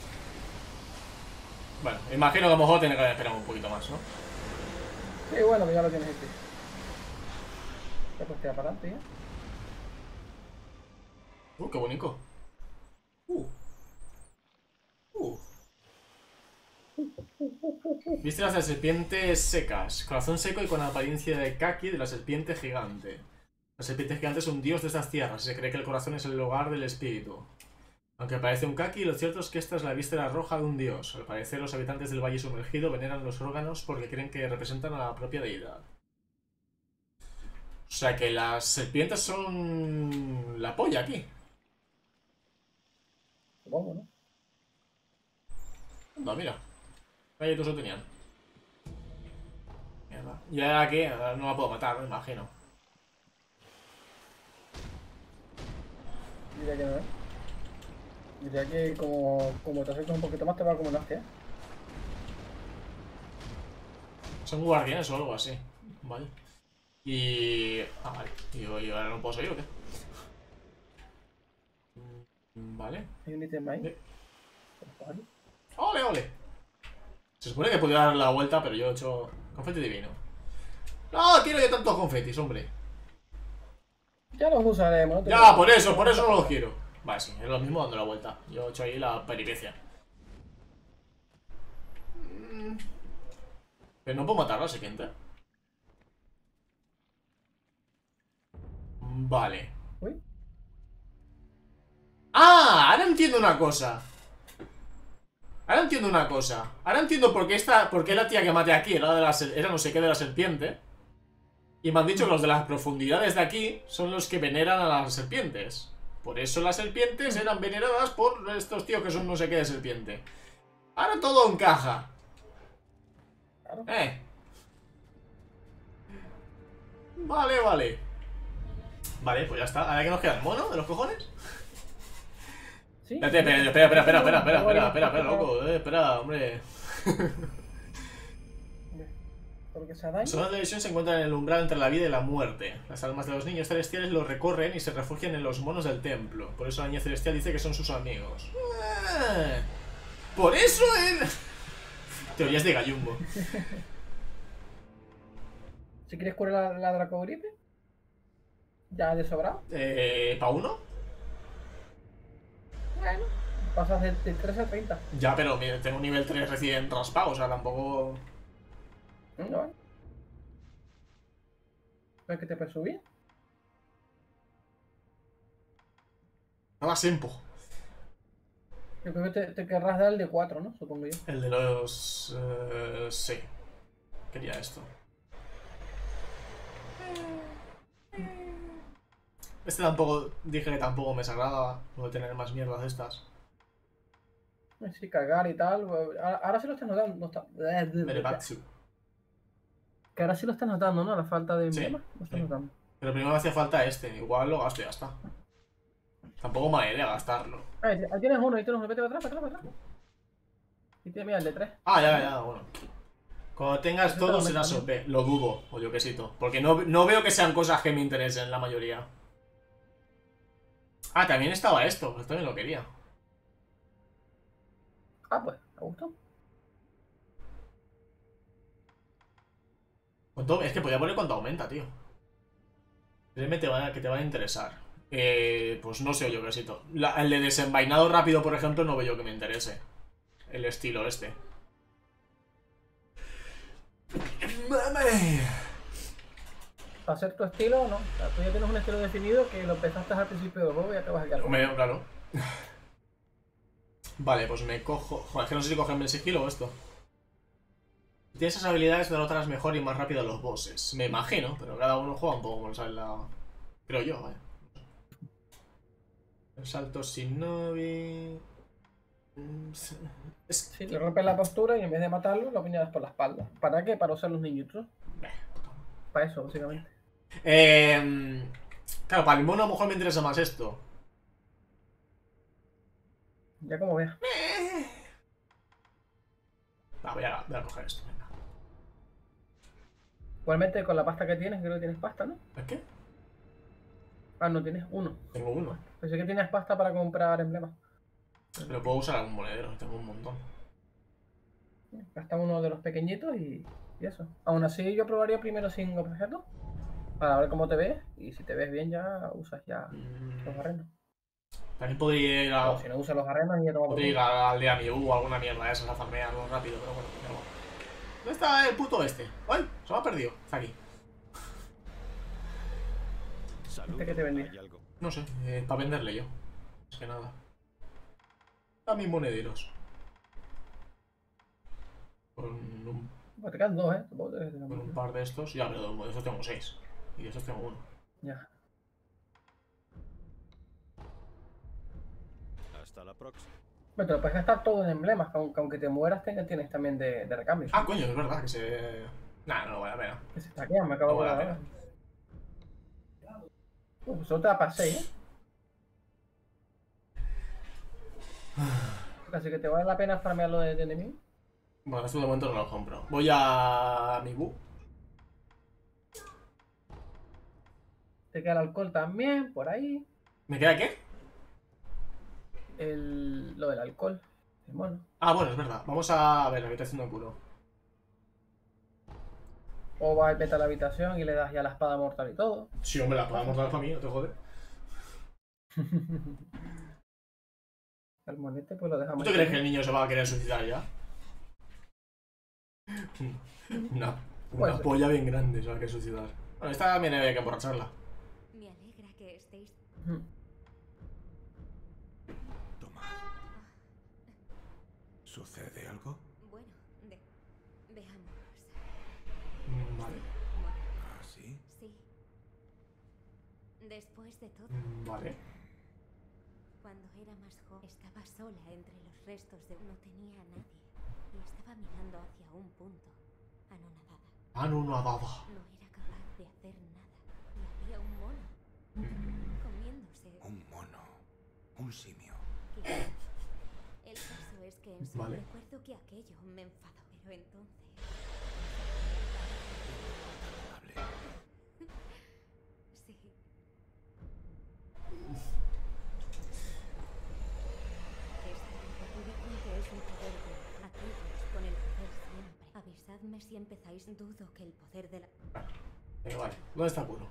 Bueno, imagino que a lo mejor tiene que esperar un poquito más, ¿no? sí, bueno, que ya lo tienes aquí. Ya pues te va para adelante ya. Uh, qué bonito. Uh. Uh. Viste las serpientes secas, corazón seco y con apariencia de kaki de la serpiente gigante. La serpiente gigante es un dios de estas tierras y se cree que el corazón es el hogar del espíritu. Aunque parece un kaki, lo cierto es que esta es la víscera roja de un dios. Al parecer, los habitantes del Valle Sumergido veneran los órganos porque creen que representan a la propia deidad. O sea que las serpientes son la polla aquí. Supongo, ¿no? No, mira. Ahí todos lo tenían. Mierda. Y ahora aquí no la puedo matar, me imagino. Diría que no, ¿eh? Diría que como, como te acercas un poquito más te va como una hostia. Son guardianes o algo así. Vale. Y... Ah, vale. ¿Y yo, yo ahora no puedo seguir o qué? Vale. Hay un ítem ahí. Sí. Vale. ¡Ole, ole! Se supone que podría dar la vuelta, pero yo he hecho... Confeti divino. ¡No! Quiero yo tantos confetis, hombre. Ya los usaremos, ¿no? te Ya, preocupes. por eso, por eso no los quiero. Vale, sí, es lo mismo dando la vuelta. Yo he hecho ahí la peripecia. Mm. Pero no puedo matar a la siguiente. Vale. Uy. ¡Ah! Ahora entiendo una cosa. Ahora entiendo una cosa. Ahora entiendo por qué esta, por qué la tía que maté aquí era, de la, era no sé qué de la serpiente. Y me han dicho que los de las profundidades de aquí son los que veneran a las serpientes. Por eso las serpientes eran veneradas por estos tíos que son no sé qué de serpiente. Ahora todo encaja. Claro. Eh. Vale, vale. Vale, pues ya está. Ahora que nos queda el mono de los cojones. Sí. Espérate, espera, espera, espera, espera, espera, espera, espera, espera, espera, loco, eh, espera, hombre. Por lo que sea daño. Zonas de visión se encuentran en el umbral entre la vida y la muerte. Las almas de los niños celestiales los recorren y se refugian en los monos del templo. Por eso la niña celestial dice que son sus amigos. Ah, por eso él... Teorías de Gallumbo. Si quieres curar la, la dracogripe, ya de sobrado. Eh, ¿pa' uno? Bueno, pasas del, del tres al treinta. Ya, pero mira, tengo un nivel tres recién raspado, o sea, tampoco... No, vale. ¿Ves que te puedes subir? Nada simple. Yo creo que te, te querrás dar el de cuatro, ¿no? Supongo yo. El de los... Eh, sí. Quería esto. Este tampoco... Dije que tampoco me sagraba. Puedo tener más mierdas de estas. Sí, cargar y tal. Ahora, ahora sí lo estás notando. No está... Merebatsu. Que ahora sí lo estás notando, ¿no? La falta de Sí, emblema. Lo estás sí. notando. Pero primero me hacía falta este. Igual lo gasto y ya está. Tampoco me iré a gastarlo. Ahí, ahí tienes uno, ahí tienes uno. Vete para atrás, para atrás, para atrás. Y tienes, mira, el de tres. Ah, ya, ya, bueno. Cuando tengas Eso todo te lo serás meto, O P. Lo dudo, o yo quesito. Porque no, no veo que sean cosas que me interesen la mayoría. Ah, también estaba esto. Pues también lo quería. Ah, pues, me gustó. ¿Cuánto? Es que podía poner cuánto aumenta, tío. Créeme te va, que te va a interesar. Eh, pues no sé yo quesito. La, el de desenvainado rápido, por ejemplo, no veo yo que me interese. El estilo este. Mame. Para hacer tu estilo o no. O sea, tú ya tienes un estilo definido que lo empezaste al principio del juego y ya te vas a quedar con él. Me, claro. Vale, pues me cojo... Joder, es que no sé si cogerme el sigilo o esto. Tienes esas habilidades, derrotarás mejor y más rápido a los bosses. Me imagino, pero cada uno juega un poco como sale la... Creo yo, vaya. El salto shinobi... Es... Sí, le rompes la postura y en vez de matarlo, lo apuñalas por la espalda. ¿Para qué? Para usar los ninjutsu. Para eso, básicamente. Eh, claro, para el mono a lo mejor me interesa más esto. Ya como veas. Va, voy a, voy a coger esto, venga. Igualmente con la pasta que tienes, creo que tienes pasta, ¿no? ¿Es qué? Ah, no, tienes uno. Tengo uno. Pensé que tienes pasta para comprar emblemas. Pero puedo usar algún monedero, tengo un montón. Gasta uno de los pequeñitos y, y eso. Aún así yo probaría primero sin objetos. Para ver cómo te ves. Y si te ves bien ya usas ya los Mm, barrenos. también podría ir a... O si no usas los barrenos y ya te va a Podría ir a la aldea Miu o alguna mierda de esas a farmearlo rápido, pero bueno, ya va. ¿Dónde está el puto este? ¡Ay! Se me ha perdido. Está aquí. Salud. Este que te vendía. ¿Hay algo? No sé, eh, para venderle yo. Es que nada. A mis monederos. Con un, Pues te quedan dos, ¿eh? Supongo que te quedan con un dos. par de estos. Ya, pero de estos tengo seis. Y de estos tengo uno. Ya. Hasta la próxima. Bueno, te lo puedes gastar todo en emblemas, que aunque, aunque te mueras tengas- tienes también de, de recambio. Ah, coño, es verdad que se... Nah, no vale la pena. Que se stackean, me acabo No de vale la acordar. Uh, pues solo te da para seis, ¿eh? Así que te vale la pena farmearlo de, de enemigo. Bueno, esto de momento no lo compro. Voy a mi bu. Te queda el alcohol también, por ahí. ¿Me queda qué? El, lo del alcohol. El mono. Ah, bueno, es verdad. Vamos a ver, la habitación de culo. O vas y vete a la habitación y le das ya la espada mortal y todo. Sí, hombre, la podemos dar para mí, no te jode. El monete pues lo dejamos. ¿Tú te crees que el niño se va a querer suicidar ya? Una, una Puede ser. polla bien grande se va a querer suicidar. Bueno, esta también había que emborracharla. Me alegra que estéis... Ujú. Toma. ¿Sucede algo? Bueno, de... veamos. Mm, Vale. Bueno, ¿Ah, sí? sí. Después de todo, Mm, Vale. cuando era más joven, estaba sola entre los restos de... No tenía a nadie. Y estaba mirando hacia un punto, anonadada. Ah, no, no ha dado. No era capaz de hacer nada. Y había un mono comiéndose... Un mono. Un simio. quizá. El caso es que en su Vale. recuerdo que aquello me enfadó. Pero entonces... Hable. Sí. Este dicen que es un poder de aquellos con el poder siempre. Avisadme si empezáis. Dudo que el poder de la... Venga, vale. ¿Dónde está el culo?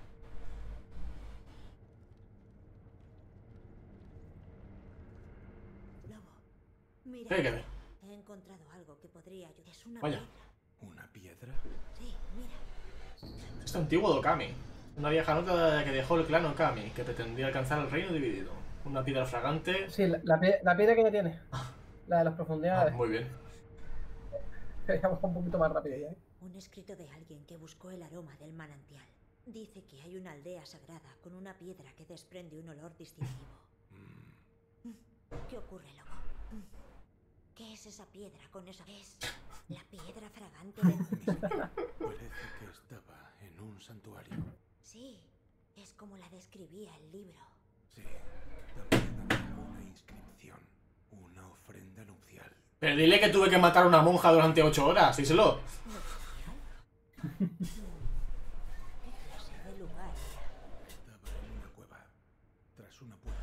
Lobo, mira. ¿Qué hay que ver? He encontrado algo que podría ayudar. Es una Vaya. piedra. ¿Una piedra? Sí, mira. Este antiguo de Okami. Una vieja nota que dejó el clan Okami, que pretendía alcanzar el reino dividido. Una piedra fragante. Sí, la, la, pie- la piedra que ya tiene. La de las Ah, profundidades. muy bien. Vamos un poquito más rápido ya, ¿eh? Un escrito de alguien que buscó el aroma del manantial. Dice que hay una aldea sagrada con una piedra que desprende un olor distintivo. Mm, ¿Qué ocurre, loco? ¿Qué es esa piedra con esa? Es la piedra fragante de... parece que estaba en un santuario. Sí, es como la describía el libro. Sí. También había una inscripción. Una ofrenda nupcial. Pero dile que tuve que matar a una monja durante ocho horas, díselo. ¿Qué clase de lugar era? Estaba en una cueva. Tras una puerta.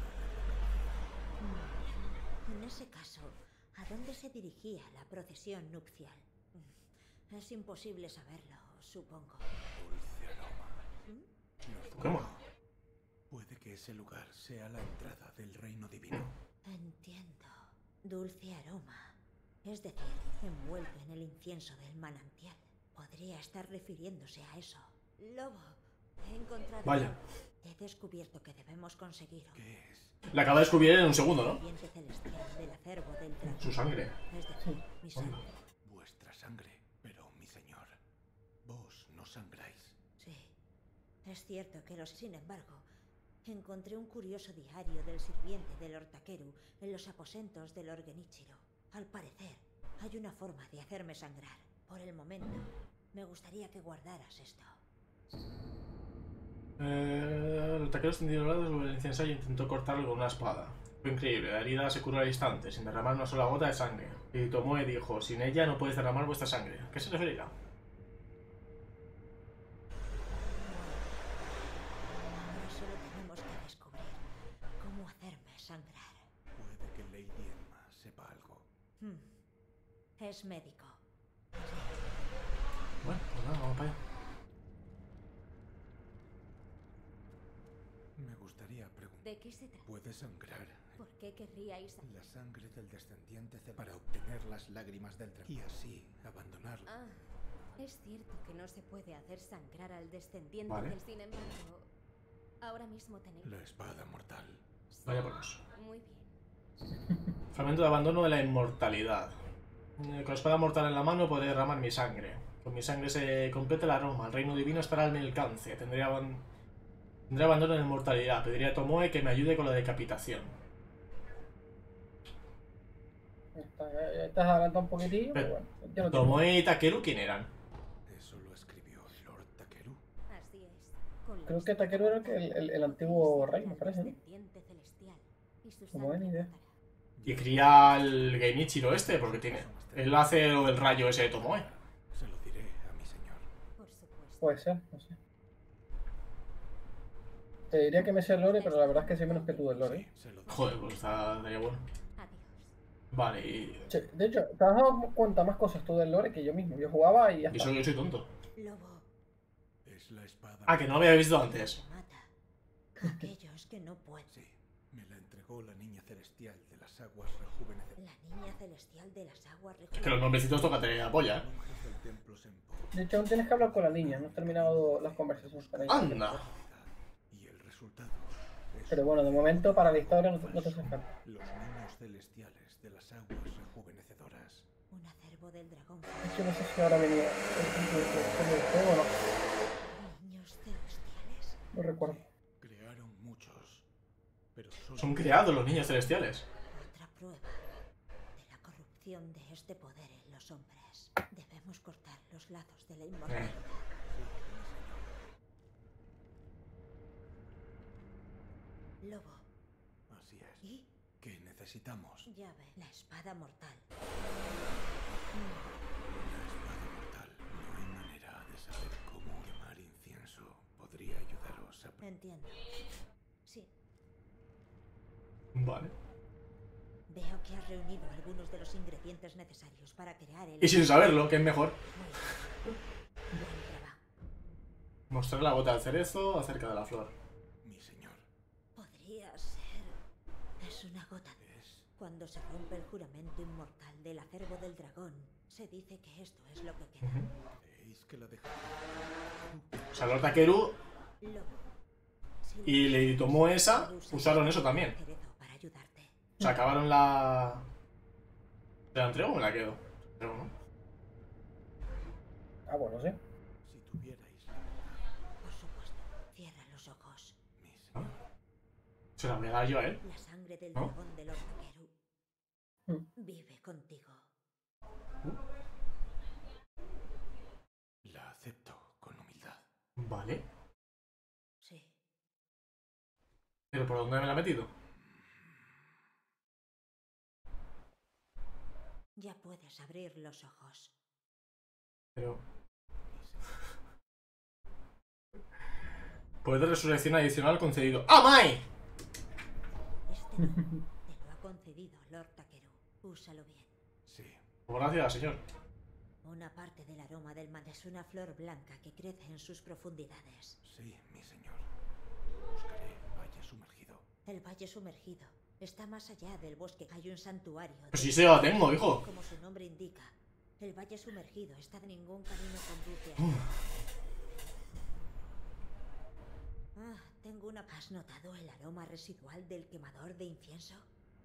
En ese caso, ¿a dónde se dirigía la procesión nupcial? Es imposible saberlo, supongo. Dulce aroma. Nos ¿Cómo? gusta. Puede que ese lugar sea la entrada del reino divino. Entiendo. Dulce aroma. Es decir, envuelto en el incienso del manantial. Podría estar refiriéndose a eso. Lobo, he encontrado... Vaya. algo. He descubierto que debemos conseguirlo. ¿Qué es? La acaba de descubrir en un segundo, El ¿no? ambiente celestial del acervo del dragón. Su sangre. Es decir, mi sangre. Vuestra sangre. Pero, mi señor, vos no sangráis. Sí, es cierto que los... Sin embargo, encontré un curioso diario del sirviente del Lord Takeru en los aposentos del Lord Genichiro. Al parecer, hay una forma de hacerme sangrar. Por el momento, me gustaría que guardaras esto. Eh, el taquero extendió el lado sobre el incienso y intentó cortarlo con una espada. Fue increíble, la herida se curó al instante, sin derramar una sola gota de sangre. Y Tomoe dijo, sin ella no puedes derramar vuestra sangre. ¿A qué se referirá? Ahora solo tenemos que descubrir cómo hacerme sangrar. Puede que Lady Emma sepa algo. Hmm. Es médico. Bueno, pues nada, vamos para allá. Me gustaría preguntar. ¿De qué se trata? ¿Puede sangrar ¿Por qué querríais...? La sangre del descendiente ce- para obtener las lágrimas del dragón y así abandonarlo. Ah, es cierto que no se puede hacer sangrar al descendiente Vale. del, sin embargo, ahora mismo tenéis... La espada mortal. Sí, Vaya por eso. muy bien. Fragmento de abandono de la inmortalidad. Eh, Con la espada mortal en la mano podré derramar mi sangre. Con mi sangre se completa el aroma. El reino divino estará al mi alcance. Tendré, aban- Tendré abandono de la inmortalidad. Pediré a Tomoe que me ayude con la decapitación. Está- eh, Estás adelantado un poquitillo, pero bueno. Yo no tengo. Tomoe y Takeru, ¿quién eran? Eso lo escribió el Lord Takeru. Así es. Con la Creo que espada Takeru era el, mortal, el, el antiguo veis rey, me al parece, ¿no? descendiente celestial, y su Como sangre ni idea. brotará. Y cría al Genichiro este, porque tiene. Él hace lo del rayo ese de Tomoe. Se lo diré a mi señor. Por supuesto. Puede ser, no sé. Te diría que me sé el lore, pero la verdad es que sé menos que tú del lore. Sí, se lo diré. Joder, pues está, estaría bueno. Adiós. Vale, y. Sí, de hecho, te has dado cuenta más cosas tú del lore que yo mismo. Yo jugaba y ya Y está. eso que yo soy tonto. Lobo. Es la espada. Ah, que no lo había visto antes. Mata. Aquellos que no pueden. Sí, me la entregó la niña celestial de las aguas rejuvenecedoras. La niña celestial de las aguas Es que los nombrecitos tócate la polla, ¿eh? Monjes del templo Senpo. De hecho, aún tienes que hablar con la niña. No has terminado las conversaciones con ella. Anda. Y el resultado es Pero bueno, de momento para la historia no te, no te hace falta. los niños celestiales de las aguas rejuvenecedoras. Un acervo del dragón. De hecho, no sé si ahora venía el título del juego o no. Niños celestiales. No recuerdo. Crearon muchos, pero solo Son creados los niños celestiales. Otra prueba de la corrupción de este poder en los hombres. Debemos cortar los lazos de la inmortalidad. Lobo. Así es. ¿Y? ¿Qué necesitamos? Llave. La espada mortal. La espada mortal. No hay manera de saber cómo quemar incienso. Podría ayudaros a... Entiendo. Sí. Vale. Veo que has reunido algunos de los ingredientes necesarios para crear el... Y sin saberlo, que es mejor. Muy bien. Buen trabajo. Mostrar la bota del cerezo acerca de la flor. Mi señor. Podría ser... Es una gota de... Es... Cuando se rompe el juramento inmortal del acervo del dragón, se dice que esto es lo que queda. ¿Creéis que la dejaré? O sea, Lord Takeru Lobo. Si y Lady Tomoe esa usas usaron este eso también. cerezo para ayudarte. O sea, acabaron la... ¿Te la entrego o me la quedo? Pero no. Ah, bueno, sí. Si tuvierais la verdad, Por supuesto. Cierra los ojos. mi señor. Se la voy a dar yo a él. La sangre del ¿No? dragón de los Takeru Mm. vive contigo. La acepto con humildad. Vale. Sí. ¿Pero por dónde me la he metido? Ya puedes abrir los ojos. Pero... Poder de resurrección adicional concedido. ¡Ah, Mai! Este don te lo ha concedido Lord Takeru. Úsalo bien. Sí. Gracias, señor. Una parte del aroma del man es una flor blanca que crece en sus profundidades. Sí, mi señor. Buscaré valle sumergido. El valle sumergido está más allá del bosque. Hay un santuario. Pues sí se la tengo, hijo. Como su nombre indica, el valle sumergido está de ningún camino conduce a... Ah, tengo una... ¿Has notado el aroma residual del quemador de incienso?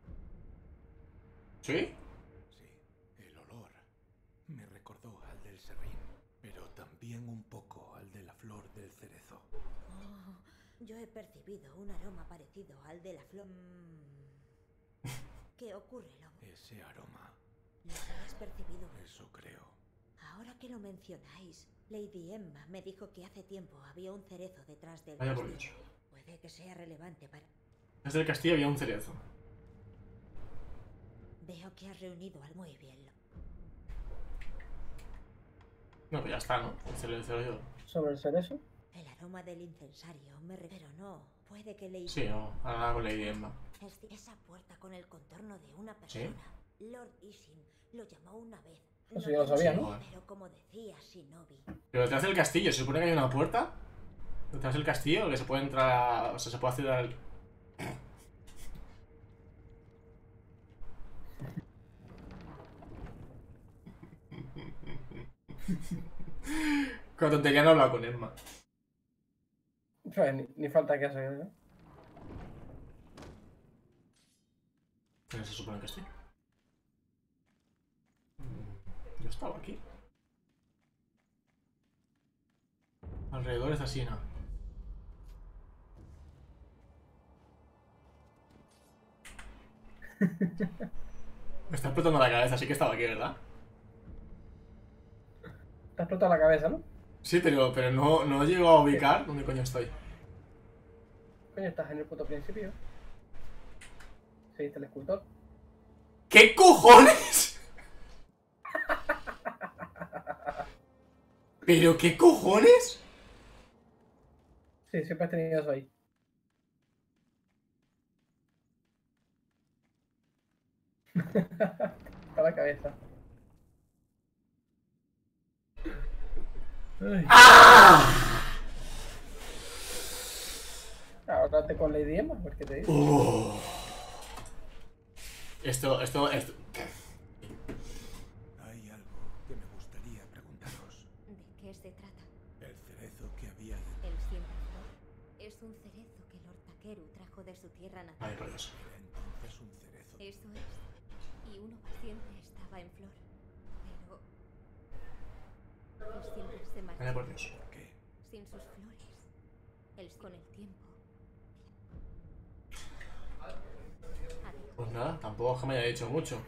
¿Sí? Sí, el olor me recordó al del serrín, pero también un poco al de la flor del cerezo. Oh, yo he percibido un aroma parecido al de la flor... Mm. ¿Qué ocurre, Lobo? Ese aroma, ¿Lo habías percibido? eso creo. Ahora que lo mencionáis, Lady Emma me dijo que hace tiempo había un cerezo detrás del Vaya por castillo. Dios. Puede que sea relevante para... Desde el castillo había un cerezo. Veo que has reunido al... Muy bien. Lo- No, pues ya está, ¿no? El cerezo yo. Sobre el cerezo. El aroma del incensario me... re- Pero no, puede que Lady... Sí, no. Ahora con Lady Emma. Es- Esa puerta con el contorno de una persona. Lord Ishin lo llamó una vez. Eso ya lo sabía, tengo ¿no? idea, pero como decía Shinobi, Pero detrás del castillo, ¿se supone que hay una puerta? Detrás del castillo que se puede entrar a... O sea, se puede acceder al... Con tontería no he hablado con Emma. Pues, ni, ni falta que hacer, ¿no? ¿Dónde se supone que estoy? Mm, Yo estaba aquí. Alrededor es así, ¿no? Me está explotando la cabeza, así que estaba aquí, ¿verdad? Te ha explotado la cabeza, ¿no? Sí, pero, pero no, no llego a ubicar dónde coño estoy. Coño, estás en el puto principio. Seguiste el escultor. ¿Qué cojones? ¿Pero qué cojones? Sí, siempre has tenido eso ahí. Está la cabeza. Ay. ¡Ah! Ahora te con Lady Emma, porque te digo. Uh. Esto, esto, esto. Hay algo que me gustaría preguntaros. ¿De qué se trata? El cerezo que había de... El siempre flor es un cerezo que Lord Takeru trajo de su tierra natal. Ay, por Dios. Era entonces un cerezo. Eso es. Y uno siempre estaba en flor. Pero él siempre se Ay, marchó por Dios. ¿Por qué? sin sus flores. Él con el tiempo. Adiós. Pues nada, tampoco es que me haya dicho mucho.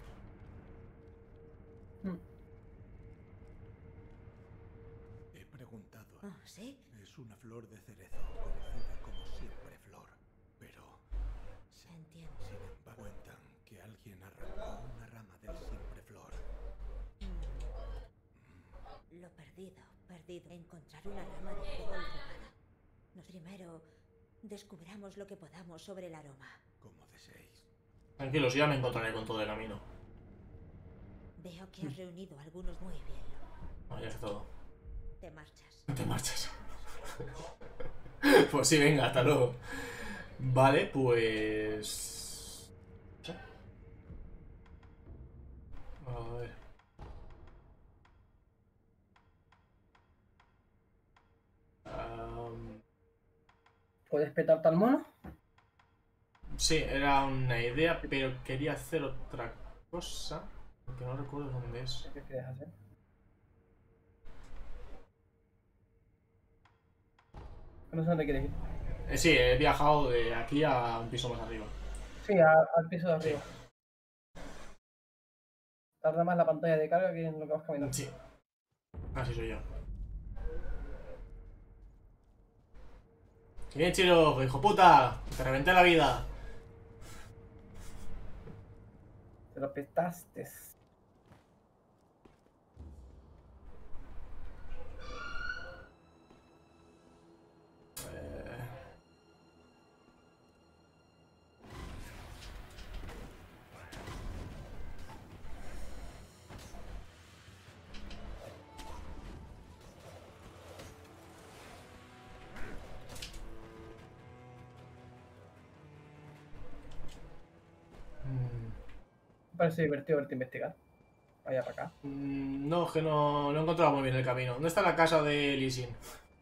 He preguntado. Oh, ¿sí? Es una flor de cerezo, conocida como siempre flor. Pero, Entiendo. sin embargo, cuentan que alguien arrancó una rama del siempre flor. Mm. Lo perdido, perdido. Encontrar una rama de árbol robada. Nos primero descubramos lo que podamos sobre el aroma. Como deseéis. Tranquilos, ya me encontraré con todo el camino. Veo que has reunido a algunos muy bien. No, ya está todo. Te marchas. Te marchas. Pues sí, venga, hasta luego. Vale, pues... A ver... Um, ¿Puedes petarte al mono? sí, era una idea, pero quería hacer otra cosa. Porque no recuerdo dónde es. ¿Qué quieres hacer? No sé dónde quieres ir. Eh, sí, he viajado de aquí a un piso más arriba. Sí, a- al piso de arriba. Tarda más la pantalla de carga que en lo que vas caminando. Sí. Así soy yo. ¡Que bien, Chiro! ¡Hijo puta! ¡Te reventé la vida! Te lo petaste. Eh... Mm, Me parece divertido verte investigar. Vaya para acá. mm, No, es que no, no he encontrado muy bien el camino. ¿Dónde está la casa de Lee Sin?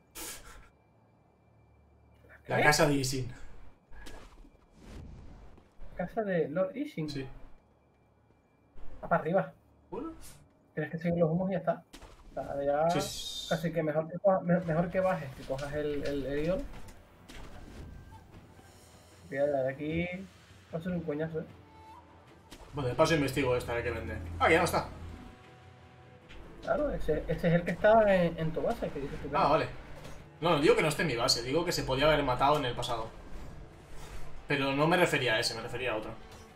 La ¿Qué? casa de Lee Sin. Casa de Lord Ishin. Sí. Va para arriba. ¿Uno? Tienes que seguir los humos y ya está. O sea, ya Sí, sí. casi que mejor que, coja- me- mejor que bajes, que cojas el, el, el guión. Mira, de aquí va a ser un coñazo, ¿eh? Bueno, de paso investigo esta, a ver qué vende. Ah, ya no está. Claro, ese, ese es el que está en, en tu base, que dices tú. Ah, vale. No, no digo que no esté en mi base, digo que se podía haber matado en el pasado. Pero no me refería a ese, me refería a otro.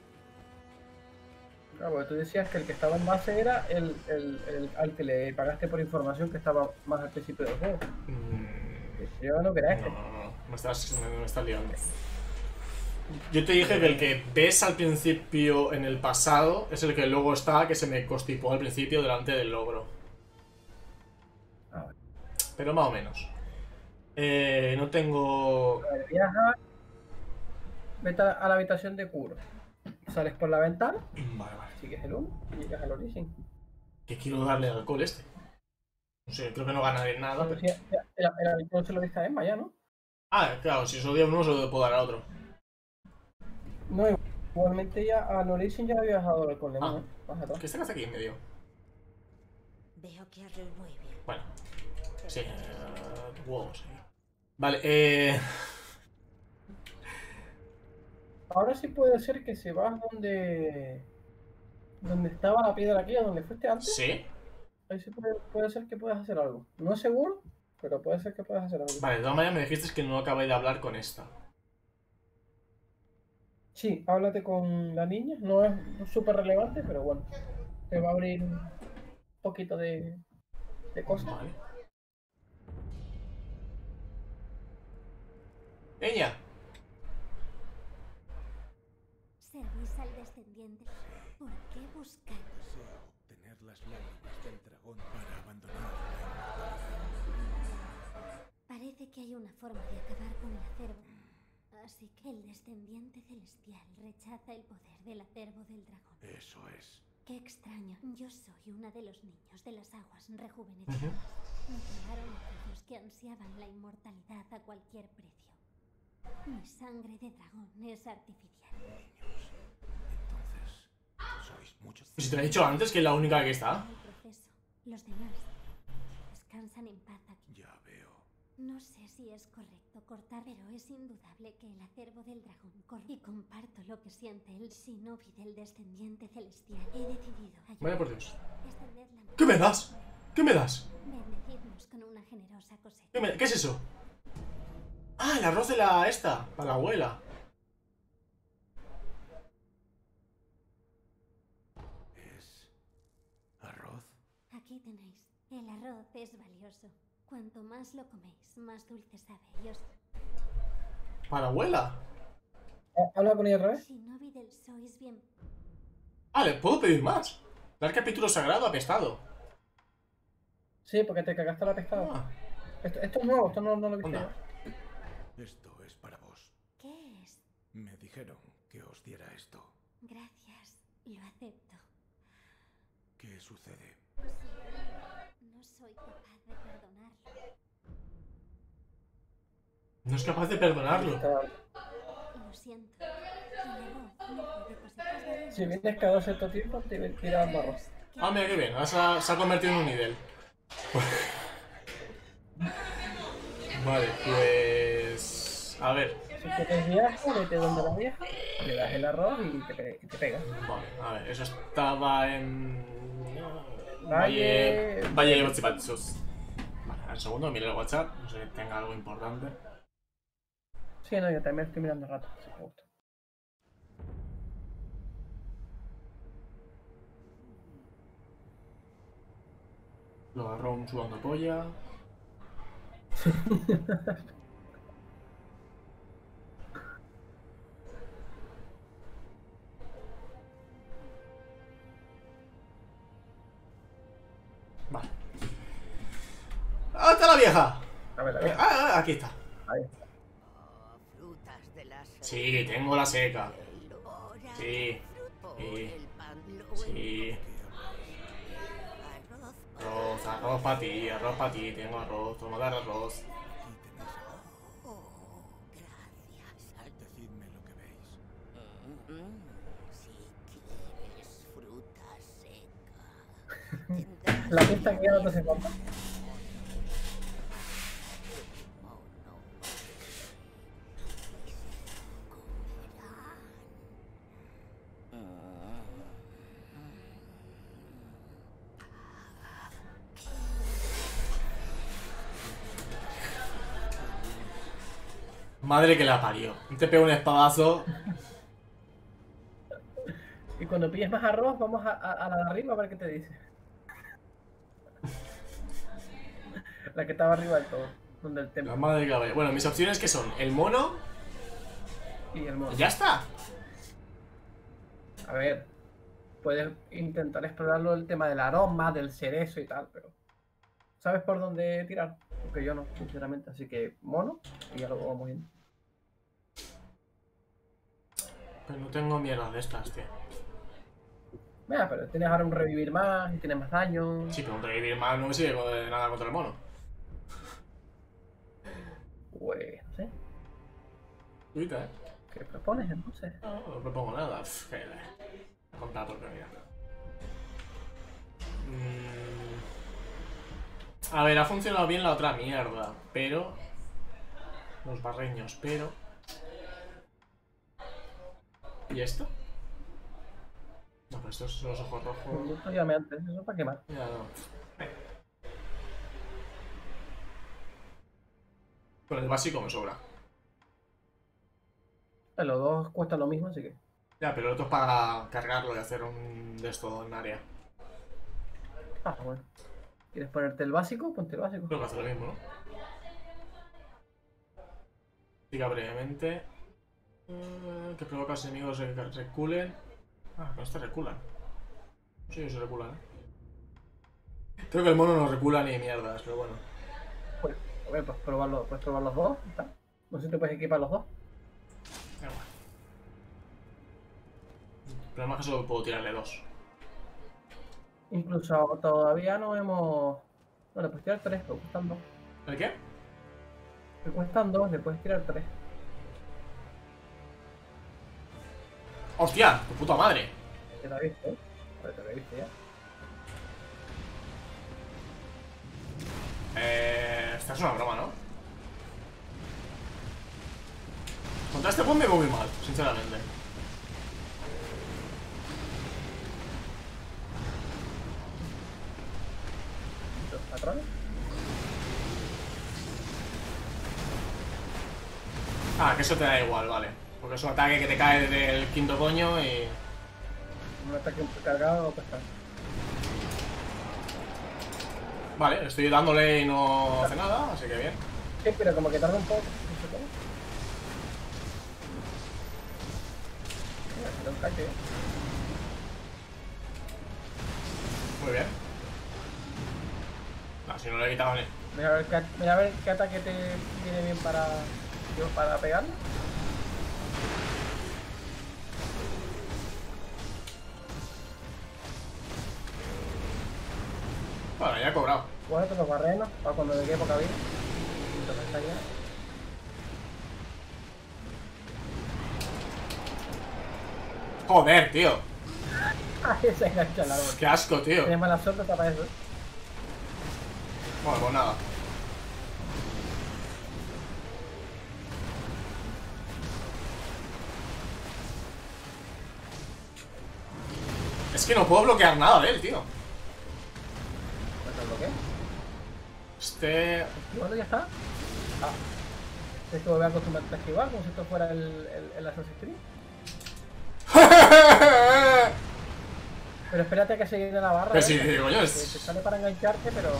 Claro, porque tú decías que el que estaba en base era el, el, el al que le pagaste por información que estaba más al principio del juego. Mm, Yo no quería no, este. no, no, me estás, me, me estás liando. Yo te dije que el que ves al principio en el pasado es el que luego está, que se me constipó al principio delante del logro. Ah, vale. Pero más o menos. Eh, no tengo... A ver, viaja, vete a la habitación de Kuro. Sales por la ventana, Vale, vale. sigues el humo y llegas al origen. Que quiero darle alcohol este. Sí, creo que no ganaré nada. Pero Pero... sí, el, el habitual se lo diste a Emma ya, ¿no? Ah, claro, si se lo doy a uno, se lo puedo dar al otro. No, igualmente ya a Noricin ya había dejado con Lemon, Ah. ¿eh? Más atrás. ¿Qué está aquí en medio? Veo que has muy bien. Bueno. Sí, eh, huevos. Vale, eh... Ahora sí puede ser que se vas donde... Donde estaba la piedra aquí, a donde fuiste antes. ¿Sí? Ahí sí puede, puede ser que puedas hacer algo. No es seguro, pero puede ser que puedas hacer algo. Vale, de todas maneras me dijiste que no acabé de hablar con esta. Sí, háblate con la niña. No es súper relevante, pero bueno. Te va a abrir un poquito de, de cosas. Vale. Niña. Servís al descendiente. ¿Por qué buscar? Deseo obtener las lágrimas del dragón para abandonar la inmortalidad. Parece que hay una forma de acabar con el acervo. Así que el descendiente celestial rechaza el poder del acervo del dragón. Eso es. Qué extraño. Yo soy una de los niños de las aguas rejuvenecidas. Me crearon aquellos que ansiaban la inmortalidad a cualquier precio. Mi sangre de dragón es artificial. Entonces, sois muchos. Pues si te lo he dicho antes que es la única que está. El proceso. Los demás descansan en paz aquí. Ya veo. No sé si es correcto cortar, pero es indudable que el acervo del dragón corre. Y comparto lo que siente el shinobi del descendiente celestial. He decidido ayudar. Vaya por Dios. Extended la mano. ¿Qué me das? ¿Qué me das? Bendecirnos con una generosa cosecha. ¿Qué, me- ¿Qué es eso? Ah, el arroz de la esta, para la abuela. ¿Es arroz? Aquí tenéis. El arroz es valioso. Cuanto más lo coméis, más dulce sabe. Y os... ¿Para la abuela? Ah, Habla con ella otra vez. Shinobi del sois bien. Ah, ¿le puedo pedir más? Dar capítulo sagrado apestado. Sí, porque te cagaste la pescada. Ah, Esto, esto es nuevo, esto no, no lo viste Onda. yo. Esto es para vos. ¿Qué es? Me dijeron que os diera esto. Gracias. Lo acepto. ¿Qué sucede? No soy capaz de perdonarlo. no es capaz de perdonarlo. Está- Lo siento. El arroz no puede cosechar Si vienes cada cierto tiempo, te tiras arroz. Ah, mira qué bien, ahora se ha, se ha convertido en un nivel. Vale, pues... A ver. Si quieres viaje, vete donde la vieja, le das el arroz y te, pe- y te pegas. Vale, a ver, eso estaba en... Valle- Valle... Valle de Bochipachos. Vale, a ver, un segundo, mire el WhatsApp, no sé que tenga algo importante. Sí, no, yo también estoy mirando rato, si me gusta. Lo agarró un sudando polla. Vale. ¡Ah, está la vieja! A ver, a Ah, ver. ah, aquí está. Ahí está. Frutas de la Sí, tengo la seca. lora, Sí. por Sí. el pan, luego Sí. arroz, Arroz, arroz para ti, arroz para ti. Tengo arroz, toma dar arroz. Aquí tenéis arroz. oh, gracias. Al- Decidme lo que veis. Mm, si quieres fruta seca, tendrás La pista que ya no te hace falta. oh, no. Madre que la parió. Te pego un espadazo. Y cuando pilles más arroz, vamos a, a- a la de arriba a ver qué te dice. La que estaba arriba del todo, donde el La templo. madre que la parió. Bueno, mis opciones que son el mono. Y el mono. Ya está. A ver, puedes intentar explorarlo el tema del aroma, del cerezo y tal, pero ¿sabes por dónde tirar? Porque yo no, sinceramente. Así que mono y ya lo vamos viendo. Pero no tengo mierda de estas, tío. Mira, pero tienes ahora un revivir más y tienes más daño. Sí, pero un revivir más no me sirve de nada contra el mono. Pues, no sé. Tuita, ¿eh? ¿Qué propones entonces? No, no propongo nada. Pff, que contar por mira. Mm. A ver, ha funcionado bien la otra mierda, pero... Los barreños, pero... ¿Y esto? No, pero estos son los ojos rojos. Esto ya me antes, eso para quemar. Ya no. Con el básico me sobra. Los dos cuestan lo mismo, así que. Ya, pero el otro es para cargarlo y hacer un de esto en área. Ah, bueno. ¿Quieres ponerte el básico? Ponte el básico. Creo que hace lo mismo, ¿no? Diga brevemente. Eh, que provoca a los enemigos que reculen. Ah, con este reculan. No sé si se reculan, ¿eh? Creo que el mono no recula ni mierdas, pero bueno. Pues, a ver, puedes probarlo, puedes probar los dos. ¿Está? No sé si te puedes equipar los dos. Da igual. El problema es que solo puedo tirarle dos. Incluso todavía no hemos. No, le puedes tirar tres, pero cuestan dos. ¿El qué? Le cuestan dos, le puedes tirar tres. ¡Hostia! ¡Tu puta madre! Te la viste, ¿eh? A ver, te la viste ya. Eh... Esta es una broma, ¿no? Contra este boss me voy muy mal, sinceramente. Los patrones. Ah, que eso te da igual, vale. Porque es un ataque que te cae desde el quinto coño y... Un ataque cargado o pesado. Vale, estoy dándole y no hace nada, así que bien. Sí, pero como que tarda un poco. No sé cómo. Mira, tira un ataque. Muy bien. No, si no le he quitado ni... Mira a ver qué, mira a ver qué ataque te viene bien para, para pegarle. Bueno, ya he cobrado. Guárdate los barrenos para cuando le quede poca vida. Entonces está ya. Joder, tío. Ahí se engancha el árbol. Qué asco, tío. Tienes mala suerte para eso. Bueno, pues nada. Es que no puedo bloquear nada de él, tío. ¿Cuánto bloqueo? Este... Bueno, ya está. Ah. Tienes que volver a acostumbrarte a esquivar como si esto fuera el, el, el Assassin's Creed. Pero espérate a que se llene la barra. Pero ¿eh? sí, Que- coño, que es- te sale para engancharte, pero.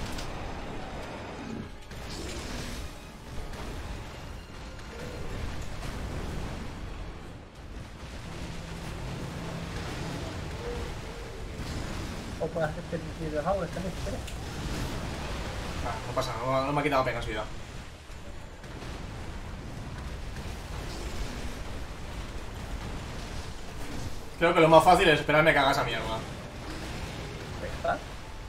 O puedes hacer este de Howard también, si quieres. Ah, no pasa nada, no, no me ha quitado apenas vida. Creo que lo más fácil es esperarme que haga esa mierda. Ahí está.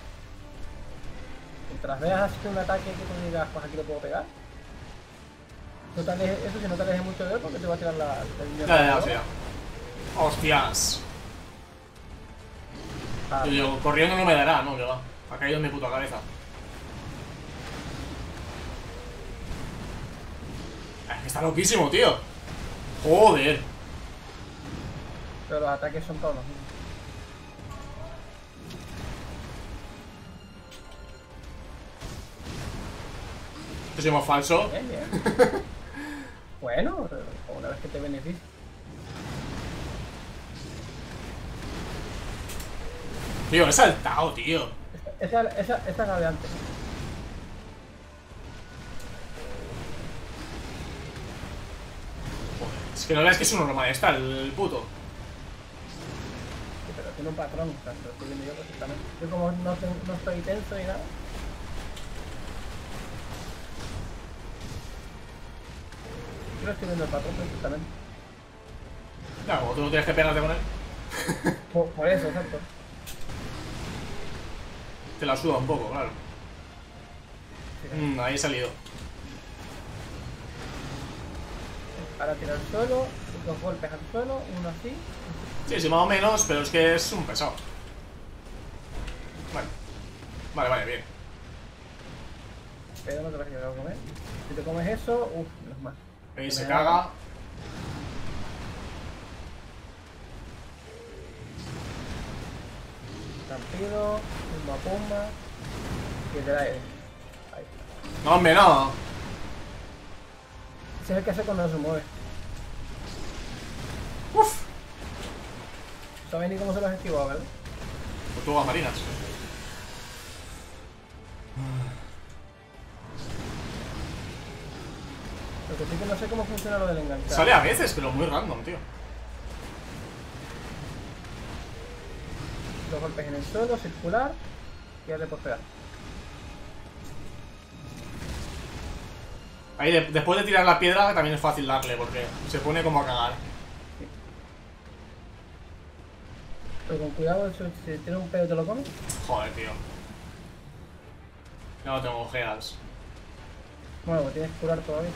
Mientras veas así un ataque que tú digas, pues aquí lo puedo pegar. No te alejes, eso si no te alejes mucho de él porque te va a tirar la, el Ya, ya, ya, ya. Hostias. Ah, Yo digo, corriendo no me dará, no, que va. Ha caído en mi puta cabeza. Es que está loquísimo, tío. Joder. pero los ataques son todos los mismos. Esto es más falso. Bien, bien. Bueno, una vez que te beneficia. Tío, he saltado, tío. Esa, esa, esa es la de antes. Es que no veas que es un normal, está el puto. Sí, pero tiene un patrón, o sea, lo estoy viendo yo perfectamente. Yo como no, tengo- no estoy tenso ni nada. Yo lo estoy viendo el patrón perfectamente. Ya, como tú no tienes que pegarte con él. Por, por eso, exacto. Te la suda un poco, claro. Mm, ahí he salido. Ahora tira al suelo, dos golpes al suelo, uno así. Sí, sí, más o menos, pero es que es un pesado. Vale. Vale, vale, bien. Pero no te vas a llevar a comer. Si te comes eso, uff, menos mal. Ahí Que se me caga. da- Rampido, pumba pumba. Y te da aire. Ahí. No, hombre, no. Ese es el que hace cuando no se mueve. Uf. ¿Sabes ni cómo se los esquivó, verdad? Tortugas marinas. Lo que sí que no sé cómo funciona lo del enganchar. Sale a veces, pero muy random, tío. Dos golpes en el suelo, circular. Y darle por pegar. Ahí, de- después de tirar la piedra, también es fácil darle, porque se pone como a cagar. Pero con cuidado, si si tiene un pedo te lo comes. Joder, tío. No tengo ojeas. Bueno, pues tienes que curar todavía.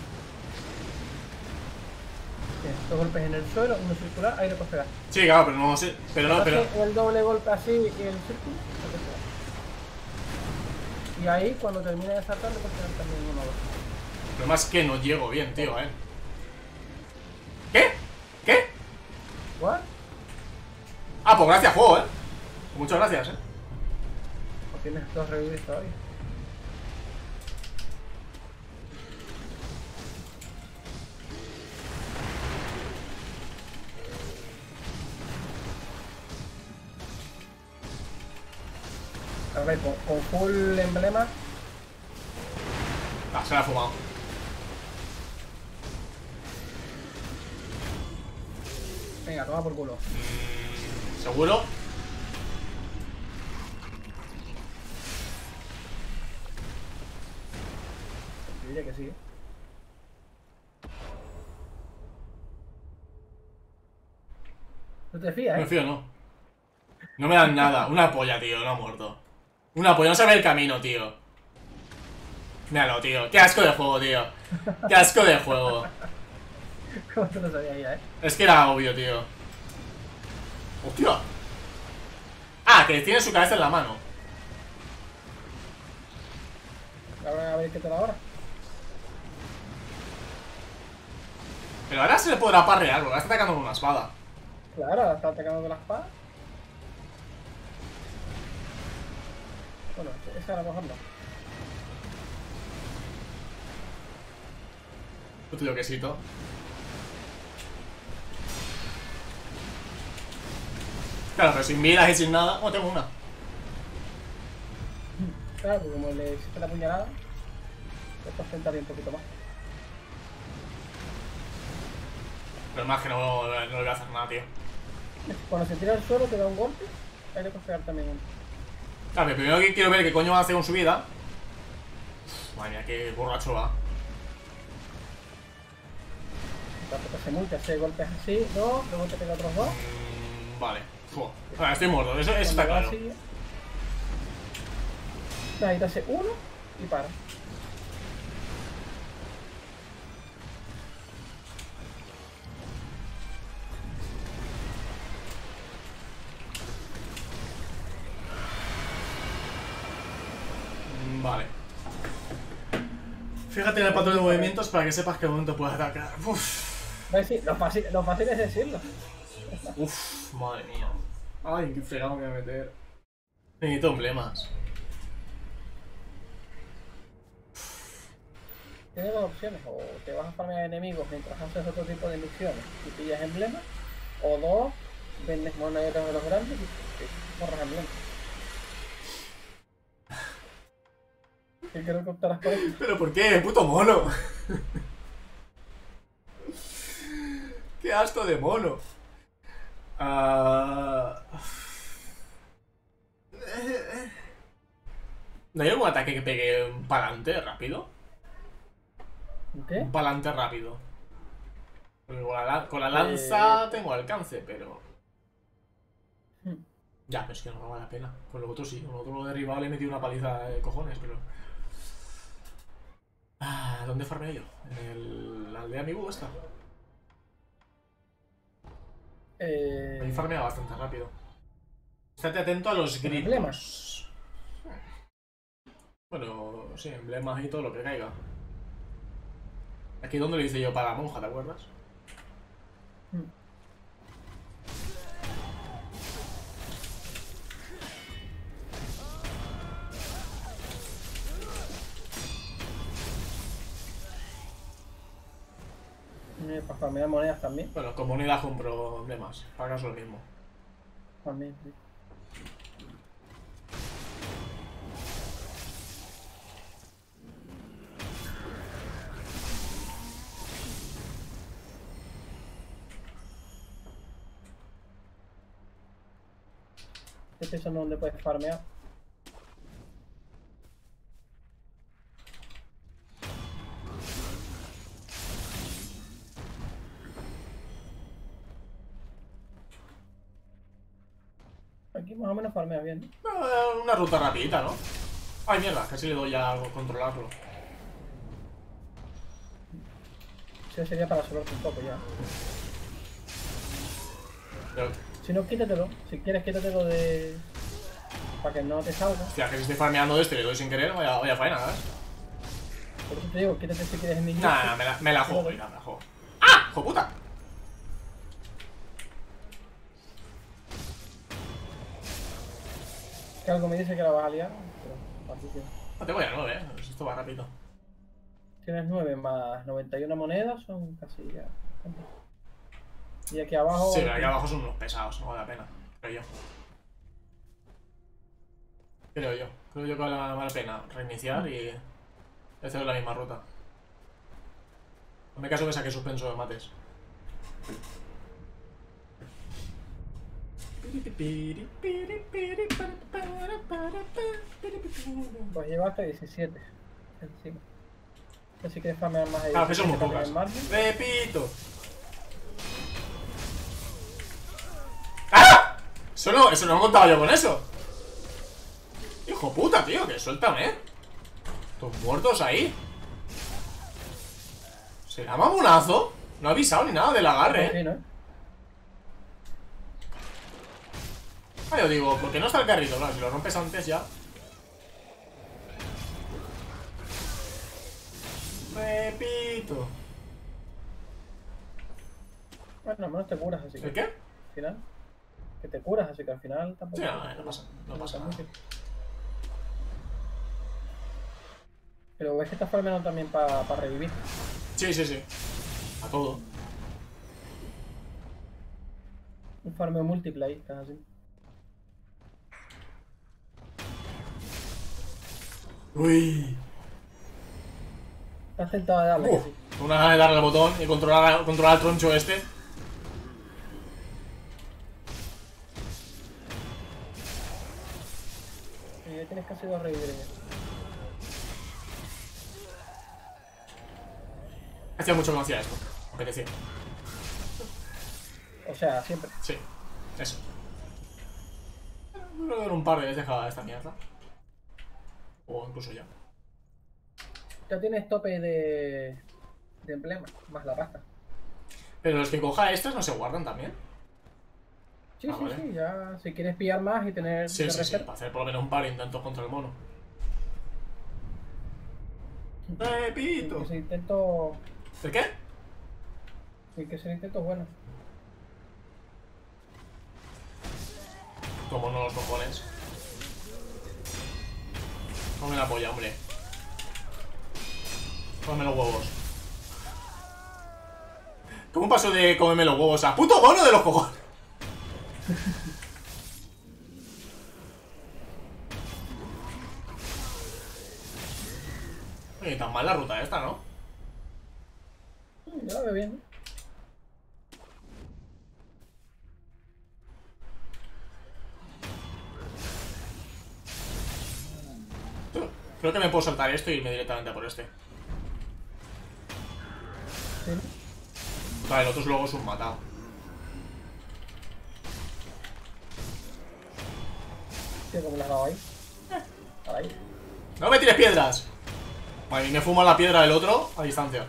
Tienes dos golpes en el suelo, uno circular, aire por pegar. Sí, claro, pero no sé. Pero no, pero. Hace el doble golpe así y el círculo, lo que sea. Y ahí, cuando termine de saltar, le puedes pegar también uno o dos. El problema es que no llego bien, tío, eh. ¿Qué? ¿Qué? ¿What? Ah, pues gracias, juego, eh. Muchas gracias, eh. O tienes dos revives todavía. A ver, con, con full emblema. Ah, se la ha fumado. Venga, toma por culo. Mm, ¿Seguro? Yo diría que sí. ¿eh? No te fías, Me ¿eh? fío, no. No me dan nada. Una polla, tío, no ha muerto. Una polla, no sabe el camino, tío. Míralo, tío. Qué asco de juego, tío. Qué asco de juego. ¿Cómo te lo sabías ya, eh? Es que era obvio, tío. ¡Hostia! Ah, que tiene su cabeza en la mano. Ahora a ver qué te da ahora. Pero ahora se le podrá parrear, porque ahora está atacando con una espada. Claro, ahora está atacando con la espada. Bueno, esa a lo mejor no. Puto quesito. Claro, pero sin miras y sin nada. Oh, tengo una. Claro, porque como le hiciste la puñalada, te porcentaría un poquito más. Pero más que no, no le voy a hacer nada, tío. Cuando se tira al suelo te da un golpe, ahí le puedes pegar también uno. Claro, pero primero que quiero ver qué coño hace con su vida. Madre mía, qué borracho va. Tampoco hace mucho, hace golpes así, dos, luego te pega otros dos. Mm, vale. Fua. Vale, estoy muerto, eso, eso está Cuando va claro. así, ahí te hace uno y para. Mm, Vale. Fíjate en el patrón de movimientos para que sepas qué momento puedes atacar. Uf, ¿Ves? Sí, lo fácil, lo fácil es decirlo. uf, madre mía. Ay, qué fregado me voy a meter. Necesito emblemas. Tienes dos opciones, o te vas a farmear enemigos mientras haces otro tipo de misiones y pillas emblemas, o dos, vendes monedas de los grandes y y borras emblemas. ¿Qué creo que optarás por eso? ¿Pero por qué? ¡Puto mono! ¡Qué asco de mono! Ah. ¿No hay algún ataque que pegue un palante rápido? ¿Qué? Un palante rápido. Porque con la, la- con la lanza Eh. tengo alcance, pero... Ya, pero es que no vale la pena. Con lo otro sí, con lo otro lo derribado le he metido una paliza de cojones, pero... Ah, ¿dónde farmeo yo? ¿En el... la aldea amigo esta? Eh... Ahí farmea bastante rápido. Estate atento a los gritos. ¿Emblemas? Bueno, sí, emblemas y todo lo que caiga. Aquí donde lo hice yo para la monja, ¿te acuerdas? Mm. Eh, para farmear monedas también. Bueno, con moneda compro emblemas. Pagas lo mismo. También, sí. Estoy pensando dónde puedes farmear. Aquí más o menos farmea bien, ¿no? Eh, Una ruta rapidita, ¿no? Ay, mierda, casi le doy a controlarlo. Eso sería para solarte un poco ya. Pero, Si no, quítatelo. Si quieres, quítatelo de... para que no te salga. hostia, que si estoy farmeando este y le doy sin querer, vaya, vaya faena, ¿sabes? Por eso te digo, quítate si quieres en mi Nah, nah, me la, me la juego, mira, me la juego. ¡Ah! ¡Hijo puta! Que algo me dice que la vas a liar, pero así que... No te voy a nueve, eh. Esto va rápido. Tienes nueve más noventa y una monedas, son casi ya... Y aquí abajo... Sí, pero aquí abajo son unos pesados, no vale la pena. Creo yo. Creo yo. Creo yo que vale vale la pena reiniciar y hacer la misma ruta. No me caso que saque suspenso de mates. Pues llevaste diecisiete encima. Entonces si quieres farmear más ahí... Ah, que son muy farmear pocas. el margen. ¡Repito! ¡Ah! Eso no, eso no me contaba yo con eso. Hijo puta, tío, que suéltame. Estos muertos ahí. ¿Será mamonazo? No ha avisado ni nada del agarre, Sí, ¿eh? ¿no? Ah, yo digo, ¿por qué no está el carrito? Claro, si lo rompes antes ya. Repito. Bueno, al menos te curas, así que... ¿El qué? Al final... Que te curas, así que al final tampoco... Sí, no, no pasa, no pasa nada. mucho. Pero ves que estás farmeando también para revivir. Sí, sí, sí. A todo. Un farmeo múltiple ahí, estás así. Uy. Estás tentado de darle, Uh, que sí. una gana de darle al botón y controlar, controlar el troncho este. Y ya tienes casi dos revivir ya. Hacía mucho que no hacía esto. Aunque decía. O sea, siempre. Sí, eso. Creo que era un par de veces cada esta mierda. O incluso ya. Ya tienes tope de... de emblema, más la pasta. Pero los que coja estas no se guardan también. Sí, Ah, sí, vale. sí, ya si quieres pillar más y tener Sí, de sí, sí. reserva. Para hacer por lo menos un par de intentos contra el mono. Repito. Ese intento... ¿El qué? Sí, que ese intento es bueno. Como no los cojones. Come la polla, hombre. Cómeme los huevos. ¿Cómo pasó de cómeme los huevos a puto mono de los cojones? Oye, tan mal la ruta esta, ¿no? Mm, Yo la veo bien, ¿no? Creo que me puedo saltar esto y irme directamente a por este. Sí, ¿no? Vale, el otro luego es un matado. Hostia, como le has dado ahí. Ahí. ¡No me tires piedras! Vale, y me fuma la piedra del otro a distancia.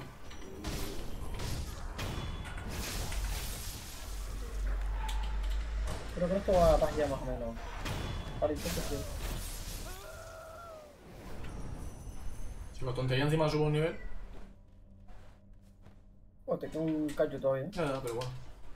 Creo que esto va a ya más o menos. Para intento sí. Si con tontería encima subo un nivel. Oh, te queda un callo todavía. Ya, ya, pero bueno.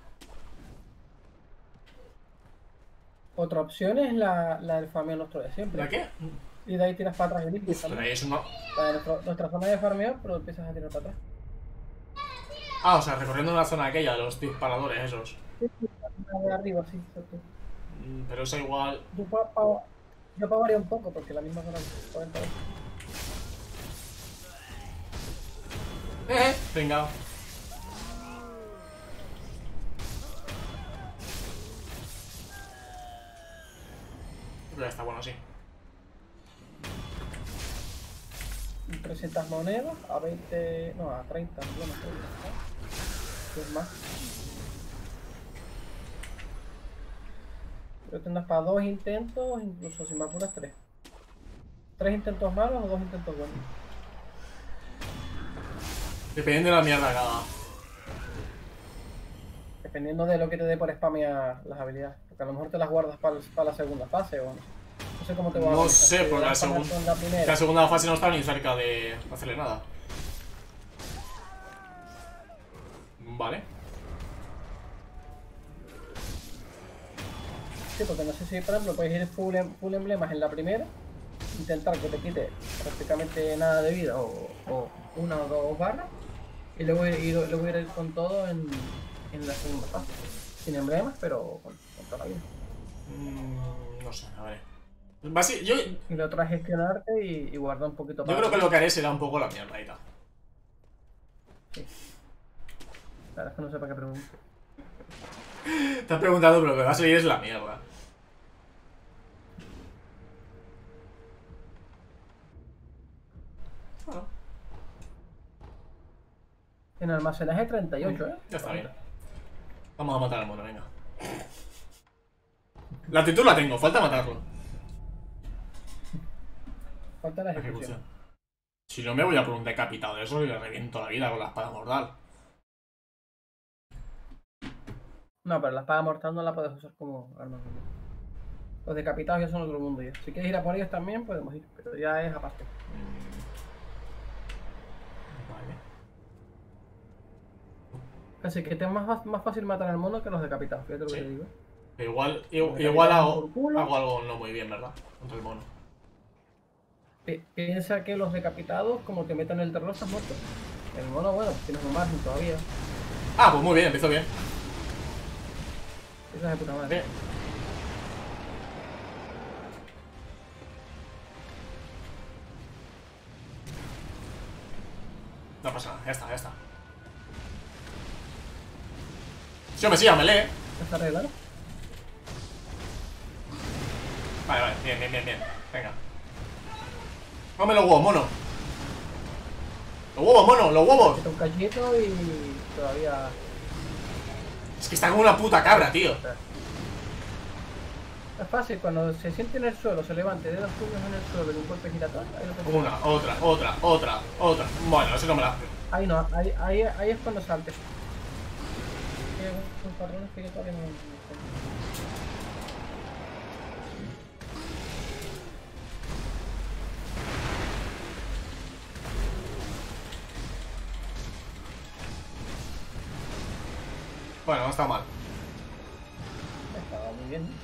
Otra opción es la, la del farmeo nuestro de siempre. ¿La qué? Y de ahí tiras para atrás y limpias. Pero ahí es una... La de nuestro- nuestra zona de farmeo, pero empiezas a tirar para atrás. Ah, o sea, recorriendo una zona aquella, los disparadores esos. Sí, sí, la de arriba, sí, exacto. Mm, Pero eso igual... Yo para pa, yo pa variar un poco, porque la misma zona cuarenta veces. Eh, venga. Pero ya está bueno, sí. trescientas monedas a veinte, no, a treinta millones. ¿Qué es más? Pero tendrás para dos intentos, incluso si me apuras tres. Tres intentos malos o dos intentos buenos. Dependiendo de la mierda que haga. Dependiendo de lo que te dé por spamear las habilidades. Porque a lo mejor te las guardas para, para la segunda fase o no sé. No sé cómo te va a No organizar. sé, Si porque la, las spameas segun- con la primera. la segunda fase no está ni cerca de hacerle nada. Vale. Sí, porque no sé si, por ejemplo, puedes ir full, em- full emblemas en la primera, intentar que te quite prácticamente nada de vida o, o una o dos barras, y luego ir, ir- luego ir con todo en, en la segunda fase. Sin emblemas, pero con, con toda la vida. Mm, no sé, a ver. Basi- yo, yo Y lo otro es gestionarte y, y guardar un poquito para creo que ti. lo que haré será un poco la mierda y tal. La verdad es que no sé para qué pregunto. Te has preguntado, pero lo que va a salir es la mierda. Bueno, En almacenaje treinta y ocho, ¿eh? ya está bien. Vamos a matar al mono, venga. La actitud la tengo, falta matarlo. Falta la ejecución. Ejecución. Si no me voy a por un decapitado de eso y le reviento la vida con la espada mortal. No, pero la espada mortal no la puedes usar como arma. Los decapitados ya son otro mundo ya. Si quieres ir a por ellos también, podemos ir, pero ya es aparte. Vale. Así que te es más, más fácil matar al mono que los decapitados, fíjate lo que Sí. te digo. Pero igual, Los igual, decapitados hago, por culo. hago algo no muy bien, ¿verdad? Contra el mono. Pi- Piensa que los decapitados, como te metan en el terror, estás muerto. El mono, bueno, tienes un margen todavía. Ah, pues muy bien, empiezo bien. Esa es de puta madre. Bien. No pasa nada, ya está, ya está. Sí, hombre, sí, me lee. ¿Ya está arreglado? Vale, vale, bien, bien, bien, bien. Venga. Come los huevos, mono. Los huevos, mono, los huevos. Quita un cachito y todavía... Es que está como una puta cabra, tío. Es fácil, cuando se siente en el suelo, se levante de dos puños en el suelo y un golpe giratorio, ahí lo tengo. Una, otra, otra, otra, otra. Bueno, eso no me la hace. Ahí no, ahí, ahí, ahí es cuando saltes. Hay algunos patrones que yo todavía no entiendo. Bueno, no está mal. Estaba muy bien.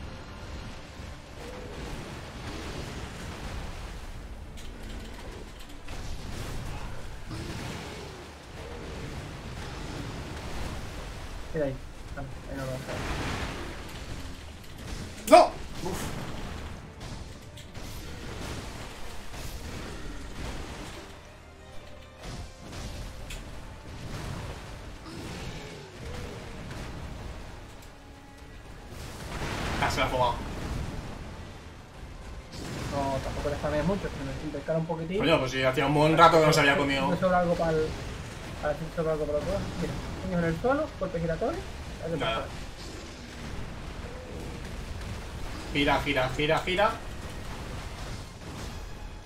Queda ahí. Ah, ahí no lo vas a ver. ¡No! Uf. Ah, se la ha fumado. No, tampoco le spamees mucho, sino intercala un poquitín. Coño, pues si hacía un buen rato que no se había comido. Me sobra algo para el... A ver si te sobra algo para el otro. Mira, puños en el suelo, golpe giratorio. ahí lo Nada. pasas. Gira, gira, gira, gira.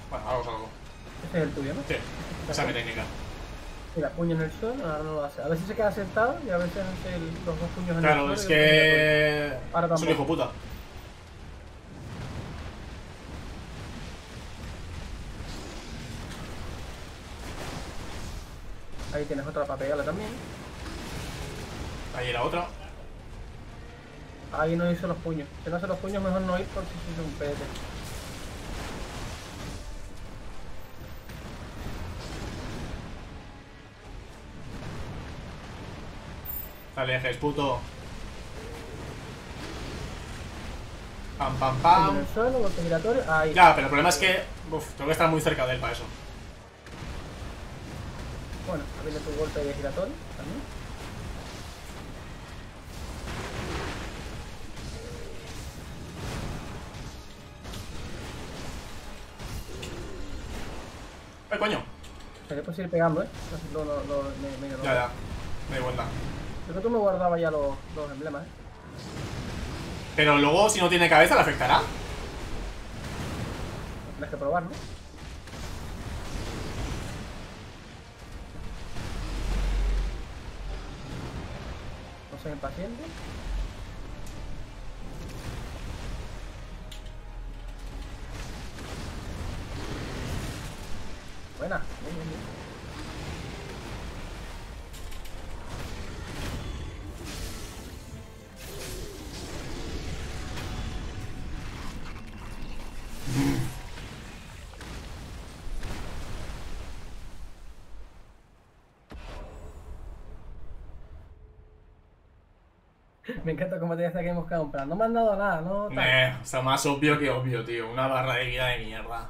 Bueno, hago algo. Ese es el tuyo, ¿no? Sí, esa es mi técnica. Mira, puño en el suelo, ahora no lo hace. A veces se queda sentado y a veces hace el- los dos puños en Claro, el es suelo. y que. Ahora Es un hijo tampoco. puta. Ahí tienes otra para pegarle también. Ahí la otra. Ahí no hizo los puños. Si no hace los puños, mejor no ir porque si es un pete. Te alejes, puto. Pam, pam, Puño en pam. el suelo, golpe giratorio. Ahí. Ya, pero el problema es que. Uf, tengo que estar muy cerca de él para eso. Bueno, ahí viene tu golpe de giratorio también. ¡Ay, coño! O sea, que puedes ir pegando, ¿eh? No, no, no, me, me, no. Ya, ya. Me di cuenta. Creo que tú me guardabas ya los, los emblemas, ¿eh? Pero luego, si no tiene cabeza, ¿le afectará? Tienes que probar, ¿no? No seas impaciente. Buena, bien, bien, bien. Me encanta cómo te dice que hemos quedado en plan. No me han dado nada, no. tal. Eh, o sea, más obvio que obvio, tío. Una barra de vida de mierda.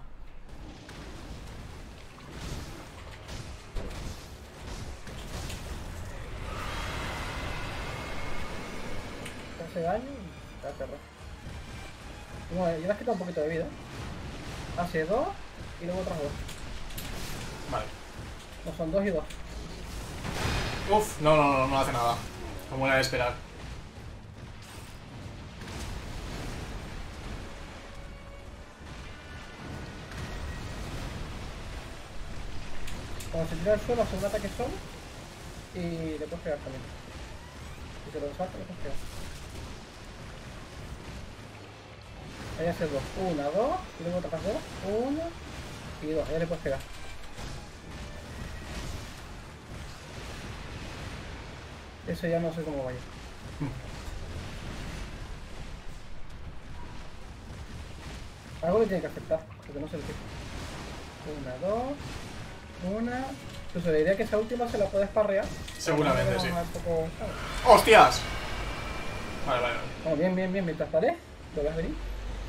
Te hace daño y te hace terror. Bueno, ya le has quitado un poquito de vida. Hace dos y luego otras dos. Vale. No, son dos y dos. Uf, no, no, no, no hace nada. Como era de esperar. Cuando se tira al suelo, hace un ataque solo y le puedes pegar también. Si se lo salta, le puedes pegar. Ahí hace dos. Una, dos, y luego otras dos. Una y dos. Ahí le puedes pegar. Eso ya no sé cómo vaya. Algo le tiene que afectar, porque no se le quita. Una, dos. Una. Incluso le diría que esa última se la puedes parrear. Seguramente, Vamos sí. a ver un poco, ¿sabes? ¡Hostias! Vale, vale, vale. Oh, bien, bien, bien. Mientras paré, lo ves venir.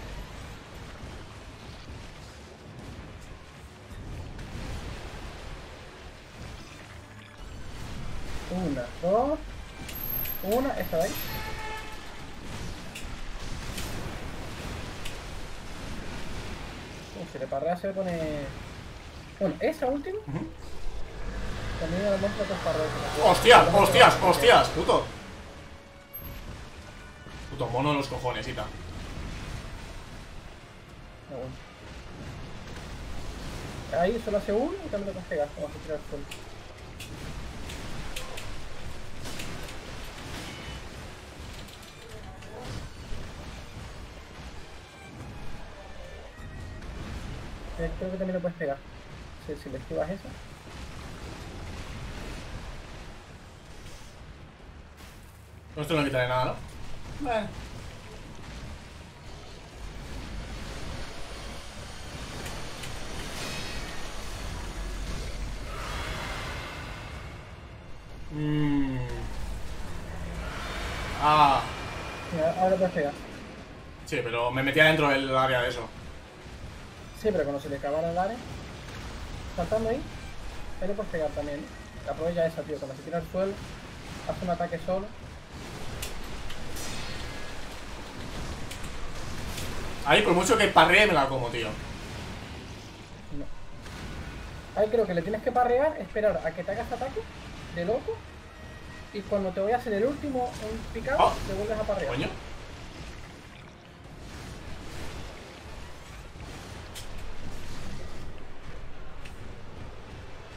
Una, dos. Una, esta de ahí. Uh, si le parrea se le pone. Bueno, esa última. Ujú. También a lo mejor te parrea. ¡Hostias! ¡Hostias! ¡Hostias! ¡Puto! Puto mono de los cojones, Ita. Ah, bueno. Ahí solo hace uno y también lo puedes pegar. Vamos a tirar el suelo. Eh, Creo que también lo puedes pegar. Si, si le esquivas esa. No esto no quitaré nada, ¿no? Bueno. Mmm. Ah. Mira, ahora lo puedes pegar. Sí, pero me metía dentro del área de eso. Sí, pero cuando se le acabara el área, saltando ahí, ahí lo puedes pegar también. Aprovecha esa, tío. Cuando se tira al suelo, hace un ataque solo. Ahí, por mucho que parree, me la como, tío. No. Ahí creo que le tienes que parrear, esperar a que te hagas ataque de loco. Y cuando te voy a hacer el último un picado, Oh. le vuelves a parrear. Coño.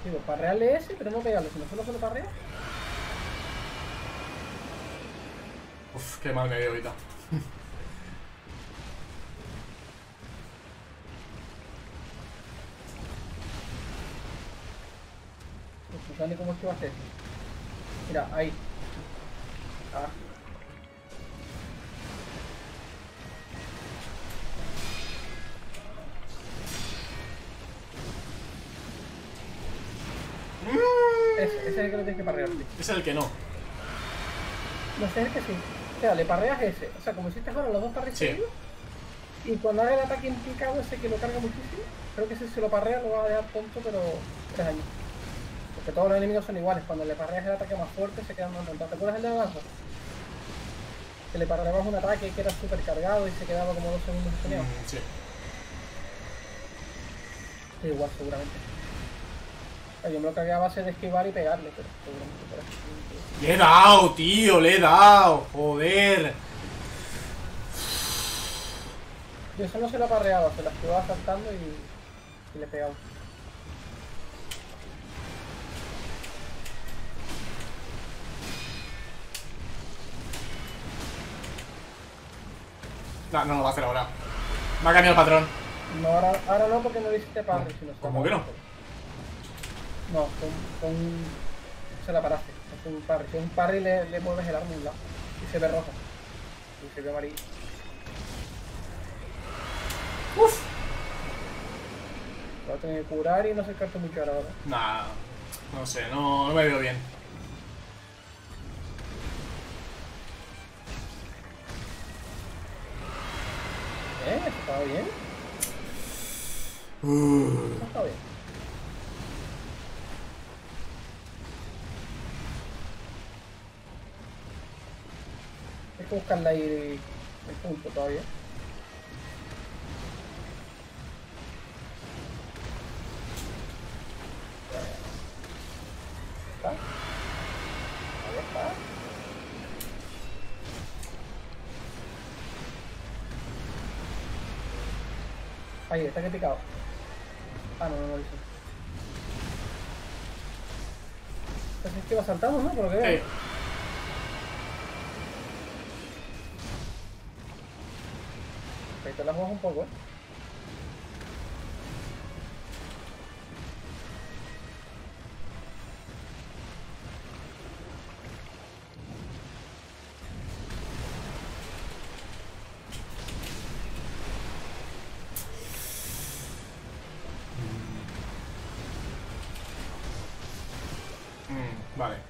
Digo, parrearle ese, pero no pegarle, sino solo se lo parrea. Uf, qué mal me veo ahorita. No sé ni cómo esquivaste eso. Mira, ahí. Ah. Ese, ese es el que lo tienes que parrear. Sí. Es el que no. No sé, es el que sí. O sea, le parreas ese. O sea, como hiciste ahora los dos parries Sí. seguidos. Y cuando haga el ataque en picado ese que lo carga muchísimo, creo que si se lo parrea lo va a dejar tonto, pero tres años. Porque todos los enemigos son iguales. Cuando le parreas el ataque más fuerte se quedan más tontos. ¿Te acuerdas el de abajo? Que le parreabas un ataque que era súper cargado y se quedaba como dos segundos escaneado. Mm, sí. Igual, seguramente. O sea, yo me lo cargué a base de esquivar y pegarle, pero seguramente por eso. Le he dado, tío, le he dado. Joder. Yo eso no se lo parreaba, se la esquivaba saltando y, y le pegaba. No, no lo va a hacer ahora. Me ha cambiado el patrón. No, ahora, ahora no porque no le hiciste parry, sino se la ¿Cómo que no? paraste. No, con, con... se la paraste, es un parry. Si es un parry le, le mueves el arma a un lado y se ve rojo. Y se ve amarillo. Uf. Va a tener que curar y no acercarte mucho ahora, ¿verdad? Nah, no sé, no, no me veo bien. ¿Eh? ¿Eso estaba bien? Uh. No está bien. Hay que buscarle ahí el punto todavía. ¿Está? Ahí está. Ahí, está que picado. Ah, no, no, no lo hice. Entonces es que va saltando, ¿no? Por lo que veo. Sí. Ahí te la juegas un poco, ¿eh? Mm, vale.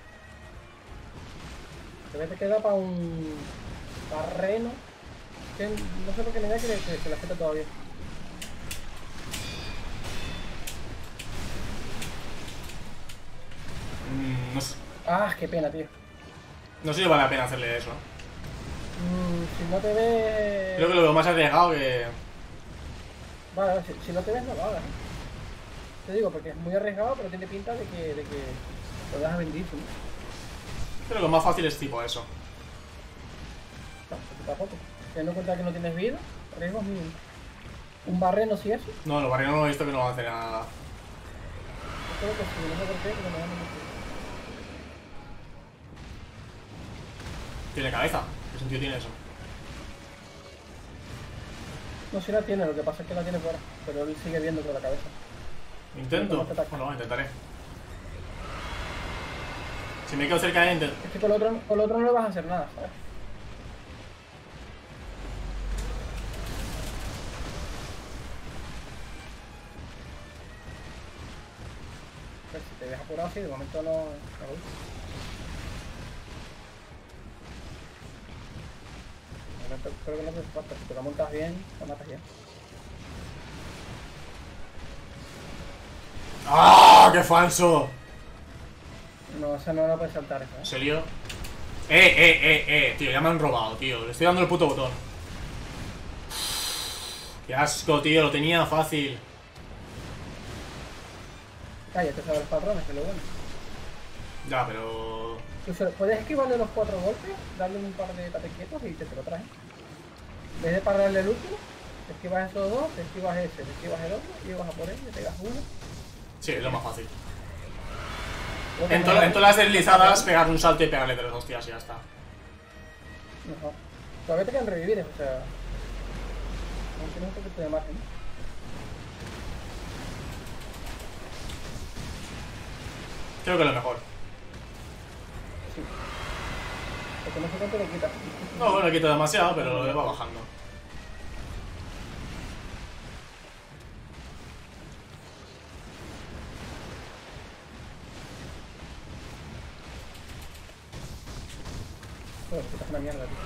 Te te queda para un barreno. Que no sé por qué la idea que, que, que la acepta todavía. Mm, no sé. Ah, qué pena, tío. No sé si vale la pena hacerle eso. Mm, si no te ves... Creo que lo veo más arriesgado que... Vale, vale, si, si no te ves no lo hagas. ¿eh? Te digo, porque es muy arriesgado, pero tiene pinta de que, de que lo dejas bendito, ¿no? Creo que lo más fácil es tipo eso. No, porque tampoco. Teniendo en cuenta que no tienes vida, riesgos mínimos. Un barreno si eso, No, los barrios no he visto que no van a hacer nada. yo creo que sí, no sé por qué, pero no van a hacer. Tiene cabeza. ¿Qué sentido tiene eso? No, si la tiene, lo que pasa es que la tiene fuera, pero él sigue viendo con la cabeza. ¿Intento? No te ataca. Bueno, intentaré. Si me quedo cerca de él, intento. Es que con lo otro, con lo otro no le vas a hacer nada, ¿sabes? A ver, si te ves apurado así, de momento no... no voy. De momento creo que no te hace falta, si te la montas bien, la matas bien. ¡Ah! ¡Qué falso! No, o sea, no la puedes saltar esa, ¿En ¿eh? serio? Eh, eh, eh, eh, tío, ya me han robado, tío. Le estoy dando el puto botón. Qué asco, tío, lo tenía fácil. Ah, ya te sabes los patrones, que es lo bueno. Ya, pero... Incluso puedes esquivarle los cuatro golpes, darle un par de tatequietos y te, te lo traes. En vez de pararle el último, te esquivas esos dos, te esquivas ese, te esquivas el otro y vas a por él, le pegas uno. Sí, es lo más fácil. En, to en todas las deslizadas, pegar un salto y pegarle tres hostias y ya está. Mejor. Todavía te quedan revivir, o sea. Aún tienes un poquito de margen. Creo que es lo mejor. Sí. Porque no sé cuánto le quita. No, bueno, le quito demasiado, pero lo va bajando. Joder, quitas una mierda, tío.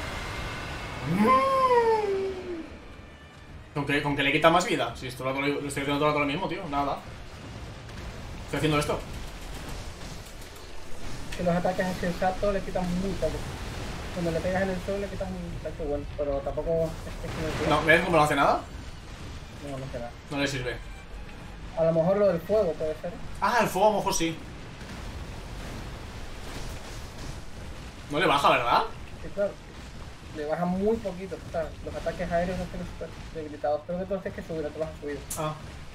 ¿Con que, con que le quita más vida? Si esto lo, lo estoy haciendo todo el rato lo mismo, tío. Nada. Estoy haciendo esto. Que los ataques así exactos le quitan muy poco. Cuando le pegas en el suelo le quitas un tacho bueno, pero tampoco es que no, No, ¿ves cómo no hace nada? no, no queda. No le sirve. A lo mejor lo del fuego puede ser. Ah, el fuego a lo mejor sí. No le baja, ¿verdad? Sí, claro. Le baja muy poquito. O sea, los ataques aéreos los tienes súper debilitados. Pero que tú tienes que subir, no te vas a subir. Ah.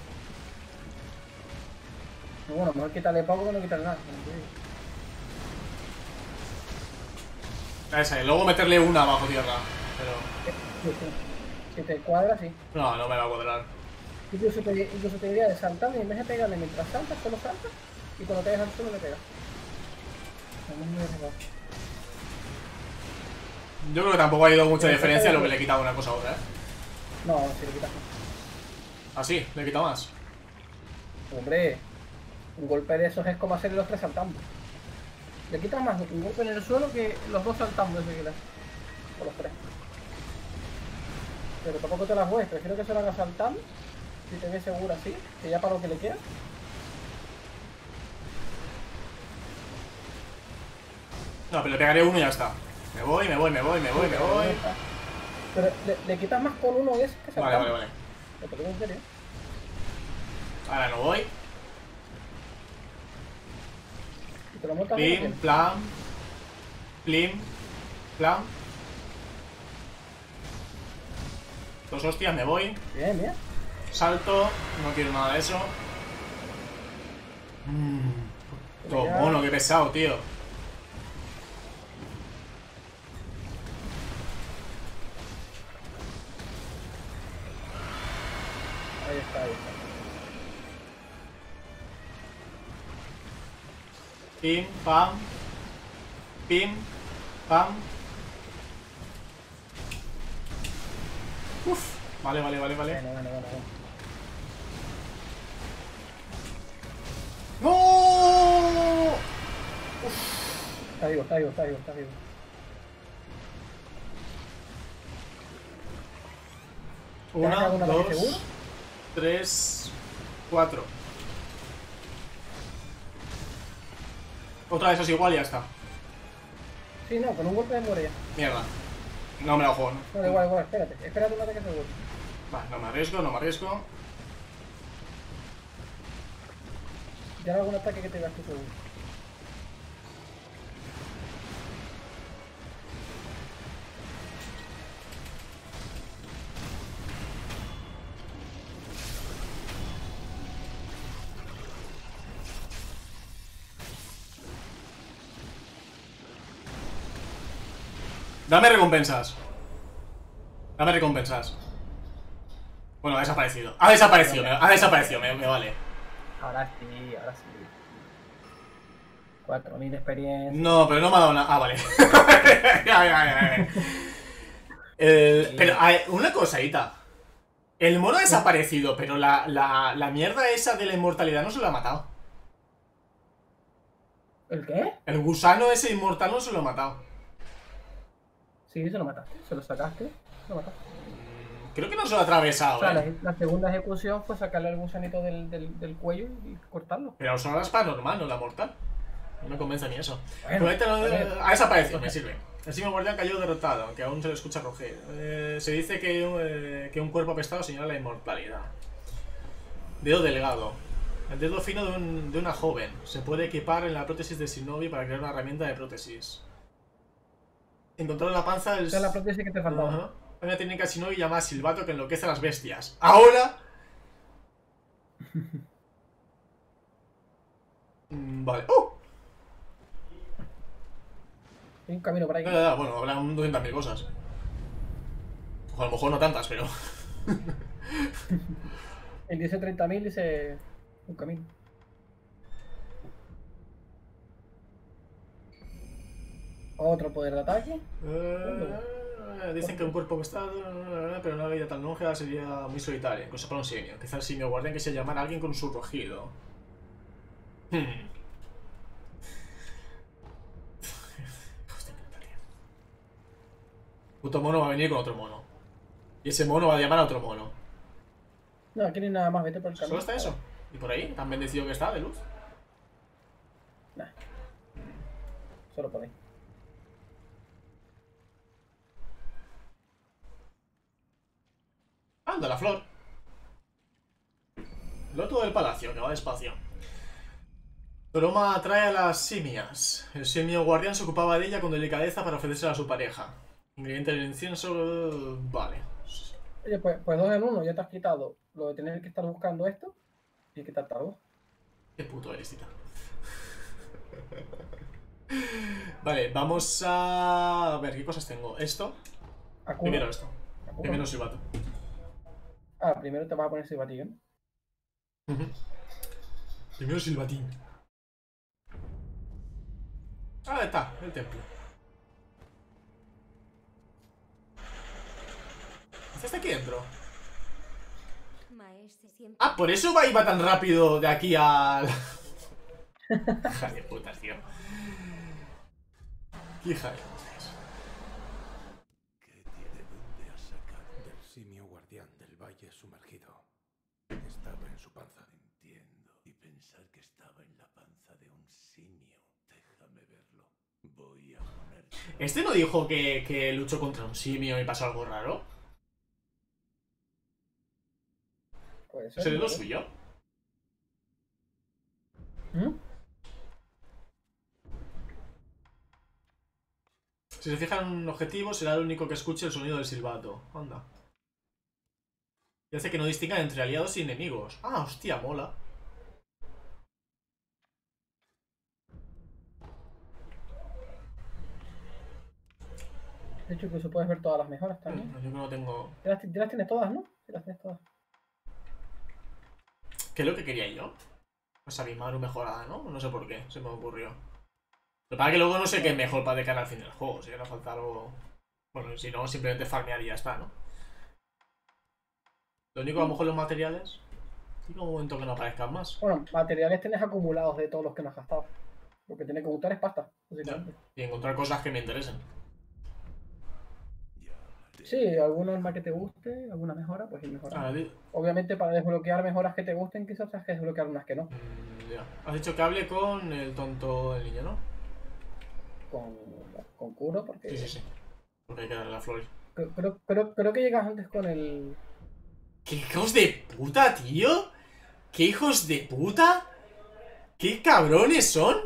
Y bueno, mejor quitarle poco que no quitarle nada. Esa, y luego meterle una bajo tierra. Pero. Sí, sí. Si te cuadra, sí. No, no me va a cuadrar. Incluso te, incluso te diría de saltar y en vez de pegarle mientras saltas, solo saltas y cuando te dejas al suelo le pegas. No, muy arriesgado. Yo creo que tampoco ha ido mucha Pero diferencia creo lo que- que le he quitado una cosa a otra, ¿eh? No, si le quitas más. Ah, sí, le he quitado más. Hombre, un golpe de esos es como hacer los tres saltando. Le quitas más un golpe en el suelo que los dos saltando ese que le haces. O los tres. Pero tampoco te las juegues, prefiero que se lo haga saltando. Si te ves seguro así, que ya para lo que le queda. No, pero le pegaré uno y ya está. Me voy, me voy, me voy, me voy, me voy. Pero le, le quitas más con uno de esos que Vale, saltando. vale, vale. Te lo digo en serio. Ahora no voy. Y te lo montas Plim, bien. plan. Plim, plan. Dos hostias, me voy. Bien, bien. Salto, no quiero nada de eso. Mmm. Todo mono, qué pesado, tío. Ahí está, ahí está. Pim, pam. Pim, pam. Uf. Vale, vale, vale, vale. Bueno, bueno, bueno, bueno. ¡No! Está vivo, está vivo, está vivo, está vivo. ¿Te has Una, sacado un ataque dos, seguro? tres, cuatro. Otra de esas igual y ya está. Sí, no, con un golpe de muere ya. Mierda. No me la juego, ¿no? No, da igual, igual, espérate. Espérate un ataque seguro. Vale, no me arriesgo, no me arriesgo. Ya hago algún ataque que te gastes seguro. Dame recompensas. Dame recompensas. Bueno, ha desaparecido. Ha desaparecido, me, ha desaparecido, me, me vale. Ahora sí, ahora sí. cuatro mil de experiencia. No, pero no me ha dado nada. Ah, vale. Ya, ya, ya, ya. El- pero, a ver, una cosadita. El mono ha desaparecido, pero la, la, la mierda esa de la inmortalidad no se lo ha matado. ¿El qué? El gusano ese inmortal no se lo ha matado. Sí, se lo mataste. Se lo sacaste. Se lo mataste. Creo que no se lo ha atravesado, O sea, la, eh. la segunda ejecución fue sacarle el gusanito del, del, del cuello y cortarlo. Pero son las para normal, no la mortal. No me convence ni eso. Bueno, Pero este no- a ver. ha desaparecido, me sirve. El simio guardián cayó derrotado, aunque aún se le escucha rugir. Eh, se dice que, eh, que un cuerpo apestado señala la inmortalidad. Dedo delgado. El dedo fino de, un- de una joven. Se puede equipar en la prótesis de Shinobi para crear una herramienta de prótesis. Encontrar en la panza el... Esa es la prótesis que te faltaba. Ajá. Hay una técnica Shinobi llamada silbato que enloquece a las bestias. Ahora... Mm, vale. ¡Oh! Hay un camino por ahí. Ya, ya, ya, bueno, habrán doscientas mil cosas. O a lo mejor no tantas, pero... Él dice treinta mil, dice un camino. Otro poder de ataque. Eh, dicen que un cuerpo que está... Pero una vida tan longeva sería muy solitaria, incluso para un simio. Quizá el simio guardián que se llamara a alguien con su rugido. Hmm. Hijos de puta, tío. Puto mono va a venir con otro mono. Y ese mono va a llamar a otro mono. No, aquí no hay nada más, vete por el ¿Solo camino. está eso? ¿Y por ahí? ¿Tan bendecido que está de luz? Nah. Solo por ahí. Anda, la flor. Loto del palacio, que va despacio. Toroma atrae a las simias. El simio guardián se ocupaba de ella con delicadeza para ofrecérsela a su pareja. Ingrediente del incienso... Vale. Oye, pues, pues dos en uno, ya te has quitado lo de tener que estar buscando esto y quitarte algo. Qué puto eres, tita. Vale, vamos a... A ver, ¿qué cosas tengo? Esto. Akuma. Primero esto. Akuma. Primero silbato. Ah, primero te vas a poner ese batillo, ¿no? Ujú. Primero silbatín. Ah, está, el templo. ¿Qué está aquí dentro? Maese siempre... Ah, por eso va, iba tan rápido de aquí al... Hija de putas, tío. Qué hija de putas. ¿Qué tiene dónde a sacar del simio guardián del valle sumergido? Estaba en su panza. Entiendo. Y pensar que estaba en la panza de un simio. Déjame verlo. Voy a poner... ¿Este no dijo que, que luchó contra un simio y pasó algo raro? Puede ser. ¿Se le ¿no? lo suyo? ¿Mm? Si se fijan en un objetivo, será el único que escuche el sonido del silbato. Anda. Y hace que no distingan entre aliados y enemigos. Ah, hostia, mola. De hecho, incluso puedes ver todas las mejoras también. Yo no tengo... Ya las, ya las tienes todas, ¿no? Ya las tienes todas. ¿Qué es lo que quería yo? Pues Abimaru mejorada, ¿no? No sé por qué, se me ocurrió. Lo que pasa es que luego no sé qué es mejor para de cara al fin del juego. Si era falta algo... Bueno, si no, simplemente farmear y ya está, ¿no? Lo único, a lo mejor los materiales... Llega un momento que no aparezcan más. Bueno, materiales tienes acumulados de todos los que no has gastado. Lo que tienes que juntar es pasta, básicamente. Y encontrar cosas que me interesen. Sí, alguna arma que te guste, alguna mejora, pues ir mejorando. Ah, di- Obviamente para desbloquear mejoras que te gusten, quizás tengas que desbloquear unas que no. mm, ya. Has dicho que hable con el tonto del niño, ¿no? Con, con Kuro, porque Sí, sí, sí. Porque hay que darle la flor. Creo, creo, creo, creo que llegas antes con el... ¿Qué hijos de puta, tío? ¿Qué hijos de puta? ¿Qué cabrones son?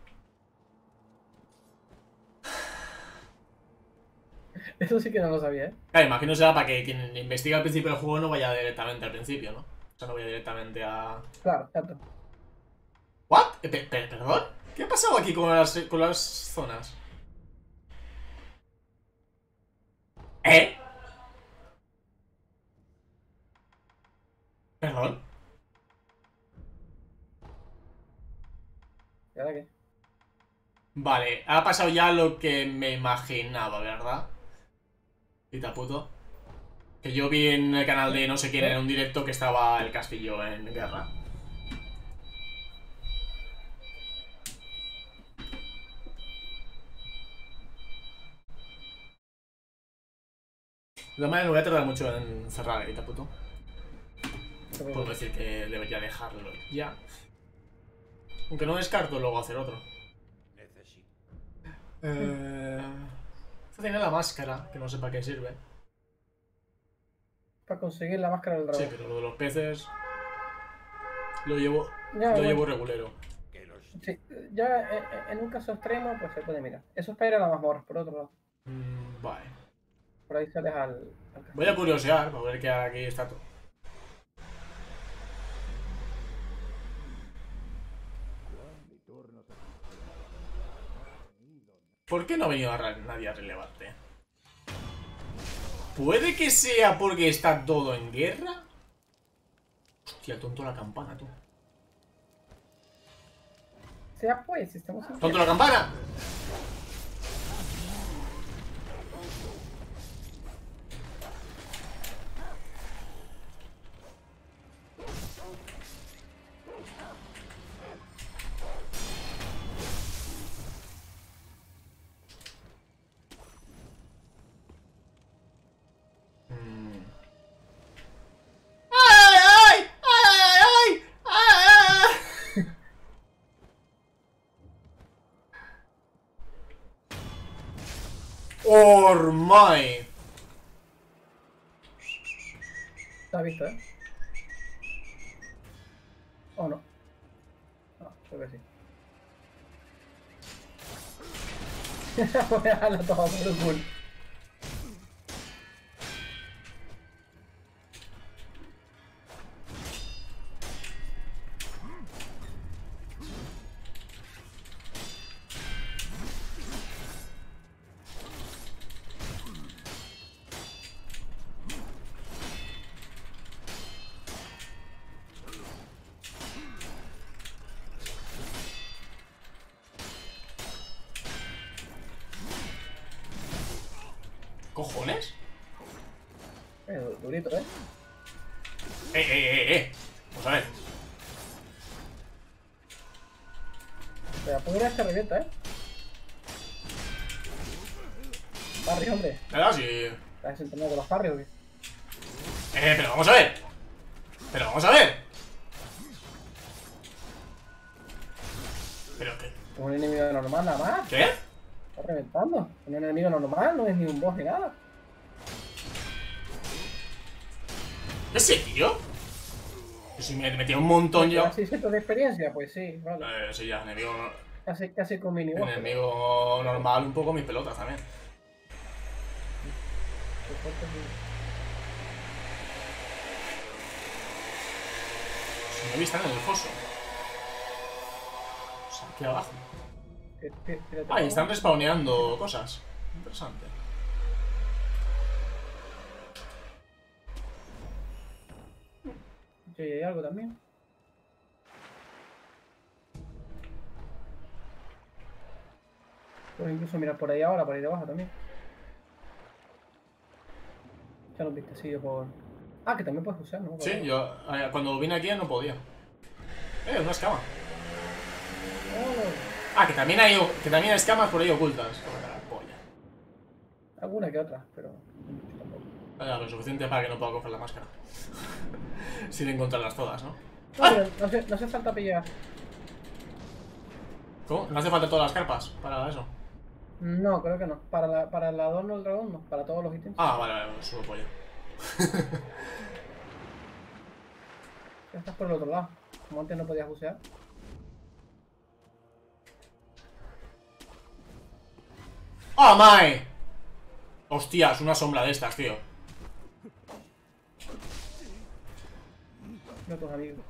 Eso sí que no lo sabía, ¿eh? Claro, imagino será para que quien investiga al principio del juego no vaya directamente al principio, ¿no? O sea, no vaya directamente a... Claro, exacto. ¿What? Eh, pe- pe- ¿Perdón? ¿Qué ha pasado aquí con las, con las zonas? ¿Eh? ¿Perdón? ¿Y ahora qué? Vale, ha pasado ya lo que me imaginaba, ¿verdad? Pita puto. Que yo vi en el canal de no sé quién en un directo que estaba el castillo en guerra. De todas maneras, no voy a tardar mucho en cerrar, Pita puto. Puedo decir que debería dejarlo ya. Aunque no descarto luego hacer otro. Necesito. Eh... Tiene la máscara, que no sé para qué sirve. Para conseguir la máscara del Sí, dragón. pero lo de los peces... Lo llevo... Ya, Lo bueno, llevo regulero. Que los sí, ya eh, eh, en un caso extremo, pues se puede mirar. Eso es para ir a la mazmorra, por otro lado. Mm, vale. Por ahí sales al... al Voy a curiosear para ver qué aquí está todo. ¿Por qué no ha venido a re- nadie a relevarte? ¿Puede que sea porque está todo en guerra? Hostia, tonto la campana, tú. Sea pues, estamos en ¡Tonto la campana! Mm. ¡Ay, ay! ¡Ay, ay! ¡Ay! ¡Ormai! ¿Te has visto, eh? ¿O no? No, creo que sí. Voy a dejarla toda por el culo. ¿Cojones? Eh, durito, ¿eh? ¡Eh, eh, eh, eh! Vamos a ver. Pero pudre te revienta, ¿eh? Parry, hombre. ¿Verdad? Sí. ¿Estás entrenado con los parry o qué? Eh, pero vamos a ver. Pero vamos a ver. ¿Pero qué? Un enemigo normal nada más. ¿Qué? Está reventando. Un enemigo normal, no es ni un boss ni nada. ¿Ese tío? Yo sí me metí un montón yo. Casi cientos de experiencia, pues sí, vale. Eh, sí, ya, enemigo, Casi, casi con mini boss. enemigo normal, un poco mis pelotas también. Si me he visto en el foso. O sea, aquí abajo. Ah, y están respawneando cosas. Interesante. Sí, hay algo también. Puedo incluso mirar por ahí ahora, por ahí debajo también. Ya lo viste, sí, yo por... Ah, que también puedes usar, ¿no? Sí, yo eh, cuando vine aquí no podía. Eh, una escama. Oh, Ah, que también hay, que también hay escamas por ahí ocultas. Cómete la polla. alguna que otra, pero... tampoco. Vaya, lo suficiente para que no pueda coger la máscara. Sin encontrarlas todas, ¿no? No, pero no hace, no hace falta pillar. ¿Cómo? ¿No hace falta todas las carpas para eso? No, creo que no. Para, la, para el adorno del dragón no. Para todos los ítems. Ah, vale, vale, subo pollo. Ya estás por el otro lado. Como antes no podías bucear. ¡Oh, my! Hostia, es una sombra de estas, tío. No tus amigos.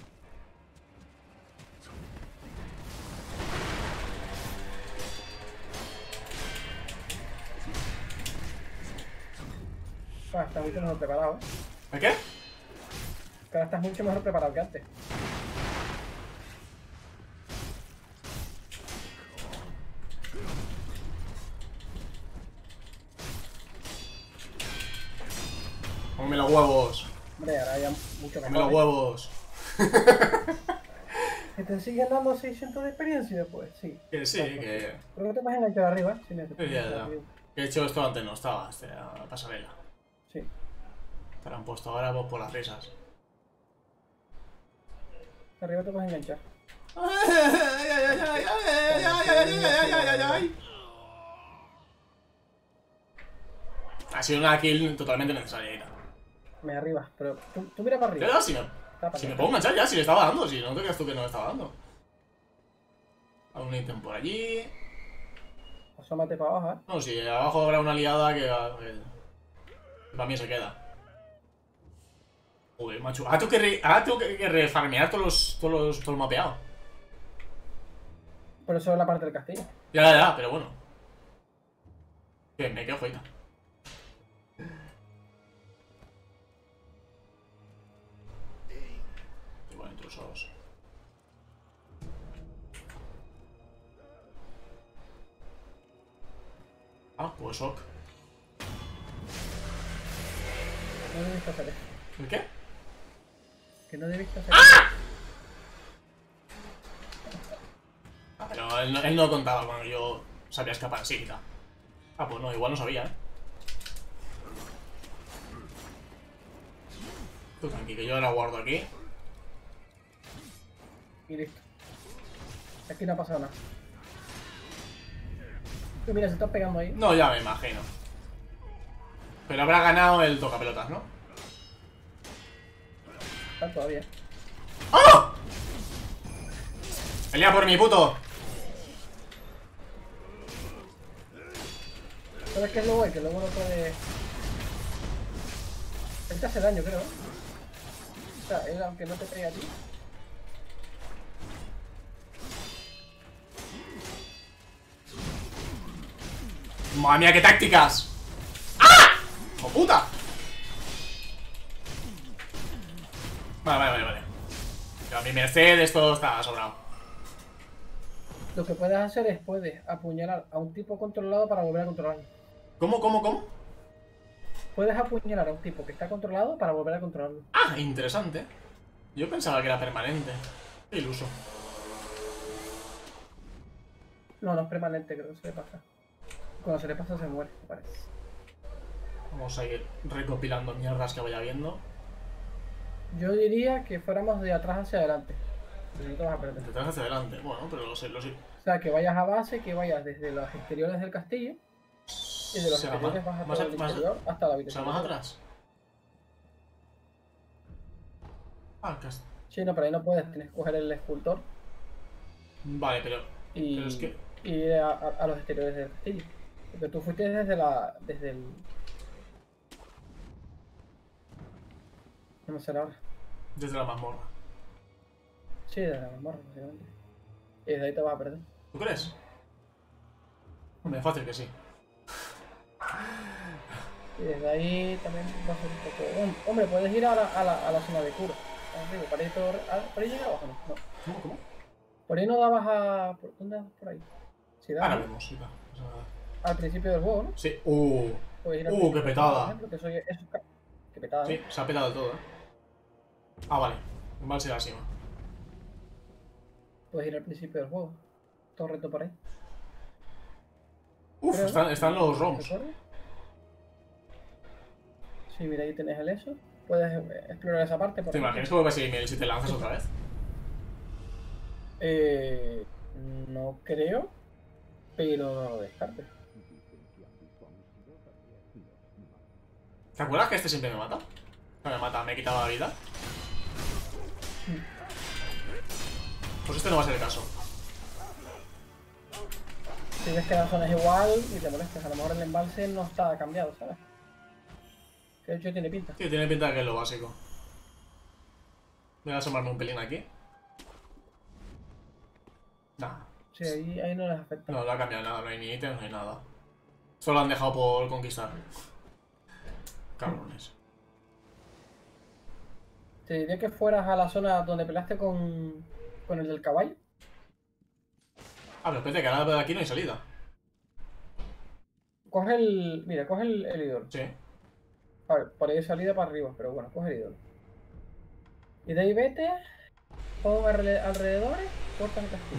Ah, estás mucho mejor preparado, ¿eh? ¿El qué? Que ahora estás mucho mejor preparado que antes. Come los huevos. Hombre, ahora ya mucho Come los mejor. ¿eh? huevos. ¿Que te siguen dando seiscientos de experiencia? Pues sí. Que sí, que... Creo que te vas a enganchar arriba, ¿eh? Sí, no, te Sí, puedes ya, enganchar ya. arriba. De hecho, esto antes no estaba, este, la pasarela. Sí. Te lo han puesto ahora por las risas. Arriba te vas a enganchar. Ha sido una kill totalmente necesaria, Ira. Me arriba, pero tú, tú mira para arriba. Pero si me, Tápate. si me puedo enganchar ya, si le estaba dando, si no te creas tú que no le estaba dando. Hay un ítem por allí. Asómate para abajo, ¿eh? No, si abajo habrá una aliada que, que para mí se queda. Joder, macho. Ahora tengo que, re, ahora tengo que, que refarmear todos los, todos los, todo el mapeado. Por eso es la parte del castillo. Ya, ya, ya, pero bueno. Bien, me quedo jodida. Igual intrusos. Ah, pues ok. No debiste hacer eso. ¿El qué? Que no debiste hacer eso. Ah, pero él no, él no contaba cuando yo sabía escapar así y tal. Ah, pues no, igual no sabía, eh. Tú tranqui, que yo ahora guardo aquí. Y listo. Aquí no ha pasado nada. Pero mira, se están pegando ahí. No, ya me imagino. Pero habrá ganado el tocapelotas, ¿no? Están todavía. ¡Oh! ¡Pelea por mi puto! ¿Sabes qué es lo bueno? Que luego no puede... Él te hace daño, creo. O sea, él aunque no te pegue a ti. ¡Madre mía, qué tácticas! ¡Ah! ¡Oh, puta! Vale, vale, vale, vale. Pero a mi merced esto está sobrado. Lo que puedes hacer es, puedes apuñalar a un tipo controlado para volver a controlarlo. ¿Cómo, cómo, cómo? Puedes apuñalar a un tipo que está controlado para volver a controlarlo. Ah, interesante. Yo pensaba que era permanente. Qué iluso. No, no es permanente, creo que se le pasa. Cuando se le pasa se muere, me parece. Vamos a ir recopilando mierdas que vaya viendo. Yo diría que fuéramos de atrás hacia adelante. Pero no te vas a perder. De atrás hacia adelante. Bueno, pero lo sé, lo sé. O sea, que vayas a base, que vayas desde los exteriores del castillo. Y de los O sea, exteriores más- vas más- hasta el más- interior hasta la O sea, habitación. más atrás. Ah, cas- Sí, no, pero ahí no puedes, tienes que coger el escultor Vale, pero... y, Pero es que... y ir a, a- a los exteriores del castillo. Porque tú fuiste desde la. desde el. No me sale ahora. Desde la mazmorra. Sí, desde la mazmorra, básicamente. Y desde ahí te vas a perder. ¿Tú crees? Hombre, fácil que sí. Y desde ahí también va a ser un poco. Hom- Hombre, puedes ir a la, a la, a la zona de cura. Ah, digo, para ahí, todo... ah, ¿por ahí llega abajo? No, no. ¿Cómo, cómo? Por ahí no dabas a. ¿por ¿Dónde dabas por ahí? Sí, dabas, Ahora ¿no? vemos, sí, va. O sea, Al principio del juego, ¿no? sí. Uh, Puedes ir al Uh, principio qué del petada. juego, por ejemplo, que eso, eso es ca- Qué petada. sí, ¿no? se ha petado del todo, eh. Ah, vale. Vale, será así, ¿no? Puedes ir al principio del juego. Todo reto por ahí. Uf, Creo, están, ¿no? están los ROMs. ¿Recuerdas? Sí, mira, ahí tenés el eso. Puedes eh, explorar esa parte. Por ¿Te ejemplo. imaginas cómo va a seguir si te lanzas otra vez? Eh, no creo, pero no lo descartes. ¿Te acuerdas que este siempre me mata? No me mata, me quitaba la vida. Pues este no va a ser el caso. Si ves que la zona es igual y te molestas, a lo mejor el embalse no está cambiado, ¿sabes? Que de hecho tiene pinta. Sí, tiene pinta de que es lo básico. Voy a asomarme un pelín aquí. Nah, Sí, ahí, ahí no les afecta. no, no ha cambiado nada, no hay ni ítems, no hay nada. Solo han dejado por conquistar. Cabrones. Te diría que fueras a la zona donde peleaste con, con el del caballo. Ah, pero espérate, que ahora de aquí no hay salida. Coge el. Mira, coge el, el ídolo. Sí. A ver, por ahí hay salida para arriba, pero bueno, coge el ídolo. Y de ahí vete. Pon alre- alrededores, corta el castillo.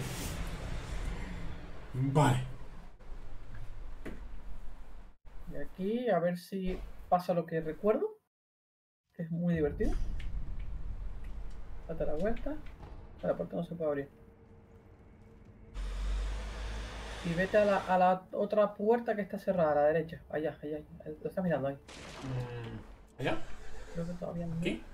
Vale. Y aquí, a ver si pasa lo que recuerdo. Que es muy divertido. Date la vuelta. La puerta no se puede abrir. Y vete a la, a la otra puerta que está cerrada, a la derecha. Allá, allá. allá. Lo estás mirando ahí. Mm, ¿Allá? Creo que todavía no. ¿Aquí?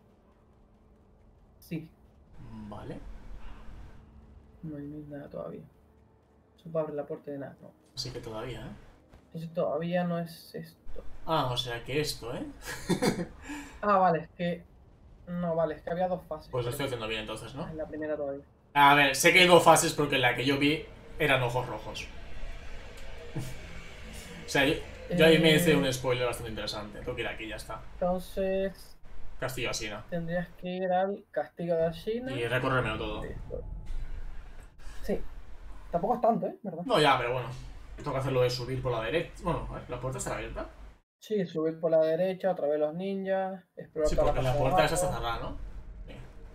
Sí, Vale. no hay nada todavía. Eso para abrir la puerta de nada, no. Así que todavía, ¿eh? Entonces todavía no es esto. Ah, o sea que esto, ¿eh? Ah, vale, es que. No, vale, es que había dos fases. Pues lo estoy haciendo bien entonces, ¿no? En la primera todavía. A ver, sé que hay dos fases porque en la que yo vi eran ojos rojos. sea, yo, yo ahí me hice Eh. un spoiler bastante interesante. Tengo que ir aquí, ya está. Entonces, Castillo Asina. tendrías que ir al Castillo de Ashina. Y recorrérmelo todo. Listo. Sí. Tampoco es tanto, ¿eh? ¿Verdad? No, ya, pero bueno. Tengo que hacerlo de subir por la derecha. Bueno, a ver, ¿la puerta está abierta? Sí, subir por la derecha, otra vez los ninjas, explorar Sí, toda porque la parte de puerta esa está abajo. cerrada, ¿no? Sí.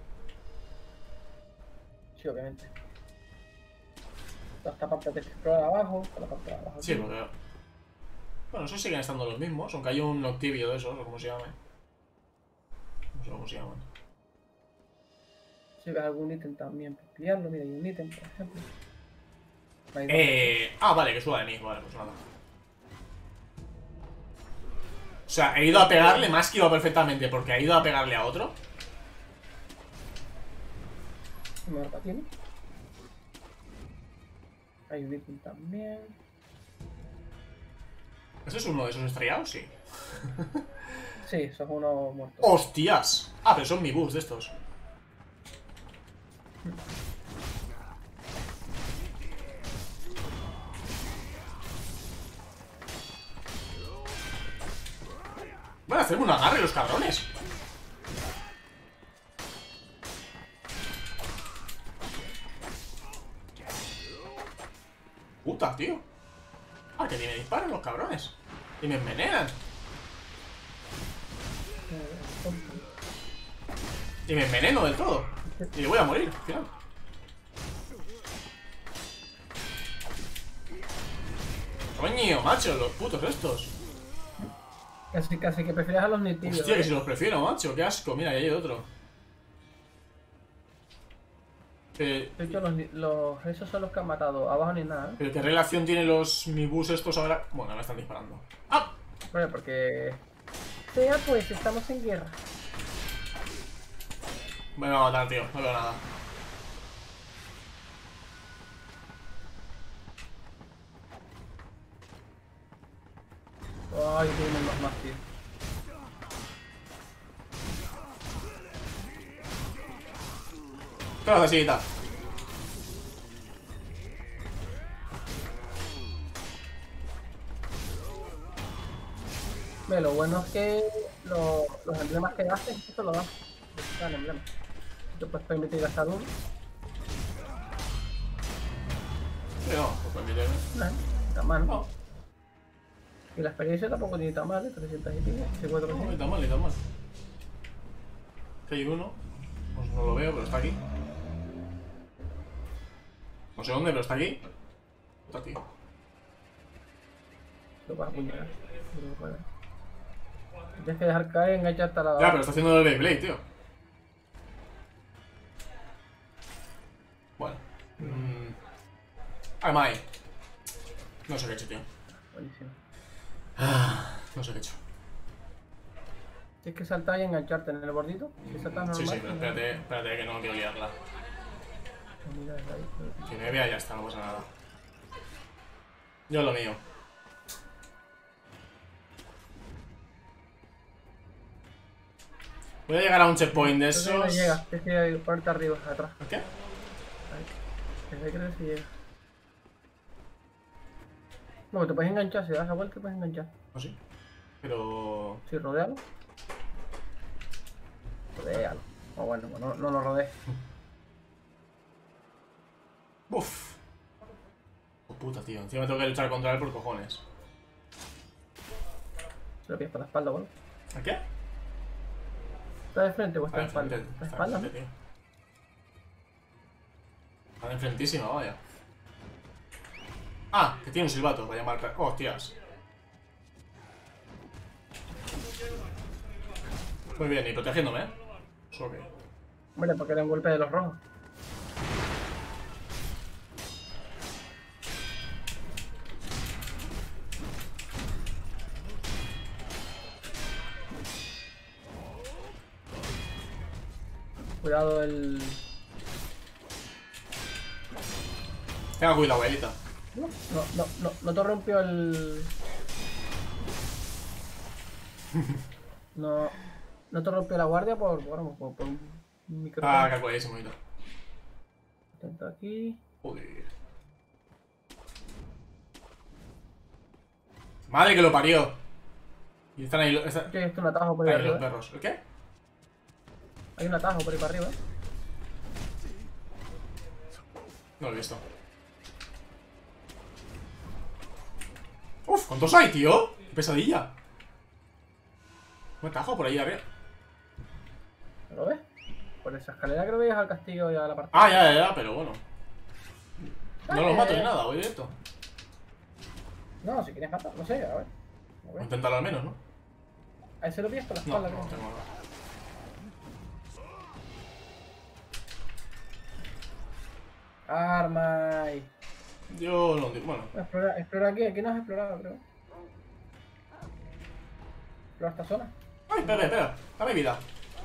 Sí, obviamente. Toda esta parte de explorar abajo, toda la parte de abajo. Sí, aquí. porque... Bueno, esos siguen estando los mismos, aunque hay un Noctibio de esos, o como se llame. No sé cómo se llaman. Si ves algún ítem también, pues pillarlo. Mira, hay un ítem, por ejemplo. No hay Eh... Ah, vale, que suba de mí. Vale, pues nada. O sea, he ido a pegarle, me ha esquivado perfectamente porque he ido a pegarle a otro. ¿Qué marca tiene? Hay un ítem también. ¿Eso es uno de esos estrellados? Sí. Sí, eso es uno muerto. ¡Hostias! Ah, pero son mi bus de estos. Van a hacerme un agarre los cabrones. Puta, tío. Ah, que ni me disparan los cabrones. Y me envenenan. Y me enveneno del todo. Y le voy a morir, al final. Coño, macho, los putos estos. Casi, casi que prefieres a los nitibios. Hostia, que si los prefiero, macho. Qué asco. Mira, ahí hay otro. Eh, De hecho, los, ni- los, esos son los que han matado. Abajo ni nada, ¿eh? ¿Pero qué relación tienen los mi bus estos ahora? Bueno, me están disparando. ¡Ah! Bueno, porque... Sea pues, estamos en guerra. Me va a matar, tío. No veo nada. Ay, tienen los más, tío. Pero necesita. Ve, lo bueno es que lo- los emblemas que gastes, eso lo dan. Te dan emblemas. Te puedes permitir gastar uno. Sí, no, pues permíteme. No, está mal, ¿no? No, Y la experiencia tampoco ni tan mal, ¿eh? trescientos y pico. Sí, no, ni cuatrocientos. tan mal, ni tan mal. Aquí hay uno. Pues no lo veo, pero está aquí. No sé dónde, pero está aquí. Está aquí. Lo vas a apuñalar. Tienes que dejar caer, engancharte a la... Ya, pero está haciendo el Beyblade, tío. Bueno. Mmm. I'm I. No sé qué he hecho, tío. Buenísimo. Ah, no sé qué he hecho. Tienes que saltar y engancharte en el bordito. Si saltas normal... Sí, sí, pero espérate, espérate que no quiero liarla. Mira, desde ahí. Que me vea ya está, no pasa nada. Yo lo mío. Voy a llegar a un checkpoint de Creo que no esos. llegas, tienes que ponerte arriba, atrás. ¿Qué? Ahí. Desde ahí creo que sí llega. No, te puedes enganchar, si das la vuelta te puedes enganchar. No sé. Pero. Si rodealo. Rodealo. O bueno, no, no lo rodees. Uf. Oh, puta, tío. Encima tengo que luchar contra él por cojones. Se lo pillas por la espalda, bueno. ¿A qué? ¿Está de frente o está Está de espalda? enfrente. Está de Está espalda, ¿no? enfrente, tío. Está enfrentísima, vaya. Ah, que tiene un silbato para llamar. Oh, hostias. Muy bien, y protegiéndome, ¿eh? Eso que. Hombre, porque era un golpe de los rojos. Cuidado el... Tenga cuidado, abuelita. No, no, no, no, no te rompió el... No, no te rompió la guardia por, bueno, por, por un micrófono. Ah, calculadísimo, bonito. Atento aquí. Joder. Madre que lo parió. Y están ahí, lo- están, Que hay un atajo por ahí ahí los arriba. ¿eh? perros. ¿El qué? Hay un atajo por ahí para arriba. ¿eh? No lo he visto. Uf, ¿cuántos hay, tío? Qué pesadilla. Un atajo por ahí arriba. ¿No lo ves? Por esa escalera creo que es al castillo y a la partida. Ah, ya, ya, ya, pero bueno. No los mato ni nada, voy directo. No, si quieres matar, no sé, a ver. A Voy a ver. intentarlo al menos, ¿no? A ese lo pillas por la No, espalda, no creo. tengo nada. Arma. y- Yo no digo, bueno. Explora, explora aquí, aquí no has explorado, creo. Explora esta zona. Ay, espera, espera, dame vida.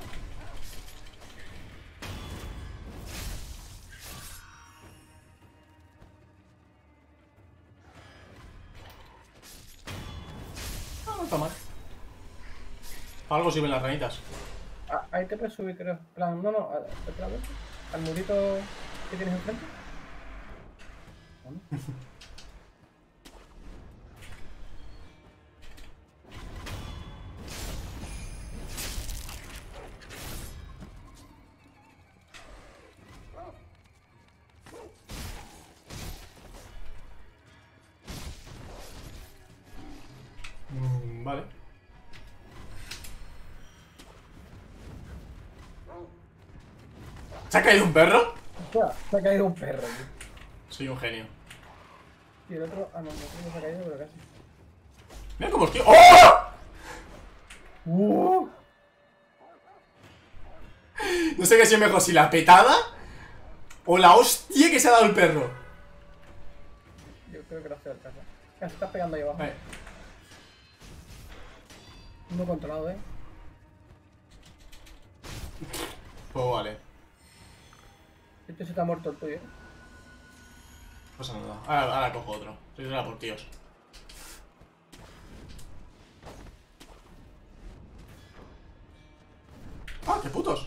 Ah, no está mal. Para algo sirven las ranitas. Ah, ahí te puedes subir, creo. En plan, no, no, a- espera, a ver. Al murito que tienes enfrente. Vamos. Mm, vale. ¿Se ha caído un perro? Hostia, se ha caído un perro, tío. Soy un genio. Y el otro, ah, no, no, no se ha caído, pero casi. Mira cómo estoy. ¡Oh! Uh, No sé qué si es mejor, si la petada o la hostia que se ha dado el perro. yo creo que no hace el caso. Ya se está pegando ahí abajo. Vale. Uno controlado, eh. Pues vale. Este se te ha muerto el tuyo. ¿eh? No pasa nada. Ahora, ahora cojo otro. Soy de la por tíos. ¡Ah, qué putos!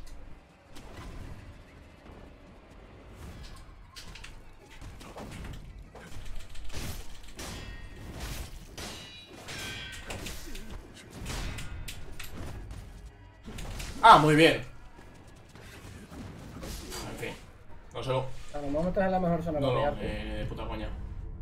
Ah, muy bien. En fin. No sé lo... A lo mejor estás en la mejor zona No, para no, pegarte. eh, de puta coña.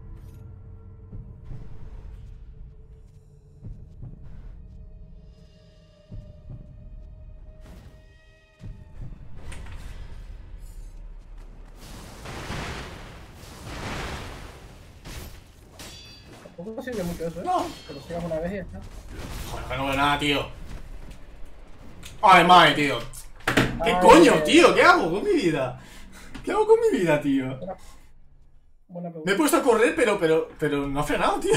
Tampoco sirve mucho eso, eh. No. Que lo sigas una vez y ya está. Joder, que no veo nada, tío. Ay, madre, tío. ¿Qué Ay, coño, eh. tío? ¿Qué hago con mi vida? ¿Qué hago con mi vida, tío? Buena Me he pregunta. puesto a correr, pero, pero, pero no ha frenado, tío.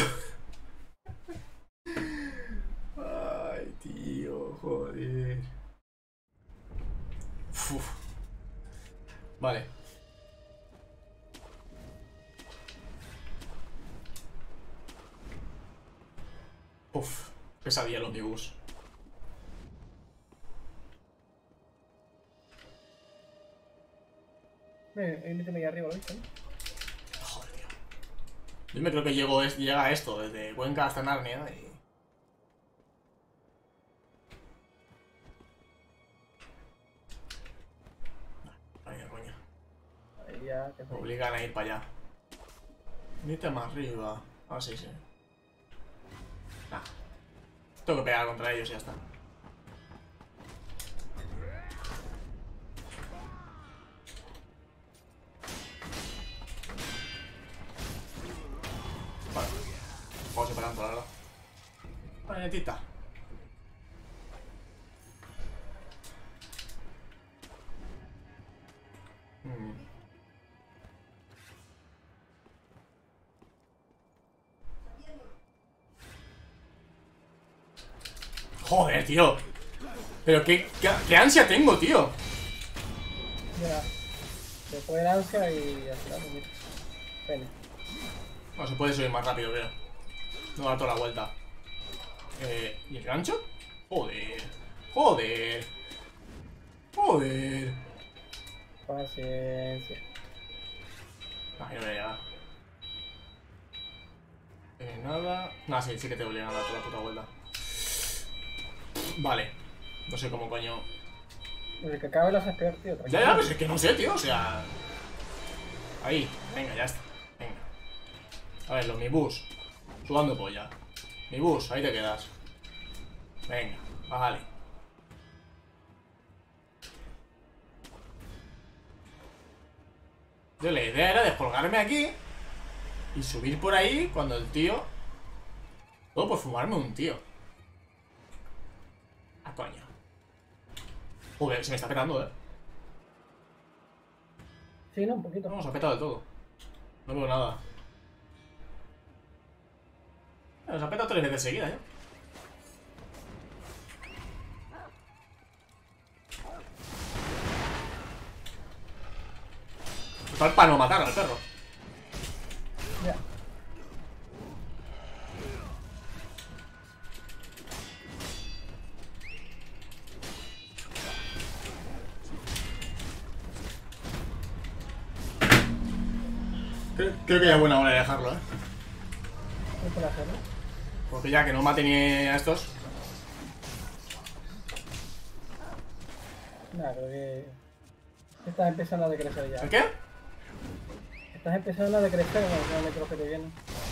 Ay, tío, joder. Uf. Vale. Uf, pesadilla el ómnibus. Eh, hay un ítem ahí arriba, ¿lo viste? ¿no? Joder, tío. Yo me creo que llego, es- llega esto desde Cuenca hasta Narnia y... Ay, de coña. Ahí ya te Me fue. obligan a ir para allá. Vete más arriba. Ah, sí, sí. Nah. Tengo que pegar contra ellos y ya está. Vale. Vamos separando, la verdad. Planetita. Hmm. Joder, tío. Pero qué, qué, qué ansia tengo, tío. Mira, se fue el ansia y al final, pues mira. Pene. No, se puede subir más rápido, creo. No da toda la vuelta. Eh, ¿Y el gancho? Joder. Joder. Joder. Paciencia. Ay, no voy a llegar. Eh, nada. Nada, sí, sí que te obligan a dar toda la puta vuelta. Vale. No sé cómo coño. Desde que acabe las peor, tío. Ya, ya, pues es que no sé, tío, o sea. Ahí, venga, ya está. Venga. A ver, los mi bus. Sudando polla. Mi bus, ahí te quedas. Venga, vale. Yo la idea era descolgarme aquí y subir por ahí cuando el tío. Todo por fumarme un tío. Ah, coño. Joder, se me está petando, eh. Sí, no, un poquito. No, se ha petado del todo. No veo nada. Se ha petado tres veces seguida, ¿eh? Total para no matar al perro. Ya. Creo, creo que ya es buena hora de dejarlo, ¿eh? ¿Qué puedo hacer, no? Porque ya que no mate ni a estos. Nada, creo que. Estás empezando a decrecer ya. ¿El qué? Estás empezando a decrecer con los metros que te vienen.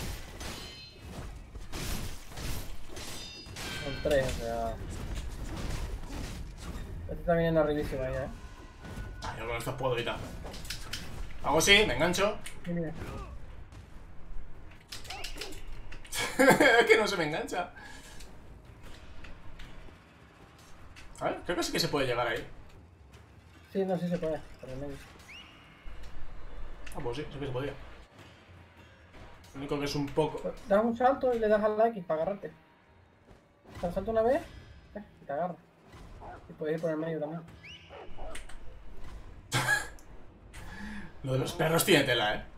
Son tres, o sea. Este está viniendo arribísima ya, eh. Ah, yo con estos puedo evitar. Hago así, me engancho. Mira, mira. Es que no se me engancha. A ver, creo que sí que se puede llegar ahí. Sí, no, sí se puede. Por el medio. Ah, pues sí, sí que se podía. Lo único que es un poco. Pues, das un salto y le das al X para agarrarte. Te salto una vez eh, y te agarra. Y puedes ir por el medio también. Lo de los perros tiene tela, eh.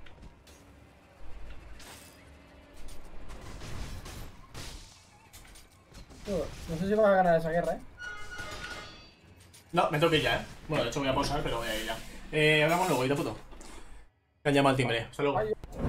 Tío, no sé si vas a ganar esa guerra, eh. No, me tengo que ir ya, eh. Bueno, de hecho voy a pausar, pero voy a ir ya. Eh, hablamos luego, y de puto. Me han llamado al timbre. Hasta luego. Ay,